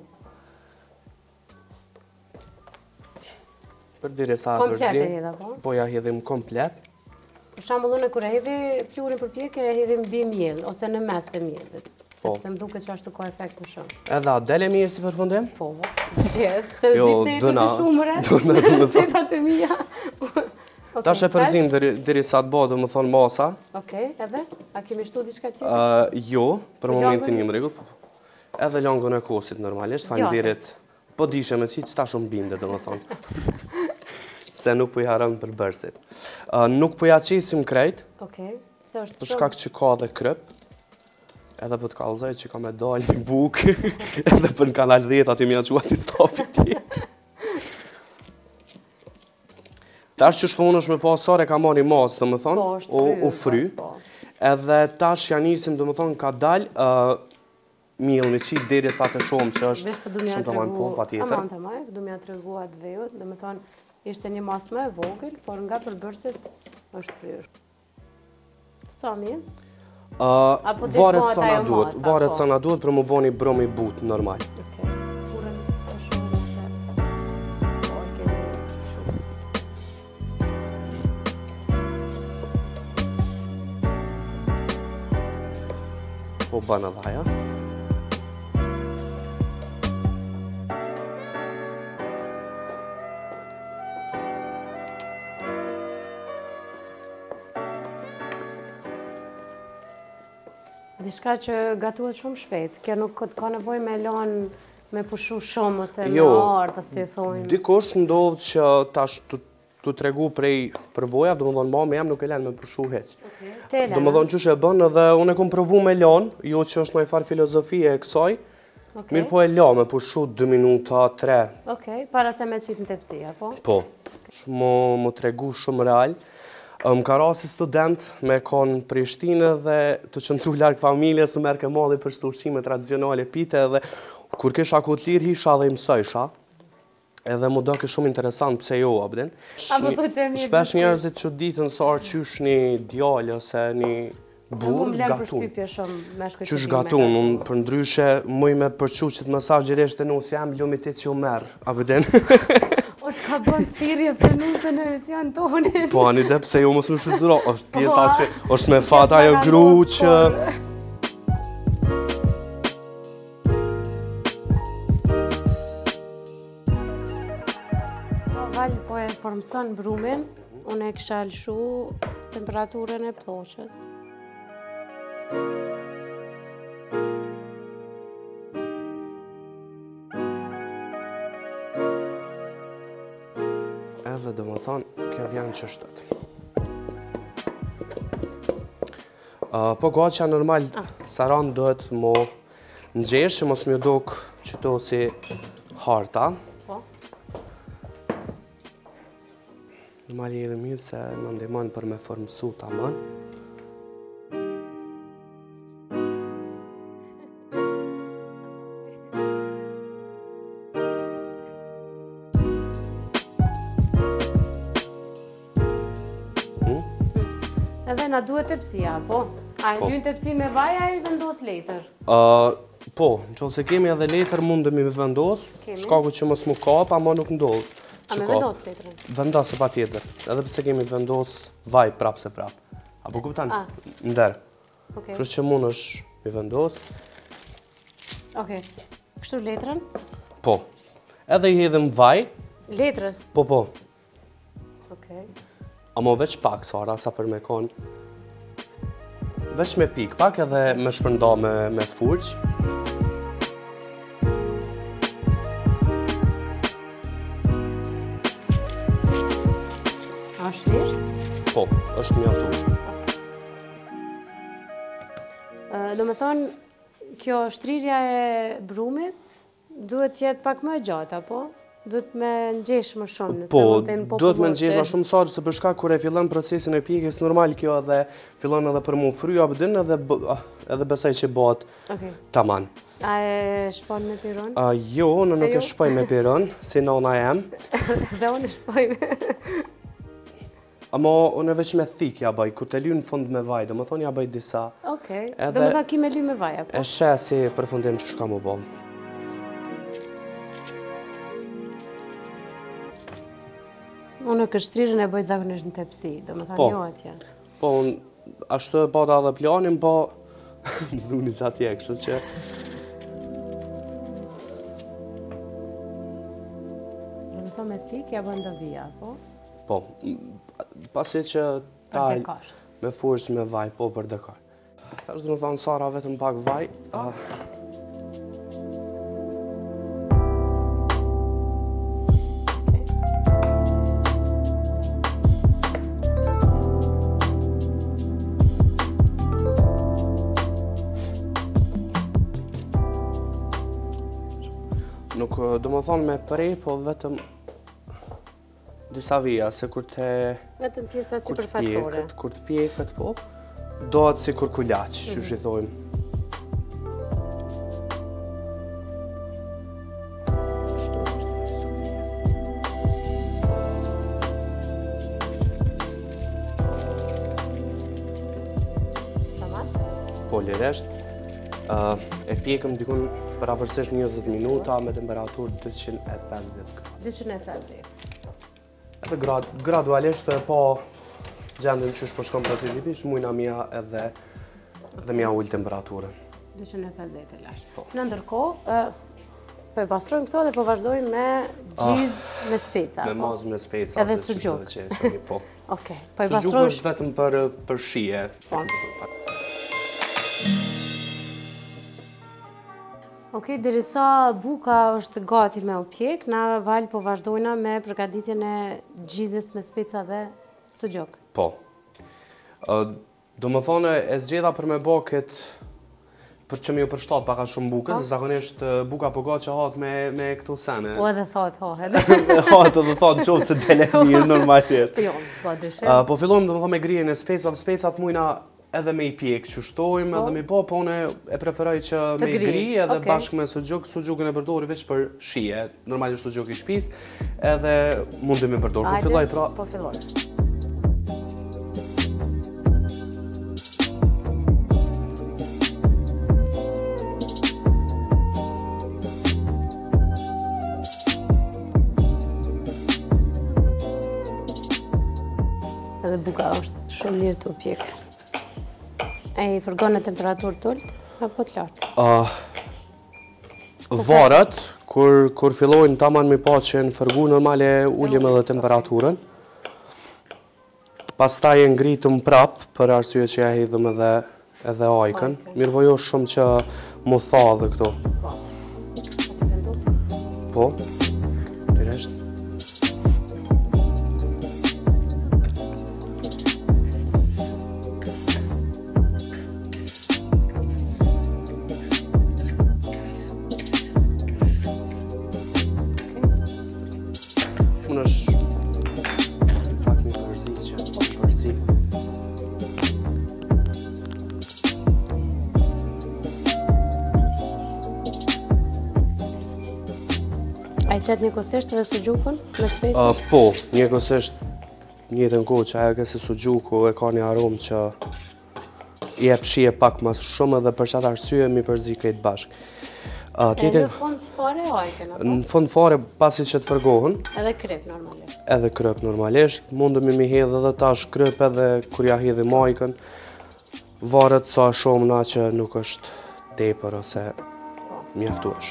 [SPEAKER 1] Për deri sa përzin.
[SPEAKER 6] Komplet e hedha, po?
[SPEAKER 1] Po, ja hedhim komplet.
[SPEAKER 6] Për shambullun e kur e hedhi plurin për pjekje, e hedhim bi mjell, ose në mes të mjellit. Sepse më duke që ashtu ka efekt më shumë.
[SPEAKER 1] Edhe a dele mirë si përfundim?
[SPEAKER 6] Po, qëtë, pëse është dipse e të të shumëre, cetat e mija.
[SPEAKER 1] Ta shë përzim diri sa të bëdo, më thonë masa.
[SPEAKER 6] Okej, edhe? A kemi shtu diçka tjetë?
[SPEAKER 1] Jo, për momentin një më regull. Edhe langun e kosit normalisht, fajnderit, po dishe me qitë, qëta shumë binde, dhe më thonë. Se nuk po i harëm për bërsit. Nuk po ja qisim krejt, për shkak që ka dhe krëp. Edhe për të kalëzaj që ka me dalë një bukë, edhe për në kanal 10 ati mja qua t'i stafit tjetë. Tash që shpëmun është me pasare ka marri masë, dhe më thonë, u fry. Edhe tash ja nisim, dhe më thonë, ka dalë mjëllë në qitë deri sa të shumë që është shumë të manë po, pa tjetër.
[SPEAKER 6] Aman të maj, du mja të regu atë dhejot, dhe më thonë, ishte një masë më e vogël, por nga përbërsit është fryrë. Sa mirë?
[SPEAKER 1] Varet sa na duhet për më boni bromi but, normal. po bën edhe ajo.
[SPEAKER 6] Diçka që gatuhet shumë shpejt, kjo nuk ka nevojë me lanë me pushu shumë ose me ardhë, si e thojnë.
[SPEAKER 1] Dikush ndodh që tash tu tregu prej përvoja, domethënë mama jam nuk e lën me pushu hiç. Domethënë çush e bën edhe unë e kam provu me lan, jo që është ndonjë farë filozofie e kësaj. Mirë po e la me pushu 2 minuta, 3.
[SPEAKER 6] Okej, para se me qitë në tepsi, apo?
[SPEAKER 1] Po, më tregu shumë real. Më ka ra si student me konë Prishtinë dhe të qëndru larkë familjes, më merke madhi për shtë ushqime tradicionale pite dhe kur kisha këtë lirë hisha dhe i mësojsha. Edhe më doke shumë interesant pse jo, abdin. Shpesh njerëzit që ditën sa qysh një djallë ose një burë gatun. Qysh gatun, unë për ndryshe muj me përqu që të mësar gjiresht e nusë jam lumitit që u merë, abdin.
[SPEAKER 6] Oshtë ka bënë thirje për nusë në emision tonin.
[SPEAKER 1] Po, anë ide pse jo mos më shfrytëzuro, është pjesa që është me fat ajo gru që...
[SPEAKER 6] Valë po e formëson brumin, unë e kisha lëshu temperaturën e ploqës.
[SPEAKER 1] Edhe do më thonë, kjo vjen që shtët. Po goqa normal, saran dohet më nxesh, që mos më duk qëto si harta. Normal i edhe mirë se në ndihmon për me formësu ta mën.
[SPEAKER 6] Edhe na duhet tepsia, po? A e lynë tepsin me vaj, a i vendos letër?
[SPEAKER 1] Po, nëse kemi edhe letër mundemi me vendos, shkaku që mos mu kap, ama nuk ndodh.
[SPEAKER 6] A me vendos letërën?
[SPEAKER 1] Vendos e pa tjetër, edhe pse kemi vendos vaj prap se prap. Apo kuptan? Ndër. Kështë që mund është me vendos.
[SPEAKER 6] Oke, kështu letërën?
[SPEAKER 1] Po, edhe i hedhëm vaj.
[SPEAKER 6] Letrës?
[SPEAKER 1] Po.
[SPEAKER 6] Okej.
[SPEAKER 1] Amo veç pak, Sara, sa për me konë. Veç me pik pak edhe me shpërnda me furq.
[SPEAKER 6] A është mirë?
[SPEAKER 1] Po, është mjaftueshëm.
[SPEAKER 6] Do me thonë, kjo shtrirja e brumit duhet jetë pak më e gjatë, apo? Duhet me nxesh më shumë, nëse mund të jenë po
[SPEAKER 1] duhet me nxesh më shumë Sarë, se për shkak kur e fillon procesin e pikjes, normal kjo edhe fillon edhe për mu fry abdin edhe besaj që bëhet taman.
[SPEAKER 6] A e shpon me piron?
[SPEAKER 1] Jo, unë nuk e shpoj me piron, si nona jem.
[SPEAKER 6] Dhe unë e shpoj me...
[SPEAKER 1] Amo, unë e veç me thik ja bëj, kur të lynë në fund me vaj, do më thonë ja bëj disa.
[SPEAKER 6] Okej, do më thonë ki me ly me vaj, apo?
[SPEAKER 1] E sheh si përfundim që shka mu bo.
[SPEAKER 6] Unë këtë shtrirën e bëj zakonisht në tepsi, do më thonë jo atje.
[SPEAKER 1] Po, ashtu e bata edhe planin, po më zuni që atje, kështu që...
[SPEAKER 6] Do më thonë me thik ja bëj ndavija, po?
[SPEAKER 1] Po, pasi që talë me furës me vaj, po për dekar. Tash do më thonë Sara vetëm pak vaj. Nuk do më thonë me prej, po vetëm disa vija, se kur të...
[SPEAKER 6] Vetëm pjesa si përfatsore.
[SPEAKER 1] Kur të pjekët, po, do atë si kur kullaq, që shi thojmë. Po, liresht, e pjekëm dikun për avërsisht 20 minuta me temperaturë 250 gradë.
[SPEAKER 6] 250.
[SPEAKER 1] Edhe gradualisht po gjendin që shpo shkom procesi pish, mujna mja edhe mja ullë temperaturën.
[SPEAKER 6] 250 lash. Në ndërkohë, po e pastrojmë këto dhe po vazhdojmë me gjiz me speca.
[SPEAKER 1] Me maz me speca.
[SPEAKER 6] Edhe sugjuk.
[SPEAKER 1] Po.
[SPEAKER 6] Okej, po e
[SPEAKER 1] Sugjuk
[SPEAKER 6] pastrojmë...
[SPEAKER 1] është vetëm për shije.
[SPEAKER 6] Po. Okej, derisa buka është gati me u pjek, na Val po vazhdojna me përgatitjen e gjizës me speca dhe sugjuk.
[SPEAKER 1] Po. Do më thonë, e zgjedha për me bo këtë, për që mi u përshtat paka shumë bukës, zakonisht buka po ga që hatë me këto sene.
[SPEAKER 6] O edhe thot, hohet.
[SPEAKER 1] Hatë edhe thot, qovë se dele mirë normalisht.
[SPEAKER 6] Jo, s'ka dyshim.
[SPEAKER 1] Po fillojmë, do më thonë, me grijen e specat, specat mujna edhe me i pjek që shtojmë, edhe me po, po une e preferoj që me i gri edhe bashkë me sugjuk, sugjukën e përdori veç për shije, normalisht sugjuk i shpis, edhe mundi me përdori. Po filloj pra...
[SPEAKER 6] Po filloj. Edhe buka është shumë mirë të pjek. E i fërgon në temperaturë të ullët, apo të lartë?
[SPEAKER 1] Varet, kur fillojnë taman me pa që në fërgu, normale ullim edhe temperaturën. Pastaj e ngritëm prap, për arsye që ja hedhëm edhe ajkën. Mirëvojo shumë që mu tha dhe këto. Po, direshtë. Unë është pak një përzi që përzi.
[SPEAKER 6] A i qëtë njëkosisht edhe sugjukën me speci?
[SPEAKER 1] Po, njëkosisht njëtën kohë që ajo këse sugjuku e ka një aromë që i e pshije pak mas shumë edhe për qatë arsye mi përzi krejt bashkë.
[SPEAKER 6] E në fund fare ajken, apo?
[SPEAKER 1] Në fund fare pasi që të fërgohen.
[SPEAKER 6] Edhe kryp normalisht.
[SPEAKER 1] Edhe kryp normalisht. Mundëm mi hedhë edhe tash kryp edhe kur ja hedhë majkën. Varet sa shumë na që nuk është tepër ose mjaftuash.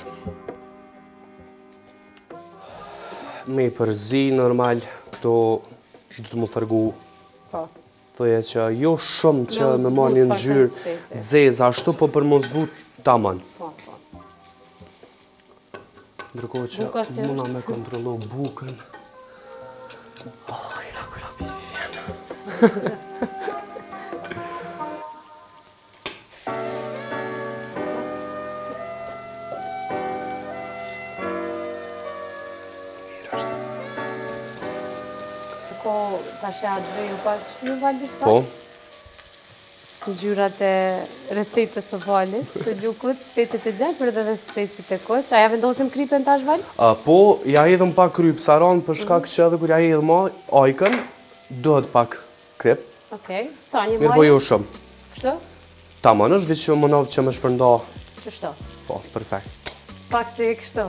[SPEAKER 1] Me përzi normal, këto do të më fërgu. Thoje që jo shumë që me marrë një ngjyrë zeza ashtu, po për mos zbut taman. Ndërkohë që muna me kontrolu bukën. Oh, jena kula Vivian.
[SPEAKER 6] Ko pasha dveju pak një valdish pak?
[SPEAKER 1] Po.
[SPEAKER 6] Ngjyrat e recetës së valit, sugjukut, specit e gjelbër dhe specit e kosh. A ja vendosim krypen tash val?
[SPEAKER 1] Po, ja hedhëm pak kryp saran për shkak që edhe kur ja hedhëm ajkën, dohet pak kryp.
[SPEAKER 6] Okej, sa një majë?
[SPEAKER 1] Mirë po jo shumë.
[SPEAKER 6] Kështu?
[SPEAKER 1] Taman është vishë më navë që më shpërnda.
[SPEAKER 6] Qështu?
[SPEAKER 1] Po, perfekt.
[SPEAKER 6] Pak se e kështu.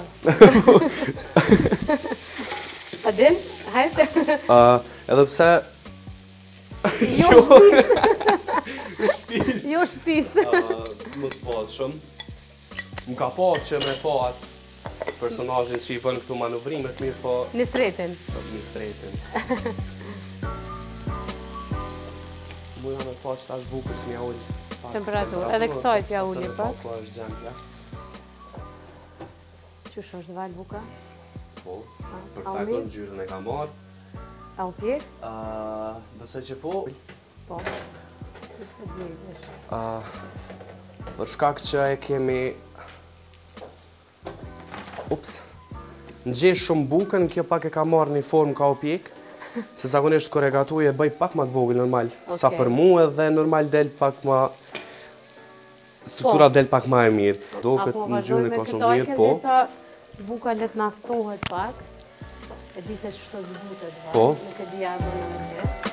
[SPEAKER 6] A din? Hajtë?
[SPEAKER 1] Edhe pse...
[SPEAKER 6] Jo shpis. Jo shpis.
[SPEAKER 1] Më s'pat shumë. Më ka pat që me pat personazhin që i bën këtu manuvrimet mirë, po...
[SPEAKER 6] Në sretin.
[SPEAKER 1] Në sretin. Muja me pat që tash bukës mja ullë.
[SPEAKER 6] Temperaturë. Edhe kësaj t'ja ullë pak.
[SPEAKER 1] Po është gjendja.
[SPEAKER 6] Qysh është val buka?
[SPEAKER 1] Po, perfekt në gjyrën e ka marrë.
[SPEAKER 6] A u pjek?
[SPEAKER 1] Besoj që po.
[SPEAKER 6] Po.
[SPEAKER 1] Për shkak që e kemi... Ups. Në gjesh shumë bukën, kjo pak e ka marrë një formë ka u pjek. Se zakonisht kër e gatuj e bëj pak ma të vogël normal. Sa për mu edhe normal del pak ma... Struktura del pak ma e mirë. Do këtë në gjyrën e ka shumë mirë, po.
[SPEAKER 6] Buka let naftohet pak, e di se qështë të zbutet vaj,
[SPEAKER 1] po.
[SPEAKER 6] Nuk e di arë në më të.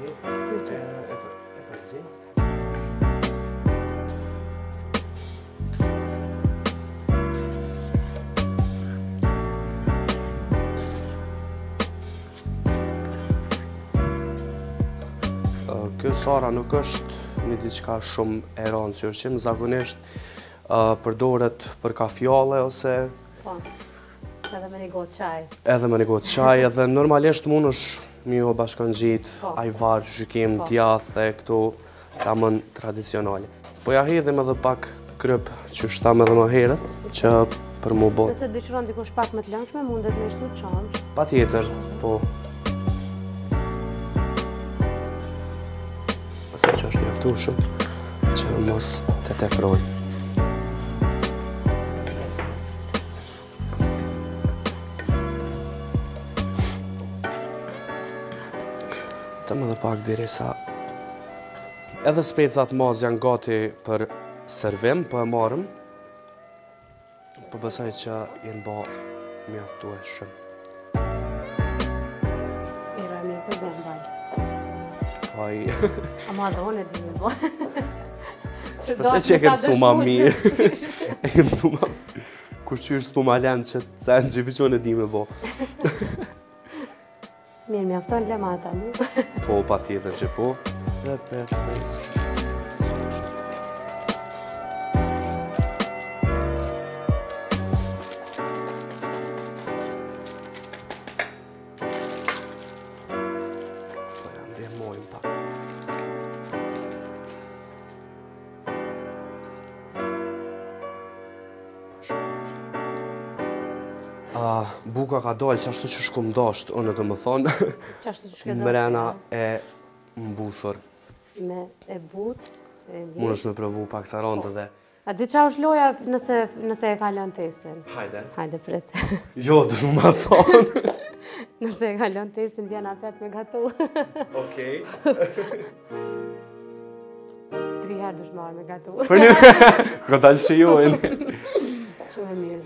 [SPEAKER 1] Kjo Sara nuk është një diçka shumë e rëndësishme, zakonisht përdoret për kafjale ose
[SPEAKER 6] Po, edhe me një gotë qaj.
[SPEAKER 1] Edhe me një gotë qaj, edhe normalisht mund është një o bashkan gjitë, ajvar, gjykim, djathë e këto tamën tradicionale. Po ja hedhim edhe pak kryp që shtam edhe më herët, që për mu bot.
[SPEAKER 6] Nëse dëshiron dikush pak më të lëngshme, mundet me shtu qamsh.
[SPEAKER 1] Pa tjetër, po. Pase që është mjaftueshëm, që mos të teproj. Tëmë edhe pak dirisa. Edhe specat maz janë gati për servim, po e marrëm. Po besoj që jenë ba mjaftueshëm.
[SPEAKER 6] Ira, mirë për bëjmë valë.
[SPEAKER 1] Haj.
[SPEAKER 6] A ma dhe onë e di me bo.
[SPEAKER 1] Shpesoj që e kemë su ma mirë. E kemë su ma mirë. Kur qyrë s'pu ma lenë që të cenë që vëqon e di me bo.
[SPEAKER 6] Mirë, mjafton lemata mu.
[SPEAKER 1] Po, pa tjetër që po. Dhe perfekt. Po ja ndihmojmë pak. Buka ka dalë qashtu që shku më dasht, unë të më thonë.
[SPEAKER 6] Qashtu që shke dasht?
[SPEAKER 1] Mrena e mbushur.
[SPEAKER 6] Me e but.
[SPEAKER 1] Mund është me provu pak sa randë dhe...
[SPEAKER 6] A di qa është loja nëse e ka lënë testin?
[SPEAKER 1] Hajde.
[SPEAKER 6] Hajde, prit.
[SPEAKER 1] Jo, të shumë ma thonë.
[SPEAKER 6] Nëse e ka lënë testin, vjen apet me gatu.
[SPEAKER 1] Okej.
[SPEAKER 6] 3 herë dush marrë me gatu.
[SPEAKER 1] Për një... Ka dalë shijojnë.
[SPEAKER 6] Shumë e mirë.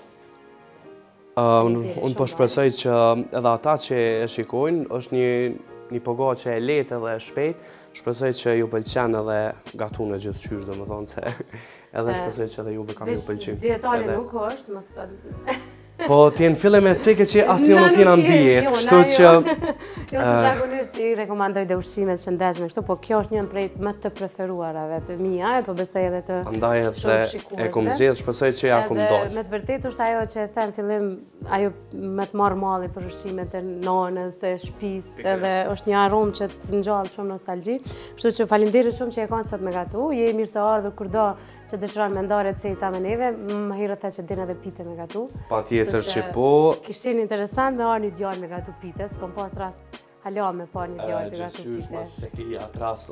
[SPEAKER 1] Unë po shpresoj që edhe ata që e shikojnë, është një poga që e lehtë edhe shpejt, shpresoj që ju pëlqen edhe gatune gjithë qysh, dhe më thonë se edhe shpresoj që edhe juve kam ju pëlqim.
[SPEAKER 6] Dietale nuk është, mos të...
[SPEAKER 1] Po t'jenë fillem e cike që asë një nuk jena ndijet, kështu që...
[SPEAKER 6] Jo, se zakonisht i rekomandoj dhe ushqimet shëndetshme kështu, po kjo është një prej më të preferuarave të mia, po besoj edhe të
[SPEAKER 1] andaj edhe e kom zgjedh, shpresoj që ja kom dal.
[SPEAKER 6] Me të vërtetë është ajo që e them fillim, ajo me të marr malli për ushqimet e nonës, e shtëpisë, edhe është një aromë që të ngjall shumë nostalgji. Kështu që faleminderit shumë që e kanë sot me gatu, je mirë se ardhur kurdo që dëshiron me ndarë receta me neve, më herët the që din edhe pite me gatu.
[SPEAKER 1] Pa tjetër që po...
[SPEAKER 6] Kishin interesant me arë një djallë me gatu pite, s'kom pas rast hala me pa një djallë me gatu pite.
[SPEAKER 1] Gjithysh, mas se ki atë rast,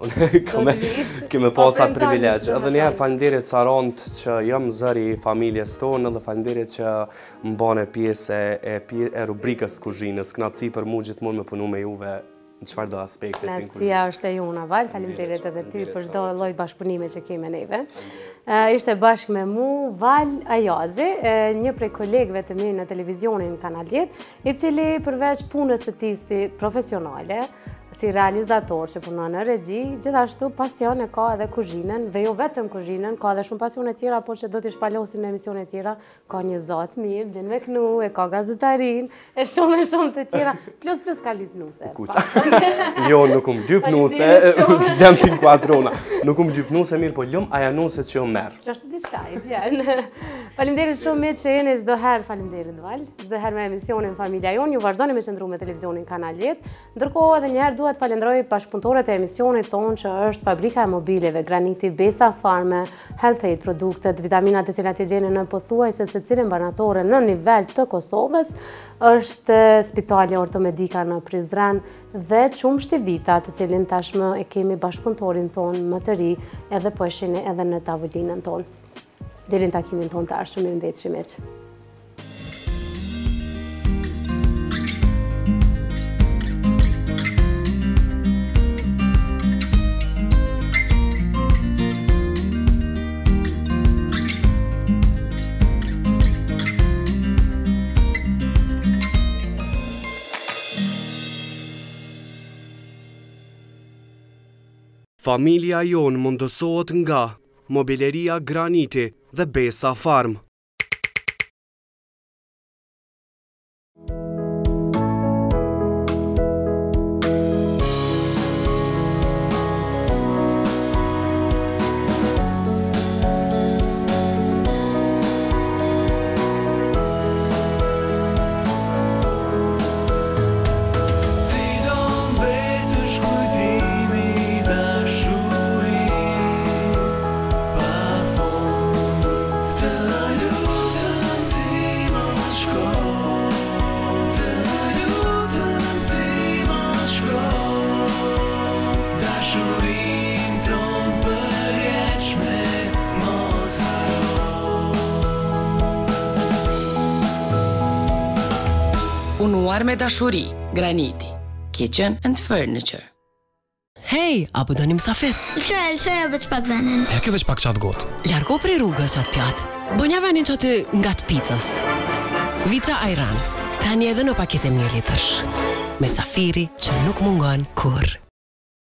[SPEAKER 1] unë keme pas atë privilegj. Edhe njerë falenderit Sarant që jam zëri i familjes tonë, edhe falenderit që më bane pjesë e rubrikës të kuzhinës, knatësi për mu gjithmonë me punu me juve në qëfar do aspekte si në kuzhinë.
[SPEAKER 6] Knatësia është e jona, Val, faleminderit edhe ty për çdo lloj bashkëpunime që kemi neve. Ishte bashkë me mu Val Ajazi, një prej kolegëve të mi në televizionin Kanal 10, i cili përveç punës së tij si profesionale, si realizator që punon në regji, gjithashtu pasion e ka edhe kuzhinën, dhe jo vetëm kuzhinën, ka edhe shumë pasione tjera, por që do t'i shpalosim në emisione tjera, ka një zot mirë, din me knu, e ka gazetarin, e shumë të tjera, plus ka lypnuse.
[SPEAKER 1] Jo, nuk um lypnuse, jam të inkuadrona. Nuk um lypnuse mirë, po ljum aja nuse që jo merë.
[SPEAKER 6] Që është diçka i vjen. Faleminderit shumë mirë që jeni çdo herë, faleminderit Val, çdo herë me emisionin Familja Jon, ju vazhdoni me qëndru me televizionin Kanal 10, ndërkohë edhe një herë duhet falenderoj bashkëpunëtorët e emisionit tonë që është Fabrika e Mobileve, Graniti, Besa Farme, Health Aid produktet, vitaminat të cilat i gjeni në pothuajse secilin banatore në nivel të Kosovës, është Spitali Ortopedika në Prizren dhe Qumshti Vita, të cilin tashmë e kemi bashkëpunëtorin tonë më të ri, edhe po e shihni edhe në tavolinën tonë. Deri në takimin tonë të ardhshëm, mirëmbëjtje miq.
[SPEAKER 1] Familja jonë mundësohet nga Mobileria Graniti dhe Besa Farm.
[SPEAKER 5] Punuar me dashuri, Graniti, Kitchen and Furniture.
[SPEAKER 2] Hej, apo do një msafir?
[SPEAKER 10] Lëshoja veç pak venin.
[SPEAKER 11] Ja ke veç pak qatë gotë.
[SPEAKER 2] Largo prej rrugës atë pjatë. Bënja venin që aty nga të pitës. Vita Ajran, tani edhe në pakete 1 litrësh. Me safiri që nuk mungon kur.